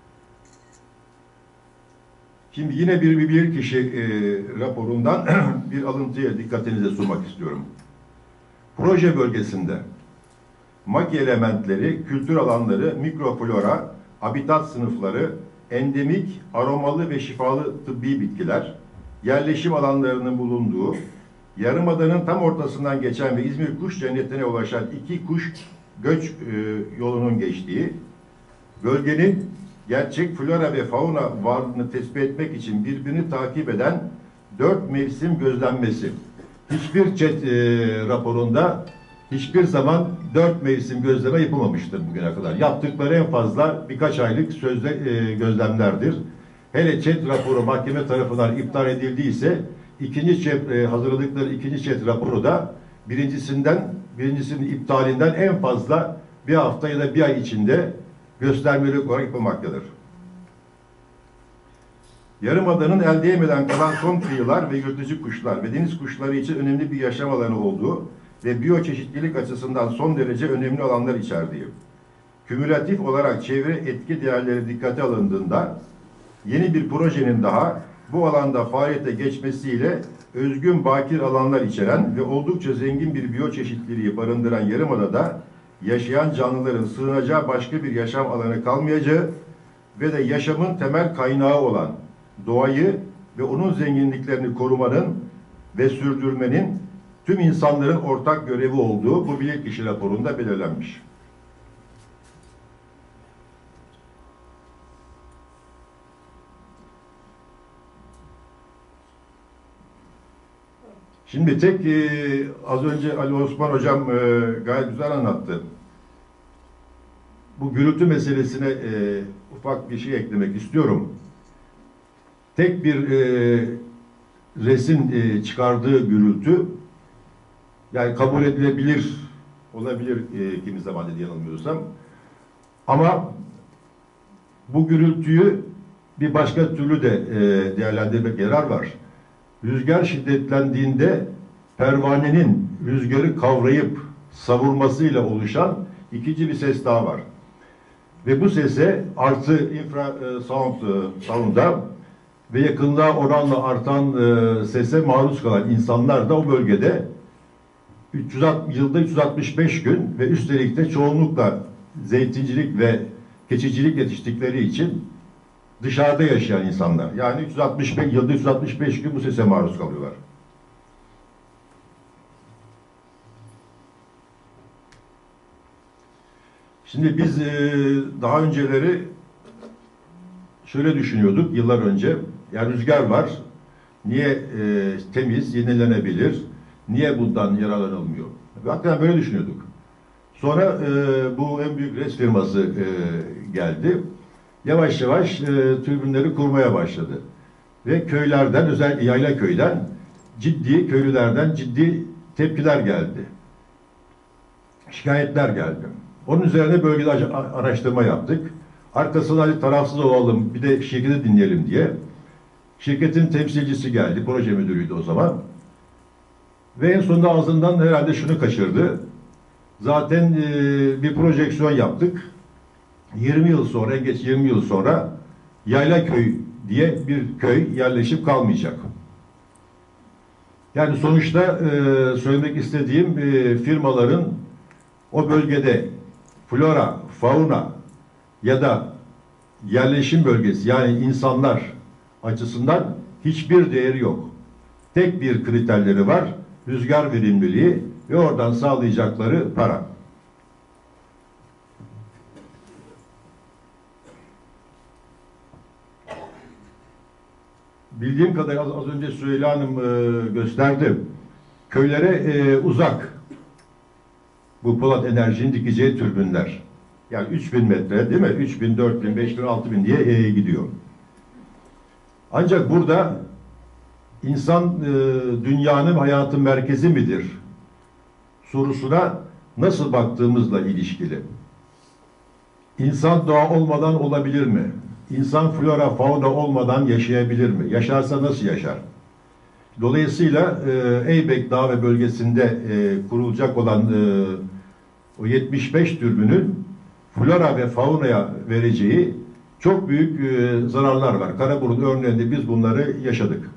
Şimdi yine bir bir, bir kişi e, raporundan bir alıntıya dikkatinize sunmak istiyorum. Proje bölgesinde maki elementleri, kültür alanları, mikroflora, habitat sınıfları, endemik, aromalı ve şifalı tıbbi bitkiler, yerleşim alanlarının bulunduğu, Yarımada'nın tam ortasından geçen ve İzmir Kuş Cenneti'ne ulaşan iki kuş göç e, yolunun geçtiği, bölgenin gerçek flora ve fauna varlığını tespit etmek için birbirini takip eden dört mevsim gözlenmesi. Hiçbir ÇED e, raporunda hiçbir zaman dört mevsim gözleme yapılmamıştır bugüne kadar. Yaptıkları en fazla birkaç aylık sözde e, gözlemlerdir. Hele ÇED raporu mahkeme tarafından iptal edildiyse, ikinci ÇED, e, hazırladıkları ikinci ÇED raporu da birincisinden, birincisinin iptalinden en fazla bir hafta ya da bir ay içinde göstermelik olarak yapılmaktadır. Yarımada'nın el değmeden kalan son kıyılar ve yırtıcı kuşlar ve deniz kuşları için önemli bir yaşam alanı olduğu ve biyoçeşitlilik açısından son derece önemli alanlar içerdiği. Kümülatif olarak çevre etki değerleri dikkate alındığında yeni bir projenin daha bu alanda faaliyete geçmesiyle özgün bakir alanlar içeren ve oldukça zengin bir biyoçeşitliliği barındıran Yarımada'da yaşayan canlıların sığınacağı başka bir yaşam alanı kalmayacağı ve de yaşamın temel kaynağı olan doğayı ve onun zenginliklerini korumanın ve sürdürmenin tüm insanların ortak görevi olduğu bu bilirkişi raporunda belirlenmiş. Şimdi tek e, az önce Ali Osman Hocam e, gayet güzel anlattı. Bu gürültü meselesine e, ufak bir şey eklemek istiyorum. Tek bir e, resin e, çıkardığı gürültü yani kabul edilebilir olabilir e, kimi zaman dedi yanılmıyorsam. Ama bu gürültüyü bir başka türlü de e, değerlendirmek yarar var. Rüzgar şiddetlendiğinde pervanenin rüzgarı kavrayıp savurmasıyla oluşan ikinci bir ses daha var. Ve bu sese artı infrasound sound'a ve yakınlığa oranla artan e, sese maruz kalan insanlar da o bölgede üç yüz altmış, yılda üç yüz altmış beş gün ve üstelik de çoğunlukla zeytincilik ve keçicilik yetiştikleri için dışarıda yaşayan insanlar. Yani üç yüz altmış beş, yılda üç yüz altmış beş gün bu sese maruz kalıyorlar. Şimdi biz e, daha önceleri şöyle düşünüyorduk yıllar önce. Yani rüzgar var. Niye e, temiz, yenilenebilir? Niye bundan yararlanılmıyor? Hatta böyle düşünüyorduk. Sonra e, bu en büyük res firması e, geldi. Yavaş yavaş e, türbinleri kurmaya başladı. Ve köylerden, özellikle yayla köyden ciddi, köylülerden ciddi tepkiler geldi. Şikayetler geldi. Onun üzerine bölgede araştırma yaptık. Arkasından hadi tarafsız olalım, bir de şirketi dinleyelim diye. Şirketin temsilcisi geldi, proje müdürüydü o zaman. Ve en sonunda ağzından herhalde şunu kaçırdı. Zaten e, bir projeksiyon yaptık. yirmi yıl sonra, en geç yirmi yıl sonra Yaylaköy diye bir köy yerleşip kalmayacak. Yani sonuçta e, söylemek istediğim e, firmaların o bölgede flora, fauna ya da yerleşim bölgesi yani insanlar açısından hiçbir değeri yok. Tek bir kriterleri var, rüzgar verimliliği ve oradan sağlayacakları para. Bildiğim kadarıyla az, az önce Süheyla Hanım e, gösterdi. Köylere e, uzak bu Polat Enerji'nin dikeceği türbinler. Yani üç bin metre değil mi? üç bin, dört bin, beş bin, altı bin diye e, gidiyor. Ancak burada insan e, dünyanın hayatın merkezi midir sorusuna nasıl baktığımızla ilişkili. İnsan doğa olmadan olabilir mi? İnsan flora, fauna olmadan yaşayabilir mi? Yaşarsa nasıl yaşar? Dolayısıyla e, Eybek Dağı ve bölgesinde e, kurulacak olan e, o yetmiş beş türbünün flora ve faunaya vereceği çok büyük e, zararlar var. Karaburun örneğinde biz bunları yaşadık.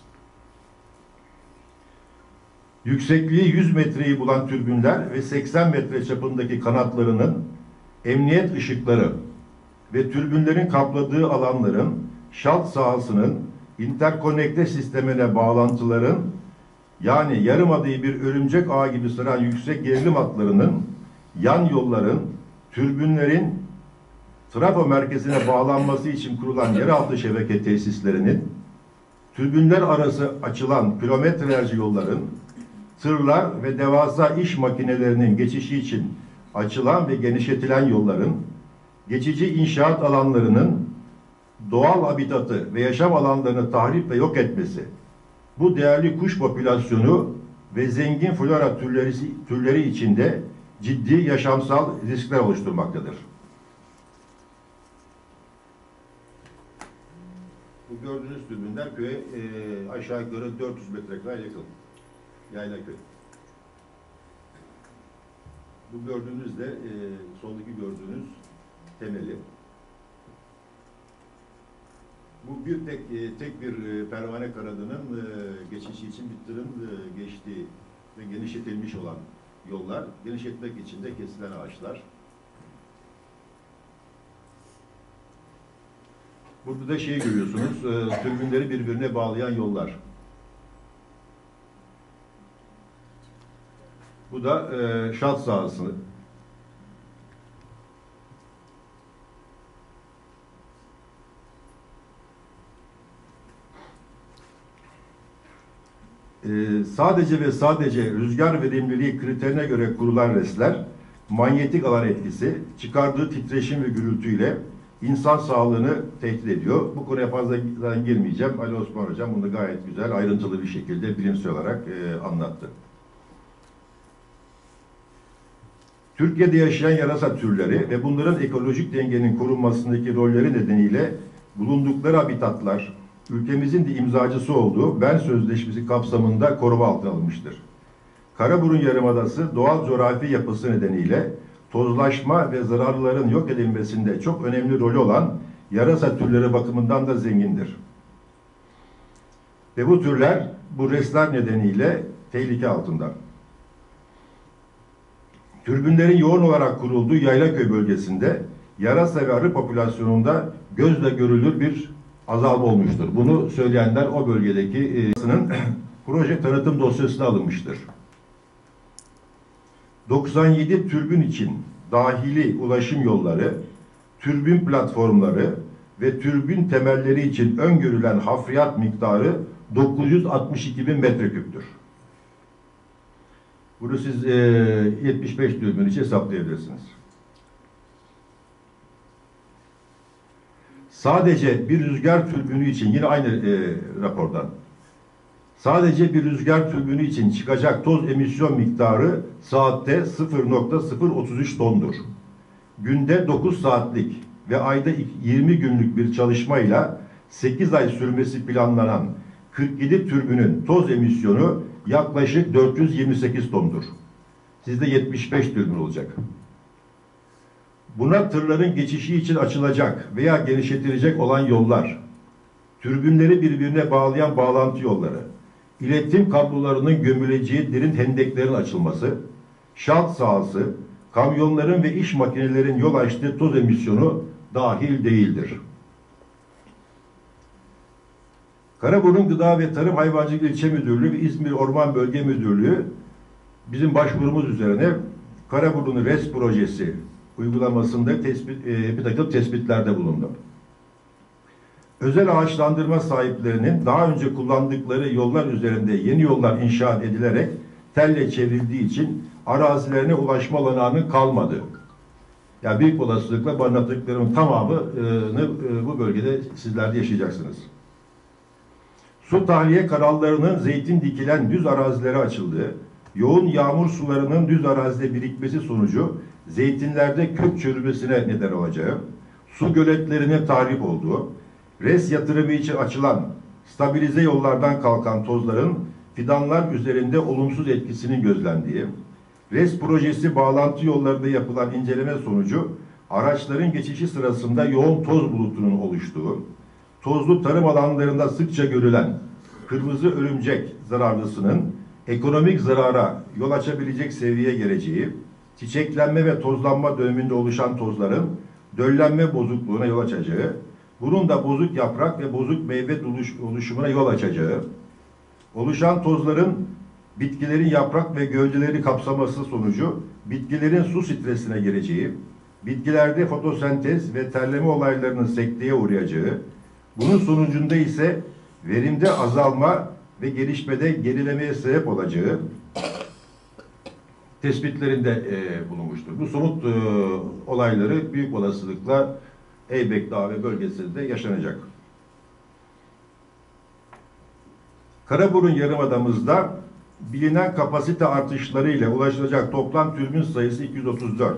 Yüksekliği yüz metreyi bulan türbünler ve seksen metre çapındaki kanatlarının emniyet ışıkları ve türbünlerin kapladığı alanların şalt sahasının interkonekte sistemine bağlantıların yani yarımadayı bir örümcek ağı gibi sıran yüksek gerilim hatlarının yan yolların türbünlerin trafo merkezine bağlanması için kurulan yeraltı şebeke tesislerinin türbünler arası açılan kilometrelerce yolların tırlar ve devasa iş makinelerinin geçişi için açılan ve genişletilen yolların geçici inşaat alanlarının doğal habitatı ve yaşam alanlarını tahrip ve yok etmesi, bu değerli kuş popülasyonu ve zengin flora türleri, türleri içinde ciddi yaşamsal riskler oluşturmaktadır. Bu gördüğünüz türbinler köye e, aşağı yukarı dört yüz metre kadar yakın. Yaylaköy. Bu gördüğünüz de e, soldaki gördüğünüz temeli. Bu bir tek e, tek bir e, pervane kanadının e, geçişi için bir tırın e, geçtiği ve genişletilmiş olan yollar, genişletmek için de kesilen ağaçlar. Burada da şeyi görüyorsunuz, e, türbinleri birbirine bağlayan yollar. Bu da e, şalt sahası. Ee, sadece ve sadece rüzgar verimliliği kriterine göre kurulan resler, manyetik alan etkisi, çıkardığı titreşim ve gürültüyle insan sağlığını tehdit ediyor. Bu konuya fazla girmeyeceğim. Ali Osman Hocam bunu gayet güzel, ayrıntılı bir şekilde bilimsel olarak e, anlattı. Türkiye'de yaşayan yarasa türleri ve bunların ekolojik dengenin korunmasındaki rolleri nedeniyle bulundukları habitatlar, ülkemizin de imzacısı olduğu Bern Sözleşmesi kapsamında koruma altına alınmıştır. Karaburun Yarımadası doğal coğrafi yapısı nedeniyle tozlaşma ve zararlıların yok edilmesinde çok önemli rolü olan yarasa türleri bakımından da zengindir. Ve bu türler bu restler nedeniyle tehlike altında. Türbünlerin yoğun olarak kurulduğu Yaylaköy bölgesinde yarasa ve arı popülasyonunda gözle görülür bir azalma olmuştur. Bunu söyleyenler o bölgedeki e, proje tanıtım dosyasına alınmıştır. doksan yedi türbün için dahili ulaşım yolları, türbün platformları ve türbün temelleri için öngörülen hafriyat miktarı dokuz yüz altmış iki bin metreküptür. Bunu siz e, yetmiş beş türbün için hesaplayabilirsiniz. Sadece bir rüzgar türbünü için, yine aynı e, rapordan, sadece bir rüzgar türbünü için çıkacak toz emisyon miktarı saatte sıfır nokta sıfır otuz üç tondur. Günde dokuz saatlik ve ayda yirmi günlük bir çalışmayla sekiz ay sürmesi planlanan kırk yedi türbünün toz emisyonu yaklaşık dört yüz yirmi sekiz tondur. Sizde yetmiş beş türbün olacak. Buna tırların geçişi için açılacak veya genişletilecek olan yollar, türbünleri birbirine bağlayan bağlantı yolları, iletim kablolarının gömüleceği derin hendeklerin açılması, şalt sahası, kamyonların ve iş makinelerin yol açtığı toz emisyonu dahil değildir. Karaburun Gıda ve Tarım Hayvancılık İlçe Müdürlüğü ve İzmir Orman Bölge Müdürlüğü bizim başvurumuz üzerine Karaburun RES projesi uygulamasında tespit, e, bir takım tespitlerde bulundu. Özel ağaçlandırma sahiplerinin daha önce kullandıkları yollar üzerinde yeni yollar inşa edilerek telle çevrildiği için arazilerine ulaşma alanının kalmadı. Yani büyük olasılıkla bu anlattıklarımın tamamını e, bu bölgede sizler de yaşayacaksınız. Su tahliye kanallarının zeytin dikilen düz arazilere açıldığı, yoğun yağmur sularının düz arazide birikmesi sonucu zeytinlerde kök çürümesine neden olacağı, su göletlerine tahrip olduğu, RES yatırımı için açılan stabilize yollardan kalkan tozların fidanlar üzerinde olumsuz etkisinin gözlendiği, RES projesi bağlantı yollarında yapılan inceleme sonucu araçların geçişi sırasında yoğun toz bulutunun oluştuğu, tozlu tarım alanlarında sıkça görülen kırmızı örümcek zararlısının ekonomik zarara yol açabilecek seviyeye geleceği, çiçeklenme ve tozlanma döneminde oluşan tozların döllenme bozukluğuna yol açacağı, bunun da bozuk yaprak ve bozuk meyve oluşumuna yol açacağı, oluşan tozların bitkilerin yaprak ve gövdeleri kapsaması sonucu bitkilerin su stresine gireceği, bitkilerde fotosentez ve terleme olaylarının sekteye uğrayacağı, bunun sonucunda ise verimde azalma ve gelişmede gerilemeye sebep olacağı tespitlerinde e, bulunmuştur. Bu somut e, olayları büyük olasılıkla Eybek Dağı ve bölgesinde yaşanacak. Karaburun Yarımadamızda bilinen kapasite artışları ile ulaşılacak toplam türbin sayısı iki yüz otuz dört.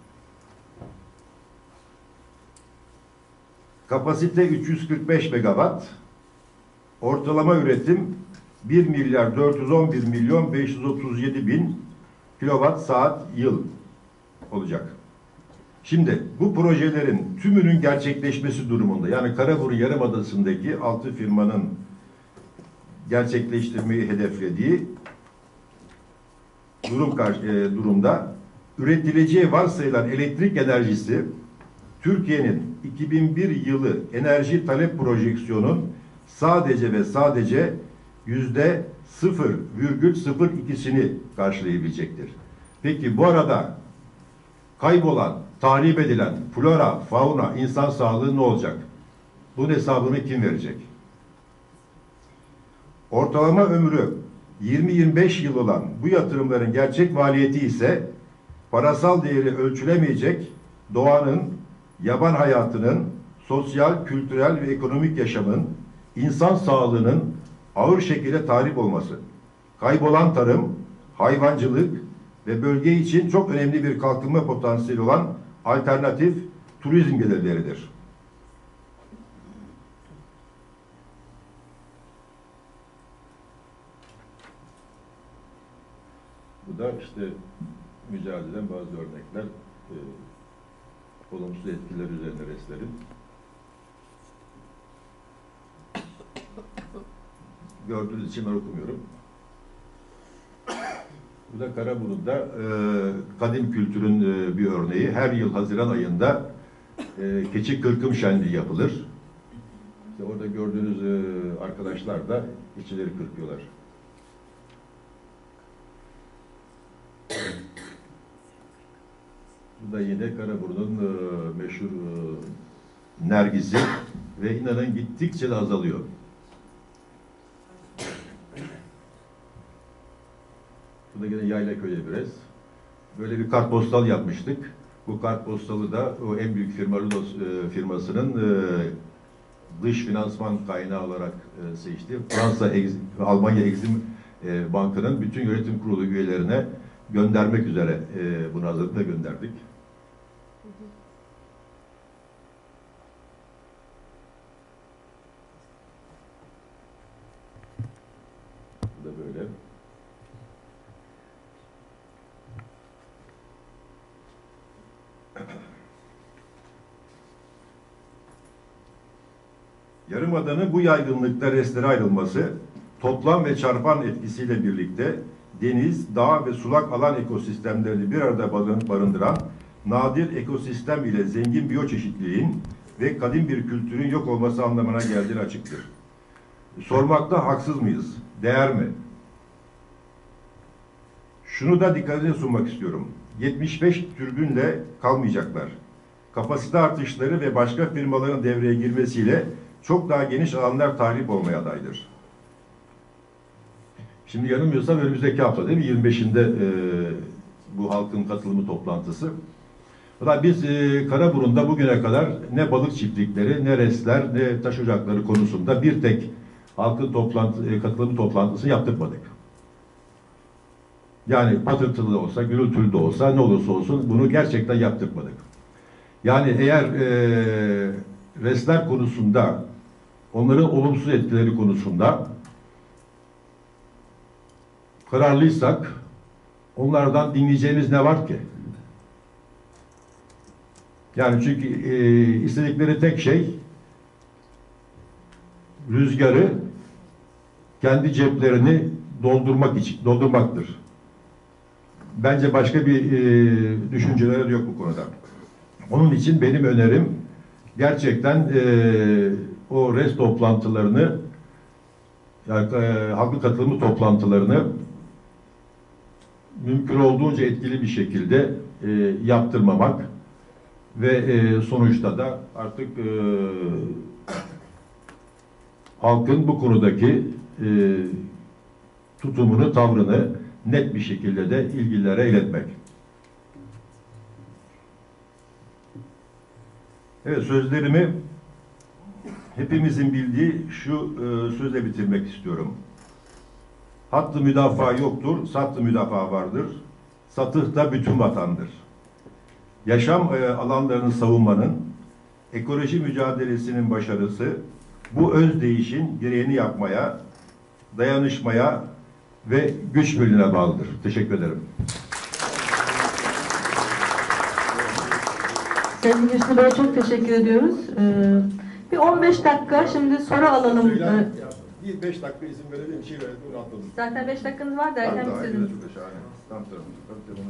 Kapasite üç yüz kırk beş megawatt. Ortalama üretim bir milyar dört yüz on bir milyon beş yüz otuz yedi bin kilowatt saat yıl olacak. Şimdi bu projelerin tümünün gerçekleşmesi durumunda, yani Karaburun Yarımadası'ndaki altı firmanın gerçekleştirmeyi hedeflediği durum e, durumda üretileceği varsayılan elektrik enerjisi Türkiye'nin iki bin bir yılı enerji talep projeksiyonun sadece ve sadece yüzde sıfır virgül sıfır ikisini karşılayabilecektir. Peki bu arada kaybolan, tahrip edilen flora, fauna, insan sağlığı ne olacak? Bunun hesabını kim verecek? Ortalama ömrü yirmi yirmi beş yıl olan bu yatırımların gerçek maliyeti ise parasal değeri ölçülemeyecek doğanın, yaban hayatının, sosyal, kültürel ve ekonomik yaşamın, insan sağlığının ağır şekilde tahrip olması, kaybolan tarım, hayvancılık ve bölge için çok önemli bir kalkınma potansiyeli olan alternatif turizm gelirleridir. da işte mücadeleden bazı örnekler, e, olumsuz etkiler üzerine restlerin. Gördüğünüz için ben okumuyorum. Bu da Karaburun'da e, kadim kültürün e, bir örneği. Her yıl Haziran ayında e, keçi kırkım şenliği yapılır. İşte orada gördüğünüz e, arkadaşlar da keçileri kırpıyorlar. Bu da yine Karaburun'un e, meşhur e, nergisi ve inanın gittikçe de azalıyor. Bu da yine Yaylaköy'e biraz. Böyle bir kartpostal yapmıştık. Bu kartpostalı da o en büyük firma Rulos e, firmasının e, dış finansman kaynağı olarak e, seçti. Fransa, Ex Almanya Exim e, Bank'ının bütün yönetim kurulu üyelerine göndermek üzere e, bunu hazırlıkla da gönderdik. Bu da böyle. Yarımadanın bu yaygınlıkta restlere ayrılması, toplam ve çarpan etkisiyle birlikte deniz, dağ ve sulak alan ekosistemlerini bir arada barındıran nadir ekosistem ile zengin biyoçeşitliliğin ve kadim bir kültürün yok olması anlamına geldiğini açıktır. Sormakta haksız mıyız? Değer mi? Şunu da dikkatinize sunmak istiyorum. yetmiş beş türbünle kalmayacaklar. Kapasite artışları ve başka firmaların devreye girmesiyle çok daha geniş alanlar tahrip olmaya adaydır. Şimdi yanılmıyorsam önümüzdeki hafta değil mi? yirmi beşinde e, bu halkın katılımı toplantısı. Fakat biz e, Karaburun'da bugüne kadar ne balık çiftlikleri, ne restler, ne taş ocakları konusunda bir tek halkın toplantı, e, katılımı toplantısı yaptırmadık. Yani patırtılı da olsa, gürültülü de olsa, ne olursa olsun bunu gerçekten yaptırmadık. Yani eğer e, restler konusunda, onların olumsuz etkileri konusunda kararlıysak, onlardan dinleyeceğimiz ne var ki? Yani çünkü e, istedikleri tek şey rüzgarı kendi ceplerini doldurmak için, doldurmaktır. Bence başka bir e, düşünceleri yok bu konuda. Onun için benim önerim gerçekten e, o rest toplantılarını, yani e, halkın katılımı toplantılarını mümkün olduğunca etkili bir şekilde e, yaptırmamak ve e, sonuçta da artık e, halkın bu konudaki e, tutumunu, tavrını net bir şekilde de ilgililere iletmek. Evet, sözlerimi hepimizin bildiği şu e, sözle bitirmek istiyorum. Hattı müdafaa yoktur, sattı müdafaa vardır. Satıh da bütün vatandır. Yaşam e, alanlarını savunmanın, ekoloji mücadelesinin başarısı, bu özdeyişin gereğini yapmaya, dayanışmaya ve güç birliğine bağlıdır. Teşekkür ederim. Sevgili Hüsnü Bey'e çok teşekkür ediyoruz. Ee, bir on beş dakika şimdi soru alalım. Ee, Bir beş dakika izin verelim, bir şey verelim, atladım. zaten beş dakikanız var derken bitirdiniz. Çok da şahane. Tam tarafı.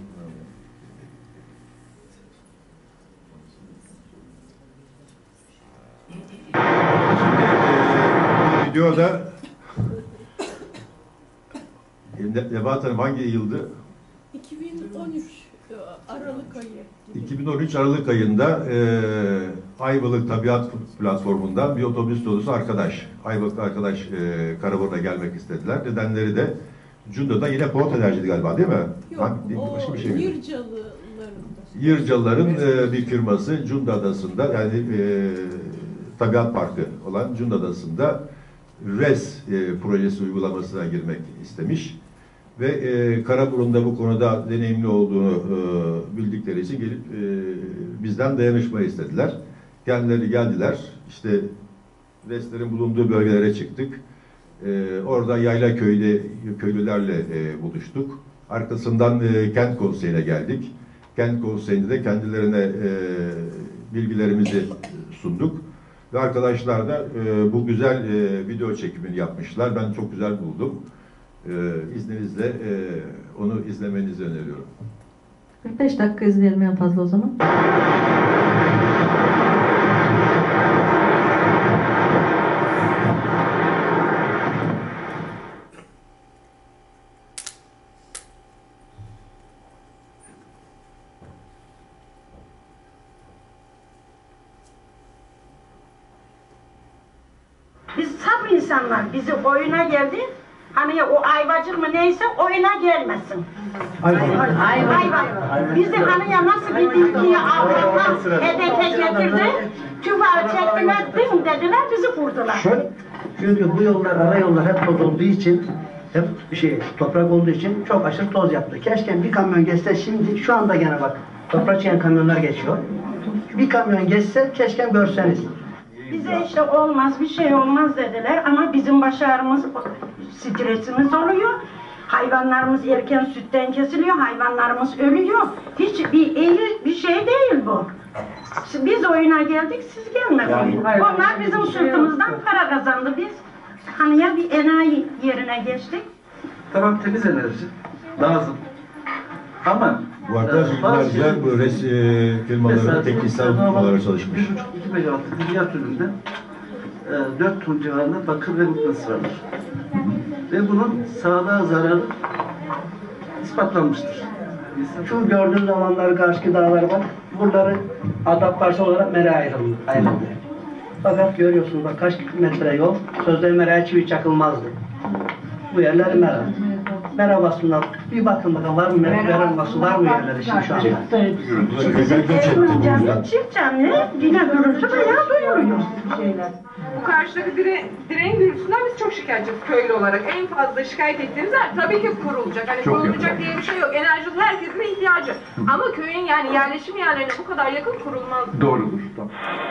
Şimdi bu videoda Nebahat Hanım hangi yıldı? iki bin on üç Aralık ayı. iki bin on üç Aralık ayında e, Ayvalık Tabiat Platformu'ndan bir otobüs dolusu arkadaş, Ayvalık arkadaş e, Karaburun'a gelmek istediler. Nedenleri de Cunda'da yine Polat Enerji'di galiba değil mi? Yok, Hangi, o başka bir şey miydi? Yırcalıların. Yırcalıların e, bir firması Cunda Adası'nda, yani e, Tabiat Parkı olan Cunda Adası'nda RES e, projesi uygulamasına girmek istemiş. Ve e, Karaburun'da bu konuda deneyimli olduğunu e, bildikleri için gelip e, bizden dayanışma istediler. Kendileri geldiler. İşte RES'lerin bulunduğu bölgelere çıktık. E, orada Yaylaköy'de köylülerle e, buluştuk. Arkasından e, kent konseyine geldik. Kent konseyinde de kendilerine e, bilgilerimizi sunduk. Ve arkadaşlar da e, bu güzel e, video çekimini yapmışlar. Ben çok güzel buldum. E, izninizle e, onu izlemenizi öneriyorum. kırk beş dakika izleyelim en fazla o zaman. Biz sabır insanlar, bizi oyuna geldi. Hani o ayvacık mı neyse oyuna gelmesin. Ayva. Ayva. Bizi hani ya nasıl bir dilkiye avlamak hedefe getirdi. Tüfeği çektim ettim dediler, bizi vurdular. Şöyle, çünkü bu yollar, ara yollar hep toz olduğu için, hep bir şey, toprak olduğu için çok aşırı toz yaptı. Keşke bir kamyon geçse, şimdi şu anda gene bak, toprak çeken kamyonlar geçiyor. Bir kamyon geçse, keşke görseniz. Bize işte olmaz, bir şey olmaz dediler ama bizim başarımız, stresimiz oluyor. Hayvanlarımız erken sütten kesiliyor, hayvanlarımız ölüyor. Hiç bir iyi bir şey değil bu. Biz oyuna geldik, siz gelmediniz. Onlar bizim sırtımızdan para kazandı. Biz hani ya bir enayi yerine geçtik. Tamam, temiz enerji lazım. Ama Bu arada bilgilerce bu res e, firmaların teknisel firmalara çalışmış. bir buçuk iki megawattlık dünya türünde e, dört ton civarında bakır ve mıknatıs vardır. Ve bunun sağlığa zararı ispatlanmıştır. Şu gördüğünüz alanlar, karşı dağlar var. Buraları adap parça olarak meraya ayrıldı. ayrıldı. Fakat görüyorsunuz bak kaç metre yol, sözde meraya çivi çakılmazdı. Bu yerler mera. Mera basımından bir bakın bakalım var mı mera, mera bası var mı yerlerde şimdi şu anda? Evin camı çift camlı, yine gürültü veya duyuruyor şeyler. Bu karşıdaki dire, direğin gürültüsünden biz çok şikayetçiyiz köylü olarak. En fazla şikayet ettiğimiz yer tabii ki kurulacak. Hani kurulacak diye bir şey yok. Enerji herkesin ihtiyacı. Ama köyün yani yerleşim yerlerine bu kadar yakın kurulmaz. Doğrudur. Tamam.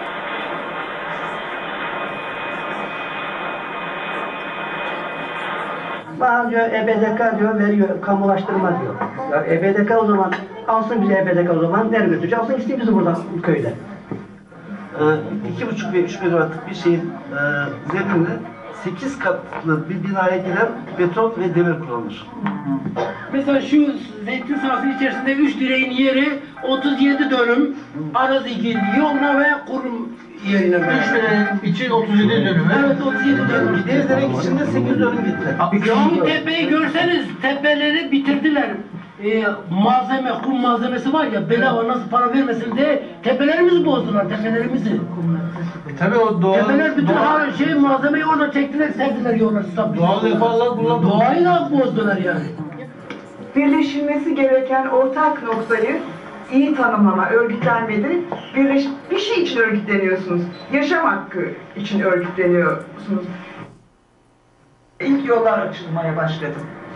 Bana diyor E B D K diyor veriyor, kamulaştırma diyor. Ya E B D K o zaman alsın bize E B D K o zaman nereye götürecek? Alsın gitsin bizi buradan köyde. Ee, iki buçuk ve üç megawattlık bir şeyin e, zemininde sekiz katlı bir binaya giren beton ve demir kullanılır. Mesela şu zeytin sahasının içerisinde üç direğin yeri otuz yedi dönüm arazi girdi. Yoluna ve kurum yerine. üç direğin için otuz yedi dönüm. Evet otuz yedi dönüm. Bir direk içinde sekiz dönüm gitti. Şu tepeyi görseniz tepeleri bitirdiler. Ee, malzeme, kum malzemesi var ya bedava nasıl para vermesin diye tepelerimizi bozdular, tepelerimizi. E tabi o doğal... Tepeler bütün doğal, şey malzemeyi orada çektiler, serdiler yollar. Doğal defalar kullandı. Doğayı da bozdular yani. Birleşilmesi gereken ortak noktayı iyi tanımlama, örgütlenmedi. Birleş, bir şey için örgütleniyorsunuz. Yaşam hakkı için örgütleniyorsunuz. İlk yollar açılmaya başladı.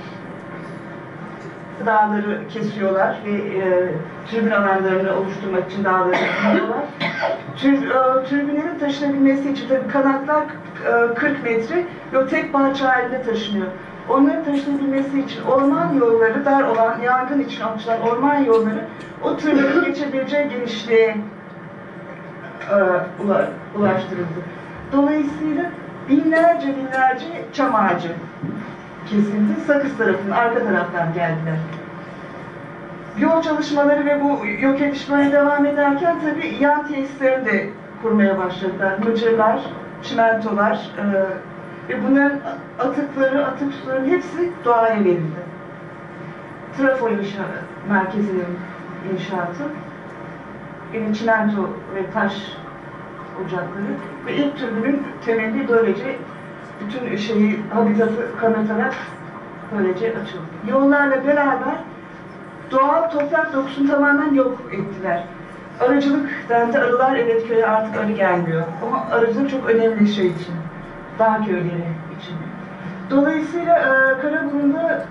Dağları kesiyorlar ve e, tribün alanlarını oluşturmak için dağları kesiyorlar. Trib, e, tribünlerin taşınabilmesi için tabii kanatlar e, kırk metre ve o tek parça halinde taşınıyor. Onların taşınabilmesi için orman yolları dar olan, yangın için açılan orman yolları o tırların geçebileceği genişliğe e, ula, ulaştırıldı. Dolayısıyla binlerce binlerce çam ağacı kesildi. Sakız tarafının arka taraftan geldiler. Yol çalışmaları ve bu yok edişmeye devam ederken tabii yan tesislerini de kurmaya başladılar. Mıcırlar, çimentolar e, ve bunların atıkları, atık suların hepsi doğaya verildi. Trafo inşa merkezinin inşaatı, yine çimento ve taş ocakları ve ilk türbünün temeli böylece bütün şeyi, habitatı kanatarak böylece açıldı. Yollarla beraber doğal toprak dokusunu tamamen yok ettiler. Arıcılık dendi, arılar evet köye artık arı gelmiyor. Ama arıcılık çok önemli şey için, dağ köyleri için. Dolayısıyla e, Karaburun'da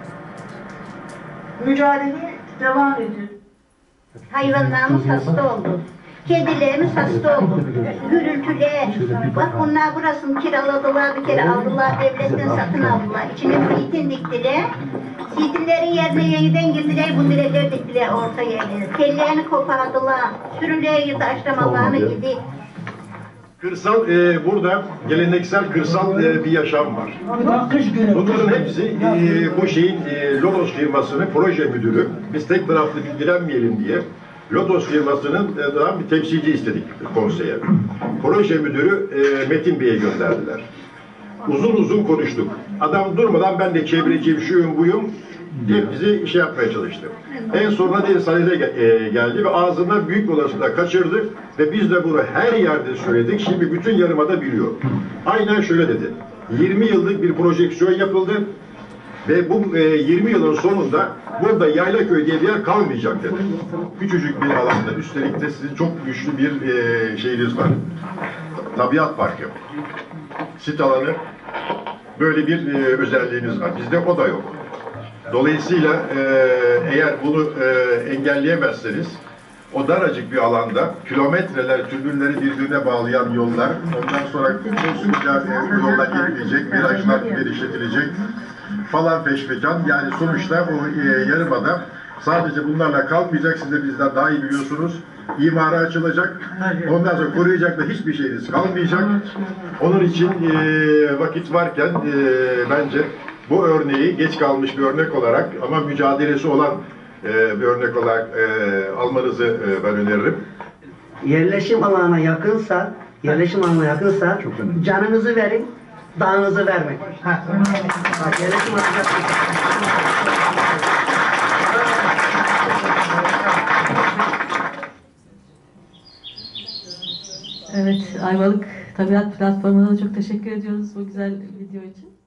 mücadele devam ediyor. Hayvanlarımız hasta oldu. Kedilerimiz hasta oldu. Gürültüler. Bak bunlar burasını kiraladılar, bir kere aldılar, devletten satın aldılar. İçine zeytin diktiler. Zeytinlerin yerine yeniden girdiler, bu direler diktiler orta yerine. Tellerini kopardılar. Sürüleri yedi, aşlamalarını yedi. Kırsal, e, burada geleneksel kırsal e, bir yaşam var. Bunların hepsi e, bu şeyin e, Lodos firmasının proje müdürü. Biz tek taraflı bilgilenmeyelim diye Lodos firmasının e, daha bir temsilci istedik konseye. Proje müdürü e, Metin Bey'e gönderdiler. Uzun uzun konuştuk. Adam durmadan ben de çevreciyim, şuyum buyum diye bizi şey yapmaya çalıştı. En sonunda Deniz Halil'e geldi ve ağzından büyük bir olasılıkla kaçırdı ve biz de bunu her yerde söyledik. Şimdi bütün yarımada biliyor. Aynen şöyle dedi. yirmi yıllık bir projeksiyon yapıldı ve bu yirmi yılın sonunda burada Yaylaköy diye bir yer kalmayacak dedi. Küçücük bir alanda, üstelik de sizin çok güçlü bir şeyiniz var. Tabiat parkı. Sit alanı, böyle bir özelliğiniz var. Bizde o da yok. Dolayısıyla e, eğer bunu e, engelleyemezseniz o daracık bir alanda kilometreler, türbünleri birbirine bağlayan yollar, ondan sonra koskoca e, yolla gelinecek, virajlar genişletilecek falan peşmekan. Yani sonuçta o e, yarımada sadece bunlarla kalkmayacak, siz de bizden daha iyi biliyorsunuz. İmara açılacak, ondan sonra koruyacak da hiçbir şeyiniz kalmayacak. Onun için e, vakit varken e, bence bu örneği geç kalmış bir örnek olarak ama mücadelesi olan e, bir örnek olarak e, almanızı e, ben öneririm. Yerleşim alanına yakınsa, yerleşim alanına yakınsa canınızı verin, dağınızı vermeyin. Bak, yerleşim alanına yakınsa. Evet, Ayvalık Tabiat Platformu'na çok teşekkür ediyoruz bu güzel video için.